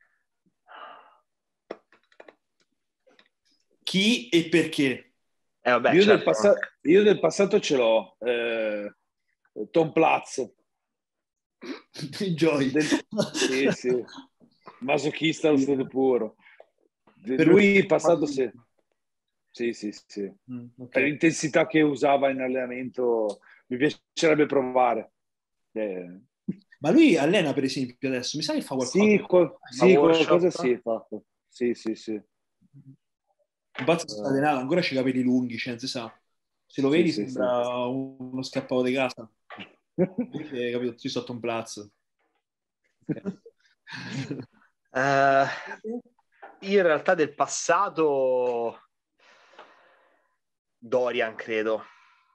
Chi e perché? Eh, vabbè, io, certo. del passa- io del passato ce l'ho. Eh, Tom Platz. Joy. Del... Sì, sì. Masochista allo stato puro. Per Lui in passato sì. Sì, sì, sì. Mm, okay. Per l'intensità che usava in allenamento mi piacerebbe provare. Eh. Ma lui allena, per esempio, adesso, mi sa che fa qualcosa. Sì, qual- sì qualcosa sì, fatto. Sì, sì, sì. Un pazzo sta allenando, ancora c'ha i capelli lunghi, cioè, si sa. Se lo Sì, vedi sì, sembra sì. uno scappato di casa. Invece, capito, tu sotto un plazzo. Okay. Uh, io in realtà del passato Dorian, credo.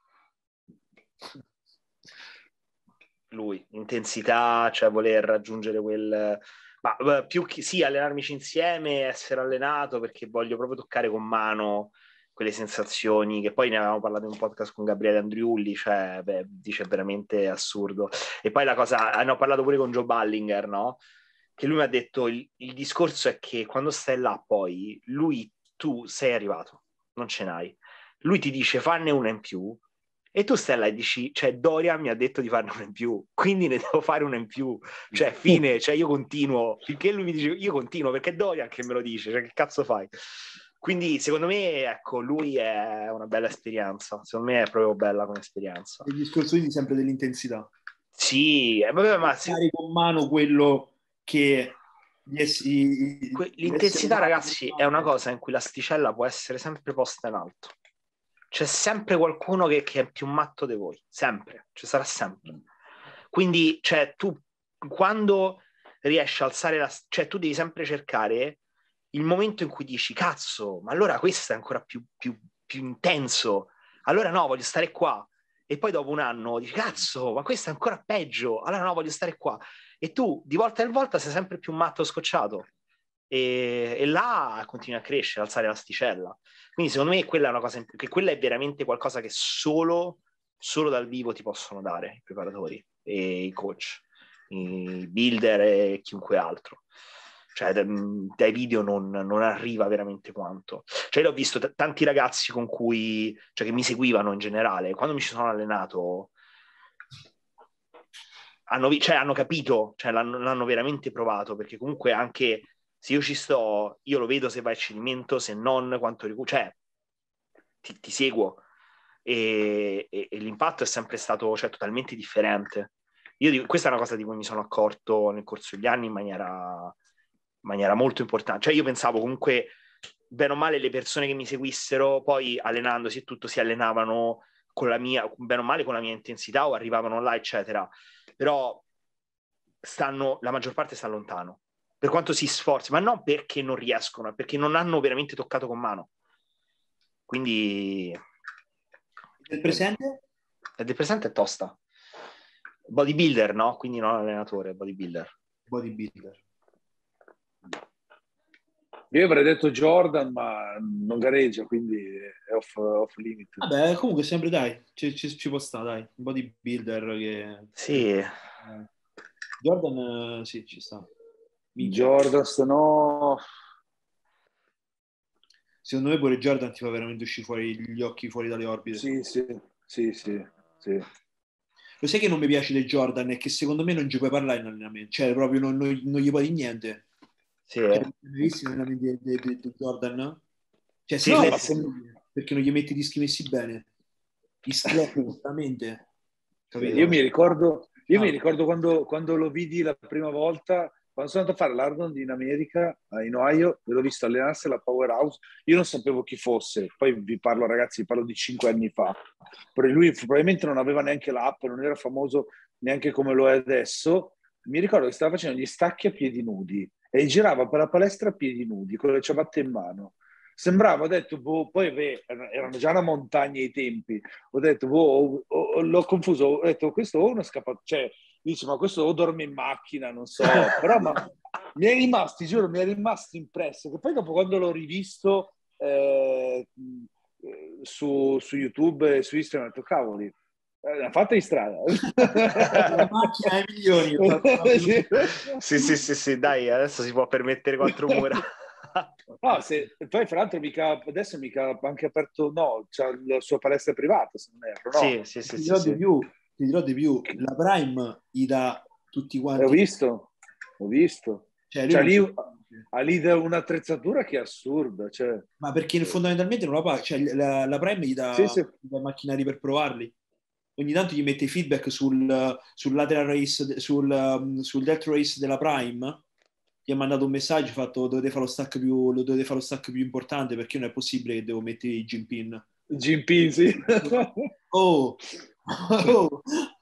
Lui, intensità, cioè voler raggiungere quel... Ma più che sì, allenarmici insieme, essere allenato, perché voglio proprio toccare con mano quelle sensazioni che poi ne avevamo parlato in un podcast con Gabriele Andriulli, cioè, beh, dice veramente assurdo. E poi la cosa, ne ho parlato pure con Joe Ballinger, no? Che lui mi ha detto, il, il discorso è che quando stai là poi, lui, tu sei arrivato, non ce n'hai. Lui ti dice fanne una in più, e tu stai là e dici, cioè Dorian mi ha detto di farne una in più, quindi ne devo fare una in più, cioè fine, cioè io continuo, finché lui mi dice io continuo, perché è Dorian che me lo dice, cioè che cazzo fai? Quindi secondo me, ecco, lui è una bella esperienza, secondo me è proprio bella come esperienza. Il discorso quindi sempre dell'intensità. Sì, eh, vabbè, ma se... fare con mano quello che gli essi, que- l'intensità, ragazzi, è una cosa in cui l'asticella può essere sempre posta in alto. C'è sempre qualcuno che, che è più matto di voi, sempre, ci sarà sempre. Quindi, cioè, tu quando riesci a alzare la... cioè, tu devi sempre cercare il momento in cui dici, cazzo, ma allora questo è ancora più, più, più intenso, allora no, voglio stare qua. E poi dopo un anno dici, cazzo, ma questo è ancora peggio, allora no, voglio stare qua. E tu, di volta in volta, sei sempre più matto scocciato. E, e là continui a crescere, alzare l'asticella. Quindi secondo me quella è una cosa, che quella è veramente qualcosa che solo, solo dal vivo ti possono dare i preparatori e i coach, i builder e chiunque altro. Cioè dai video non, non arriva veramente quanto. Cioè io ho visto t- tanti ragazzi con cui, cioè che mi seguivano in generale, quando mi ci sono allenato hanno, cioè, hanno capito, cioè l'hanno, l'hanno veramente provato, perché comunque anche se io ci sto, io lo vedo se va a cedimento, se non, quanto recupero, cioè ti, ti seguo e, e, e l'impatto è sempre stato, cioè, totalmente differente. Io dico, questa è una cosa di cui mi sono accorto nel corso degli anni in maniera, in maniera molto importante. Cioè io pensavo comunque, bene o male, le persone che mi seguissero, poi allenandosi e tutto, si allenavano con la mia, bene o male con la mia intensità o arrivavano là, eccetera. Però stanno, la maggior parte sta lontano. Per quanto si sforzi, ma non perché non riescono, perché non hanno veramente toccato con mano. Quindi del presente? il del presente è tosta. Bodybuilder, no? Quindi non allenatore, bodybuilder. Bodybuilder. Io avrei detto Jordan, ma non gareggia, quindi è off, off limit. Vabbè, comunque sempre dai, ci, ci, ci può stare, dai. Un bodybuilder che... Sì. Eh, Jordan, sì, ci sta. Minchia. Jordan, se no... Secondo me pure Jordan ti fa veramente uscire fuori gli occhi fuori dalle orbite. Sì, sì, sì, sì, sì. Lo sai che non mi piace del Jordan? È che secondo me non ci puoi parlare in allenamento. Cioè, proprio non, non, non gli puoi dire niente. Sì. Cioè, hai visto l'allenamento di, di, di, di Jordan? Cioè, sì, no, le... ma se... perché non gli metti i dischi messi bene. Gli sclerati completamente. Capito? Io mi ricordo, io mi ricordo quando, quando lo vidi la prima volta, quando sono andato a fare l'Ardon in America, in Ohio, e l'ho visto allenarsi alla Powerhouse, io non sapevo chi fosse, poi vi parlo ragazzi, vi parlo di cinque anni fa, però lui probabilmente non aveva neanche l'app, non era famoso neanche come lo è adesso, mi ricordo che stava facendo gli stacchi a piedi nudi e girava per la palestra a piedi nudi, con le ciabatte in mano. Sembrava, ho detto, boh, poi beh, erano già una montagna ai tempi, ho detto, boh, ho, ho, l'ho confuso, ho detto, questo o uno scappato, cioè, dice, ma questo o dorme in macchina, non so, però ma, mi è rimasto, ti giuro, mi è rimasto impresso, che poi dopo quando l'ho rivisto eh, su, su YouTube e su Instagram, ho detto, cavoli, l'ha fatta in strada. La macchina ai milioni. Sì, sì, sì, sì, dai, adesso si può permettere quattro mura. No, se, poi fra l'altro mica, adesso mica ha anche aperto, no, c'ha la sua palestra privata, se non erro, no? Sì, sì, sì, Ti sì, dirò sì. di più, ti dirò di più, la Prime gli dà tutti quanti. Ho visto, ho visto. Cioè, lui Cioè, non lì, si- ha lì da un'attrezzatura che è assurda, cioè. Ma perché fondamentalmente non la paga, cioè la, la Prime gli dà, Sì, sì. gli dà macchinari per provarli. Ogni tanto gli mette i feedback sul, sul lateral race, sul, um, sul death race della Prime. Gli ha mandato un messaggio, ha fatto dovete fare lo stack più, lo dovete fare lo stack più importante perché non è possibile che devo mettere i Jim Pin. Jim Pin, sì. Oh, oh.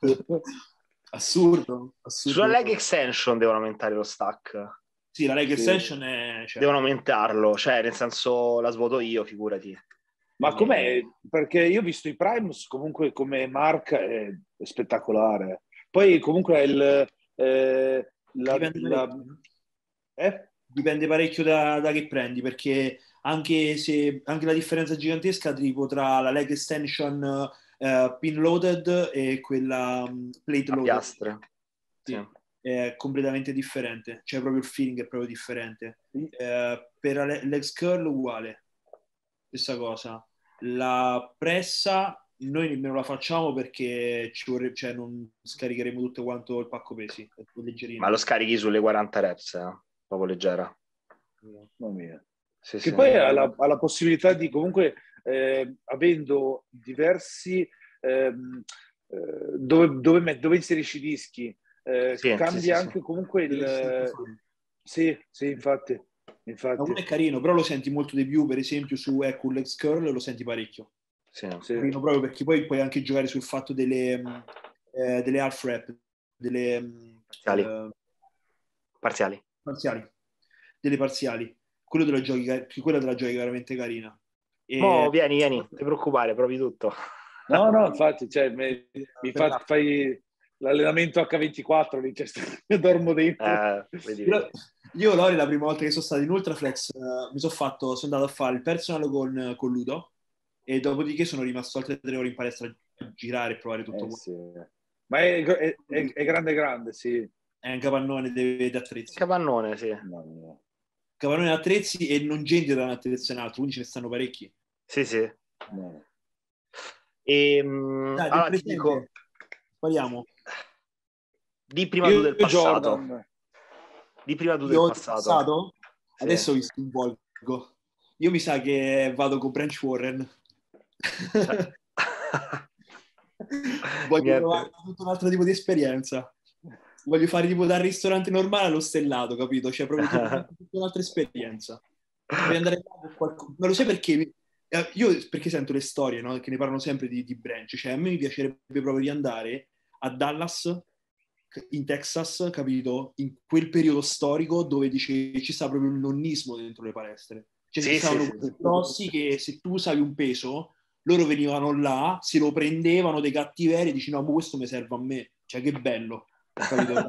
Assurdo, assurdo. Sulla leg extension devono aumentare lo stack. Sì, la leg Sì. extension è... Cioè... Devono aumentarlo, cioè nel senso la svuoto io, figurati. Ma com'è? Perché io ho visto i Primus comunque come marca è, è spettacolare. Poi comunque è il... Eh, la, Dipende la, parecchio, eh? Dipende parecchio da, da che prendi, perché anche se anche la differenza gigantesca tipo tra la leg extension uh, pin loaded e quella um, plate A loaded, piastre. sì, Sì. è completamente differente, cioè proprio il feeling è proprio differente. Eh, per la legs curl uguale, stessa cosa. La pressa noi nemmeno la facciamo perché ci vorrebbe, cioè non scaricheremo tutto quanto il pacco pesi, è leggerino. Ma lo scarichi sulle quaranta reps, eh? Proprio leggera. Mamma mia. Sì, Che sì. poi ha la, ha la possibilità di comunque, eh, avendo diversi, ehm, eh, dove, dove, dove inserisci i dischi, eh, Sì, cambia sì, sì, anche sì. comunque il... Sì, sì, infatti. infatti. Ma quello è carino, però lo senti molto di più, per esempio su ecco, Legs Curl lo senti parecchio. Sì. Sì. Carino proprio perché poi puoi anche giocare sul fatto delle, eh, delle half rep, delle Parziali. eh, Parziali. parziali, delle parziali. Quello te la giochi, quella te la giochi veramente carina. E... Mo, vieni, vieni, non ti preoccupare, provi tutto. No, no, infatti, cioè, mi, mi fa, fai l'allenamento acca ventiquattro, lì, cioè, dormo dentro. Eh, vedi, vedi. Io, Lori, la prima volta che sono stato in Ultraflex, uh, mi sono fatto, sono andato a fare il personal con, con Ludo e dopodiché sono rimasto altre tre ore in palestra a girare e provare tutto. Eh, sì. Ma è, è, è, è grande grande, sì. È un capannone di attrezzi. Capannone, sì. No, no. Capannone di attrezzi e non gente da un attrezzo in altro, quindi ce ne stanno parecchi. Sì, sì. No. E, um, Dai, allora ti dico... Spariamo. Di prima Io tu del passato. Jordan. Di prima tu Io del del passato. passato? Sì. Adesso vi sconvolgo. Io mi sa che vado con Branch Warren. Voglio Niente. provare tutto un altro tipo di esperienza. Voglio fare tipo dal ristorante normale allo stellato, capito? Cioè proprio tutta, tutta un'altra esperienza. Voglio andare con qualcuno. Ma lo sai perché? Io perché sento le storie, no? Che ne parlano sempre di, di Branch. Cioè a me mi piacerebbe proprio di andare a Dallas, in Texas, capito? In quel periodo storico dove dice ci sta proprio un nonnismo dentro le palestre. Cioè Sì, ci stavano sì, questi sì. grossi che se tu usavi un peso, loro venivano là, se lo prendevano dei cattiveria e dici no, ma questo mi serve a me. Cioè che bello, capito?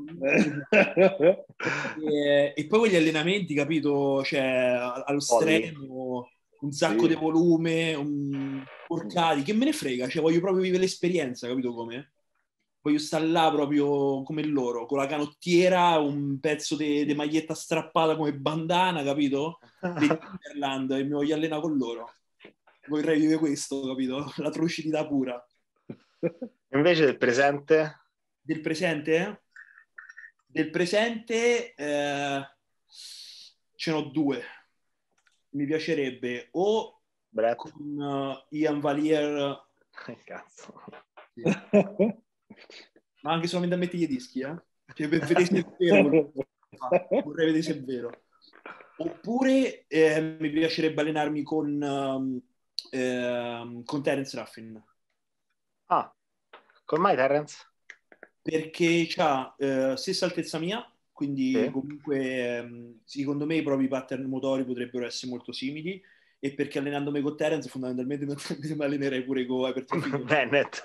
e, e poi quegli allenamenti, capito? Cioè allo stremo, un sacco Sì. di volume, un... porcati, che me ne frega? Cioè voglio proprio vivere l'esperienza, capito come? Voglio stare là proprio come loro, con la canottiera, un pezzo di maglietta strappata come bandana, capito? L'Interland e mi voglio allenare con loro. Vorrei vivere questo, capito? La trucidità pura. Invece del presente? Del presente? Del presente eh, ce n'ho due. Mi piacerebbe o Brett. con uh, Ian Valier. Che cazzo. Sì. Ma anche solamente a mettere i dischi, eh? Cioè, per vedere il vero. vorrei vedere se è vero. Oppure eh, mi piacerebbe allenarmi con, um, eh, con Terence Ruffin. Ah, come mai Terence? Perché ha eh, stessa altezza mia, quindi Sì. comunque ehm, secondo me i propri pattern motori potrebbero essere molto simili, e perché allenandomi con Terence fondamentalmente mi allenerei pure con Hypertrophy. Bennett.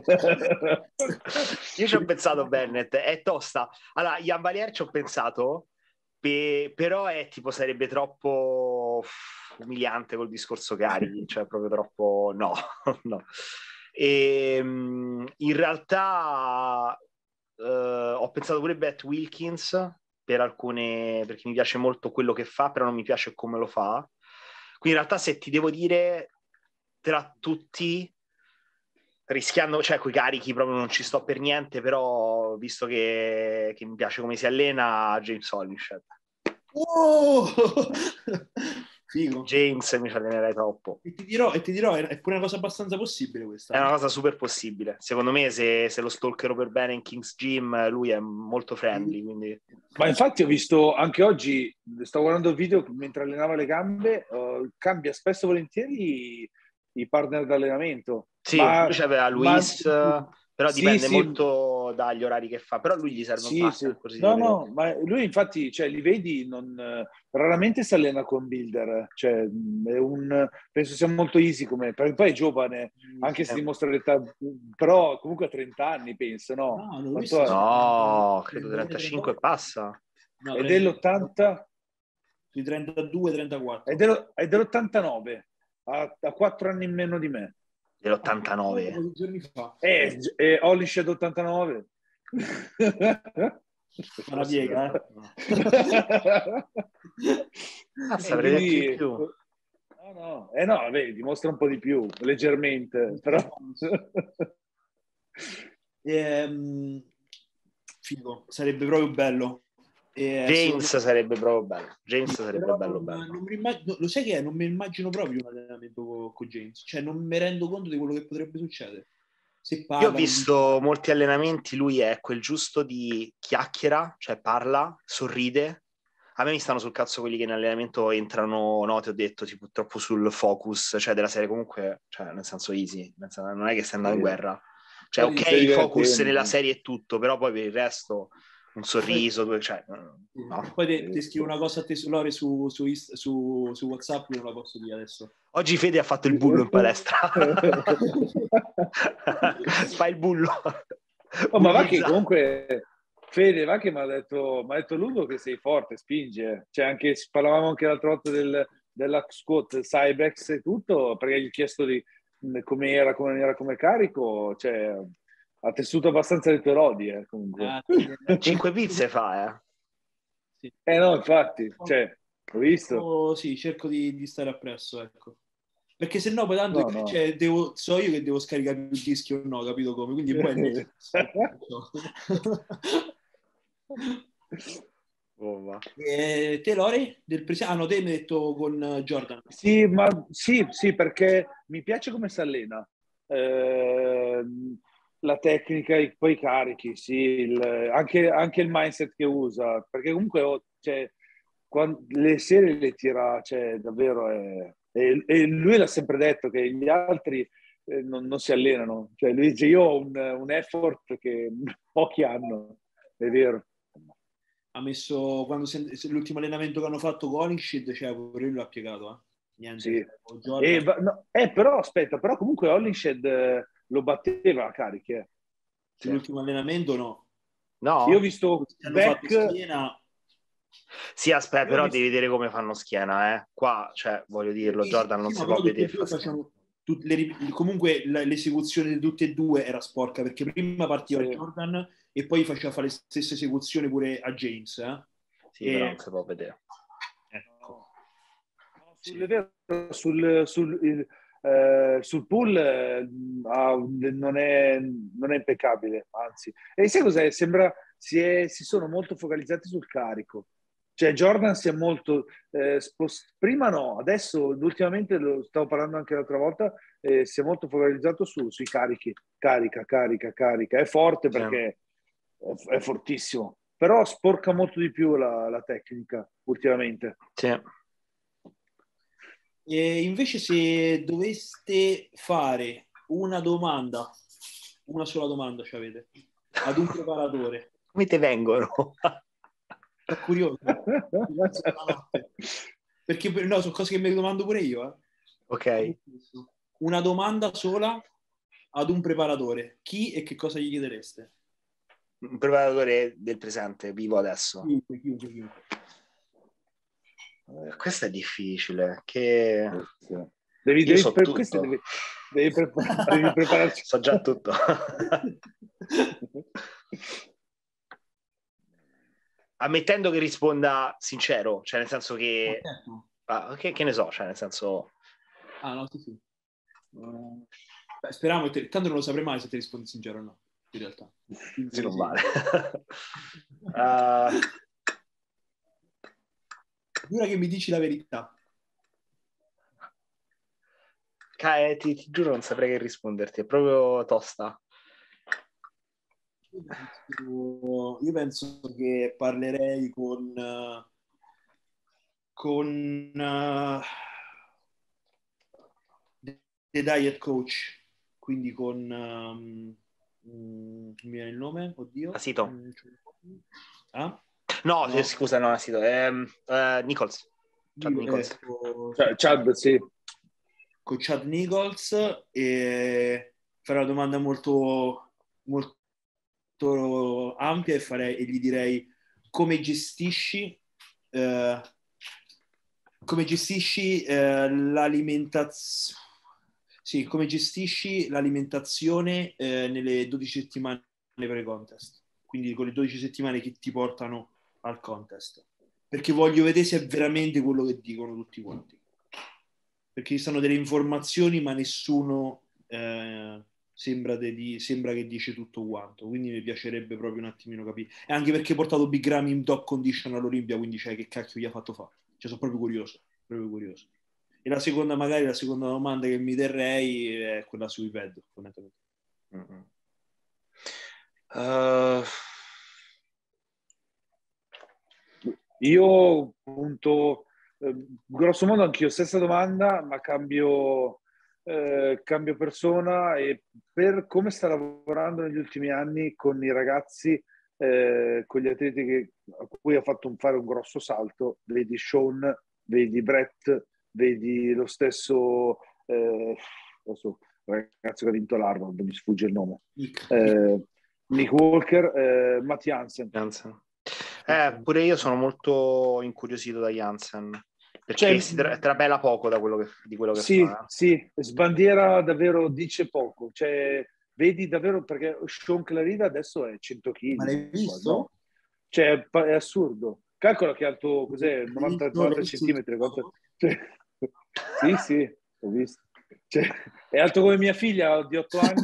Io ci ho pensato Bennett, è tosta. Allora, Jan Valier ci ho pensato, pe- però è tipo sarebbe troppo umiliante col discorso carichi, cioè proprio troppo no, no. E, in realtà eh, ho pensato pure a Beth Wilkins per alcune, perché mi piace molto quello che fa, però non mi piace come lo fa. Quindi in realtà se ti devo dire tra tutti, rischiando, cioè coi carichi proprio non ci sto per niente, però visto che, che mi piace come si allena, James Hollinshed. Oh! Figo. James mi ci allenerei troppo. E ti dirò, e ti dirò, è pure una cosa abbastanza possibile questa. È una cosa super possibile. Secondo me se, se lo stalkerò per bene in King's Gym, lui è molto friendly. Quindi... Ma infatti ho visto anche oggi, stavo guardando il video mentre allenava le gambe, uh, cambia spesso e volentieri i, i partner d'allenamento. Sì, ma, lui c'aveva ma... Luis, però sì, dipende sì. molto dagli orari che fa. Però lui gli serve Sì, un partner sì. così. No, no, ma lui infatti, cioè, li vedi, non, raramente si allena con builder, cioè, è un, penso sia molto easy come, perché poi è giovane, anche se dimostra l'età, però comunque ha trenta anni, penso, no? No, no, lui Quanto è? No, credo trentacinque passa. No, È dell'ottanta? Sui trentadue trentaquattro. È, dello, è dell'ottantanove, ha, ha quattro anni in meno di me. Dell'ottantanove. Pochi giorni fa. Eh, eh, Hollinshed ottantanove. Una piega, eh? Ah, E saprei detto di quindi, più. no, no, eh no, vedi, dimostra un po' di più, leggermente, però... ehm, figo, sarebbe proprio bello. E, James me... sarebbe proprio bello. James sì, sarebbe bello non, bello. non mi immagino, lo sai che è? Non mi immagino proprio un allenamento con, con James, cioè non mi rendo conto di quello che potrebbe succedere. Se parla, Io ho visto non... molti allenamenti, lui è quel giusto di chiacchiera, cioè parla, sorride. A me mi stanno sul cazzo quelli che in allenamento entrano, no, ti ho detto, tipo troppo sul focus, cioè della serie comunque, cioè nel senso easy, nel senso, non è che stai andando in guerra. Cioè ok, il focus nella serie è tutto, però poi per il resto un sorriso, due, cioè, no. Poi ti, ti scrivo una cosa a te, Lore, su, su, su, su WhatsApp, non la posso dire adesso. Oggi Fede ha fatto il bullo in palestra. Fai il bullo. Oh, ma va che comunque Fede, va che mi ha detto, m'ha detto Ludo che sei forte, spinge. Cioè anche, parlavamo anche l'altra volta del, della squat, Cybex e tutto, perché gli ho chiesto di come era, come era come carico, cioè ha tessuto abbastanza le tue lodi, eh, comunque. Ah, cinque pizze fa, eh. Sì. Eh no, infatti, cioè, ho visto. Oh, sì, cerco di, di stare appresso, ecco. Perché se no poi tanto, No, no. cioè, devo, so io che devo scaricare il dischi o no, capito come? Quindi poi oh, va. E te Lore? Del pres- ah no, te mi hai detto con Jordan. Sì, ma sì, sì, perché mi piace come si allena. Eh, la tecnica, i, poi i carichi, sì, il, anche, anche il mindset che usa, perché comunque oh, cioè, quando, le serie le tira, cioè, davvero è, e, e lui l'ha sempre detto che gli altri eh, non, non si allenano, cioè lui dice io ho un, un effort che pochi hanno, è vero. Ha messo, quando se, l'ultimo allenamento che hanno fatto con Hollinshed, cioè pure lui l'ha piegato, eh. Niente. Sì. E, no, eh, però aspetta, però comunque Hollinshed eh, lo batteva a cariche. Eh. Sull'ultimo allenamento no. No? Io ho visto back... schiena. Sì, aspetta, però visto... devi vedere come fanno schiena, eh. Qua, cioè, voglio dirlo, sì, Jordan non sì, si no, può vedere fa facciano, tutte le, comunque l'esecuzione di tutte e due era sporca, perché prima partiva sì. Jordan e poi faceva fare le stesse esecuzioni pure a James, eh. Sì, e... però non si può vedere. Ecco. No, sul, sì. sul, sul, il, eh, sul pull eh, non, è, non è impeccabile, anzi. E sai cos'è? Sembra si, è, si sono molto focalizzati sul carico. Cioè Jordan si è molto eh, spost... prima no, adesso ultimamente lo stavo parlando anche l'altra volta, eh, si è molto focalizzato su, sui carichi, carica, carica, carica. È forte perché sì. è, è fortissimo. però sporca molto di più la, la tecnica ultimamente. Sì. E invece se doveste fare una domanda, una sola domanda ci avete, ad un preparatore. Come te vengono? È curioso. Perché no, sono cose che mi domando pure io. Eh. Ok. Una domanda sola ad un preparatore. Chi e che cosa gli chiedereste? Un preparatore del presente, vivo adesso. Chiunque, chiunque, chiunque. Eh, questo è difficile. Che... Devi, Io devi, so per tutto. questo devi, devi, prepar- devi prepararci. So già tutto. Ammettendo che risponda sincero, cioè nel senso che... Ah, che, che ne so, cioè nel senso... Ah, no, sì, sì. Uh, beh, speriamo che te... tanto non lo saprei mai se ti rispondi sincero o no, in realtà. Se non vale. uh... Giura che mi dici la verità. Ca- ti, ti giuro non saprei che risponderti, è proprio tosta. Io penso, io penso che parlerei con uh, con uh, The Diet Coach, quindi con um, um, mi viene il nome? Oddio. Asito. Ah? No, No. scusa, no, Asito. Ehm, uh, Nichols. Chad Nichols. Ecco, cioè, Chad, sì. Con Chad Nichols e farò una domanda molto, molto ampia e, farei, e gli direi come gestisci eh, come gestisci eh, l'alimentazione sì, come gestisci l'alimentazione eh, nelle dodici settimane pre-contest, quindi con le dodici settimane che ti portano al contest, perché voglio vedere se è veramente quello che dicono tutti quanti, perché ci sono delle informazioni ma nessuno eh, sembra, de- sembra che dice tutto quanto, quindi mi piacerebbe proprio un attimino capire, e anche perché ho portato Big Ramy in top condition all'Olimpia, quindi cioè, che cacchio gli ha fatto fare, cioè sono proprio curioso, proprio curioso. E la seconda, magari la seconda domanda che mi terrei è quella sui pad, fondamentalmente. Mm-hmm. Uh... Io appunto eh, grosso modo anch'io stessa domanda, ma cambio, eh, cambio persona, e per come sta lavorando negli ultimi anni con i ragazzi, eh, con gli atleti che, a cui ha fatto un, fare un grosso salto, vedi Sean, vedi Brett, vedi lo stesso eh, adesso, ragazzo che ha vinto l'Arnold, mi sfugge il nome, eh, Nick Walker, eh, Matt Jansen. Jansen. Eh, pure io sono molto incuriosito da Jansen, perché Cioè, si tra- trapela poco da quello che, di quello che sì, fa. Eh. sì, sbandiera davvero, dice poco. Cioè, vedi davvero, perché Sean Clarida adesso è cento chili. Ma l'hai visto? No? Cioè, è assurdo. Calcola che è alto, cos'è? novanta, novanta centimetri. Cioè, sì, sì, ho visto. Cioè, è alto come mia figlia di otto anni.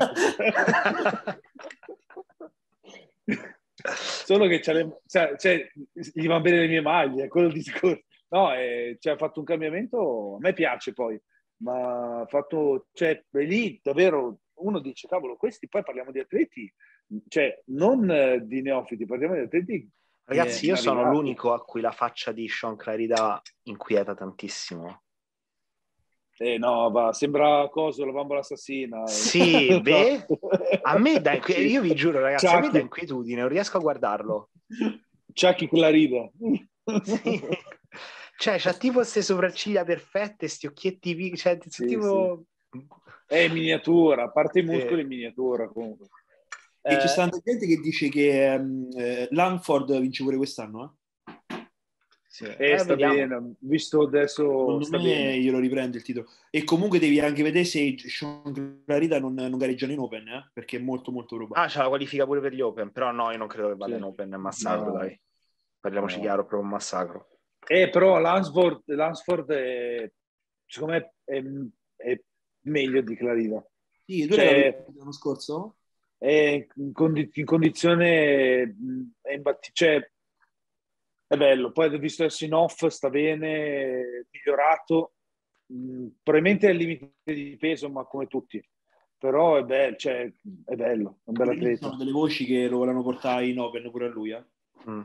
E... Solo che c'è le... cioè, cioè, gli va bene le mie maglie, è quello il discorso. No, eh, cioè, ha fatto un cambiamento, a me piace poi, ma ha fatto, cioè, è lì davvero, uno dice, cavolo, questi, poi parliamo di atleti, cioè, non eh, di neofiti, parliamo di atleti. Ragazzi, io sono arrivati. l'unico a cui la faccia di Sean Clarida inquieta tantissimo. Eh no, va, sembra coso, la bambola assassina. Sì, No. beh, a me dà, io vi giuro ragazzi, Chucky. a me dà inquietudine, non riesco a guardarlo. Chucky Clarida. Sì. Cioè, c'ha tipo queste sopracciglia perfette, sti occhietti, cioè, sì, tipo... Sì. È in miniatura, a parte i muscoli sì. in miniatura comunque. E eh, c'è stata gente che dice che um, eh, Langford vince pure quest'anno, eh? Sì. Eh, Eh, sta vediamo. bene, visto adesso secondo sta me bene. glielo riprende il titolo, e comunque devi anche vedere se Sean Clarida non, non gareggiano in Open, eh? Perché è molto molto probabile. Ah, c'è la qualifica pure per gli Open, però no, io non credo che vada Sì. in Open, è massacro, no. dai. Parliamoci no. chiaro, proprio un massacro. Eh, però Lansford, Lansford è, secondo me è, è meglio di Clarida. Sì, tu cioè, l'anno scorso? È in, condi- in condizione è imbatti- cioè, è bello, poi ho visto adesso in off, sta bene, è migliorato, mm, probabilmente è al limite di peso, ma come tutti, però è bello, cioè, è bello, è un bel atleta. Ci sono delle voci che lo volevano portare in Open pure a lui, eh? Mm.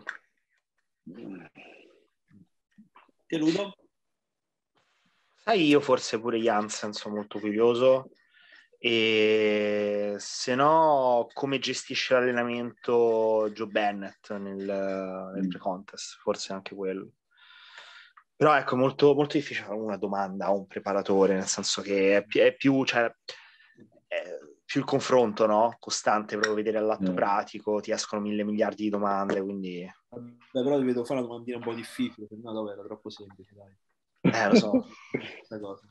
Te Ludo? Sai, io forse pure Jansen sono molto curioso, e se no come gestisce l'allenamento Joe Bennett nel, nel Mm. pre-contest, forse anche quello. Però ecco, molto, molto difficile fare una domanda a un preparatore, nel senso che è, pi- è più, cioè, è più il confronto, no? Costante, proprio vedere all'atto Mm. pratico, ti escono mille miliardi di domande, quindi... Vabbè, però ti vedo fare una domandina un po' difficile, no, vabbè, era troppo semplice, dai. Eh, lo so. Questa cosa.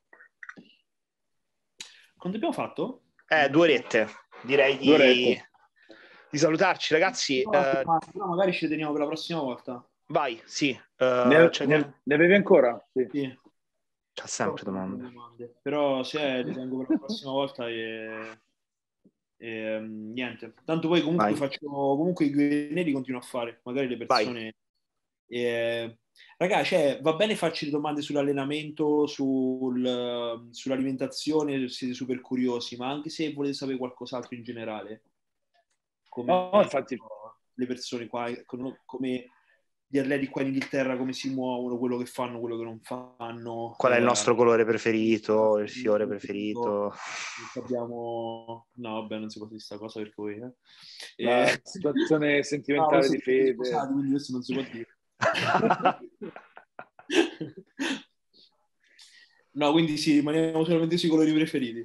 Quanto abbiamo fatto? Eh, due orette. Direi Due di, orette. di salutarci, ragazzi. No, Eh, ma- però magari ci teniamo per la prossima volta. vai, sì. Eh, Ne, c'è, ne- qual- ne avevi ancora? Sì. Sì. c'è sempre domande. domande. Però se le tengo per la prossima volta e, e, um, niente. Tanto poi comunque Vai. faccio comunque i due neri continuo a fare, magari le persone eh, raga, cioè, va bene farci le domande sull'allenamento, sul, sull'alimentazione, siete super curiosi, ma anche se volete sapere qualcos'altro in generale, come No, infatti. le persone qua, come gli atleti qua in Inghilterra, come si muovono, quello che fanno, quello che non fanno. Qual è il eh, nostro colore preferito, il il fiore preferito. preferito? Abbiamo... No, vabbè, non si può dire questa cosa perché voi... Eh. La Eh... situazione No, sentimentale voi di siete Fede. sposati, quindi questo non si può dire. No, quindi sì, rimaniamo solamente sui colori preferiti.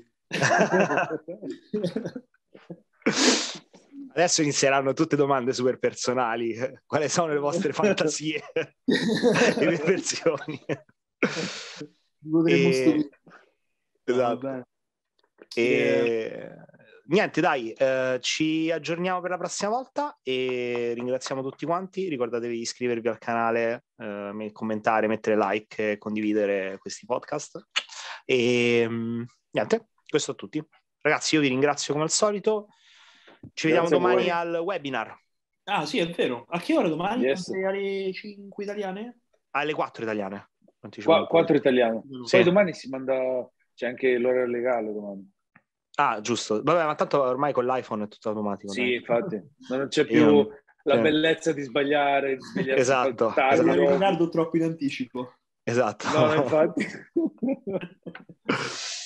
Adesso inizieranno tutte domande super personali. Quali sono le vostre fantasie e versioni? Potremmo E... stupire. Esatto. No, e... Eh... Niente, dai, eh, ci aggiorniamo per la prossima volta e ringraziamo tutti quanti. Ricordatevi di iscrivervi al canale, eh, commentare, mettere like e condividere questi podcast. E mm, niente, questo è tutto. Ragazzi, io vi ringrazio come al solito. Ci vediamo Grazie a domani voi. al webinar. Ah, sì, è vero. A che ora domani? Yes. Alle cinque italiane? Alle quattro italiane. Qua, quattro italiane. Sì. Poi domani si manda, c'è anche l'ora legale domani. Ah, giusto. Vabbè, ma tanto ormai con l'iPhone è tutto automatico. Sì, dai. infatti. Non c'è più Io... la sì. bellezza di sbagliare, di svegliarsi Esatto, tardi. esatto. In ritardo troppo in anticipo. Esatto. No, infatti.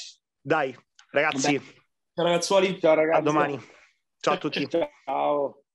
Dai, ragazzi. Vabbè. Ciao ragazzuoli. Ciao ragazzi. A domani. Ciao a tutti. Ciao.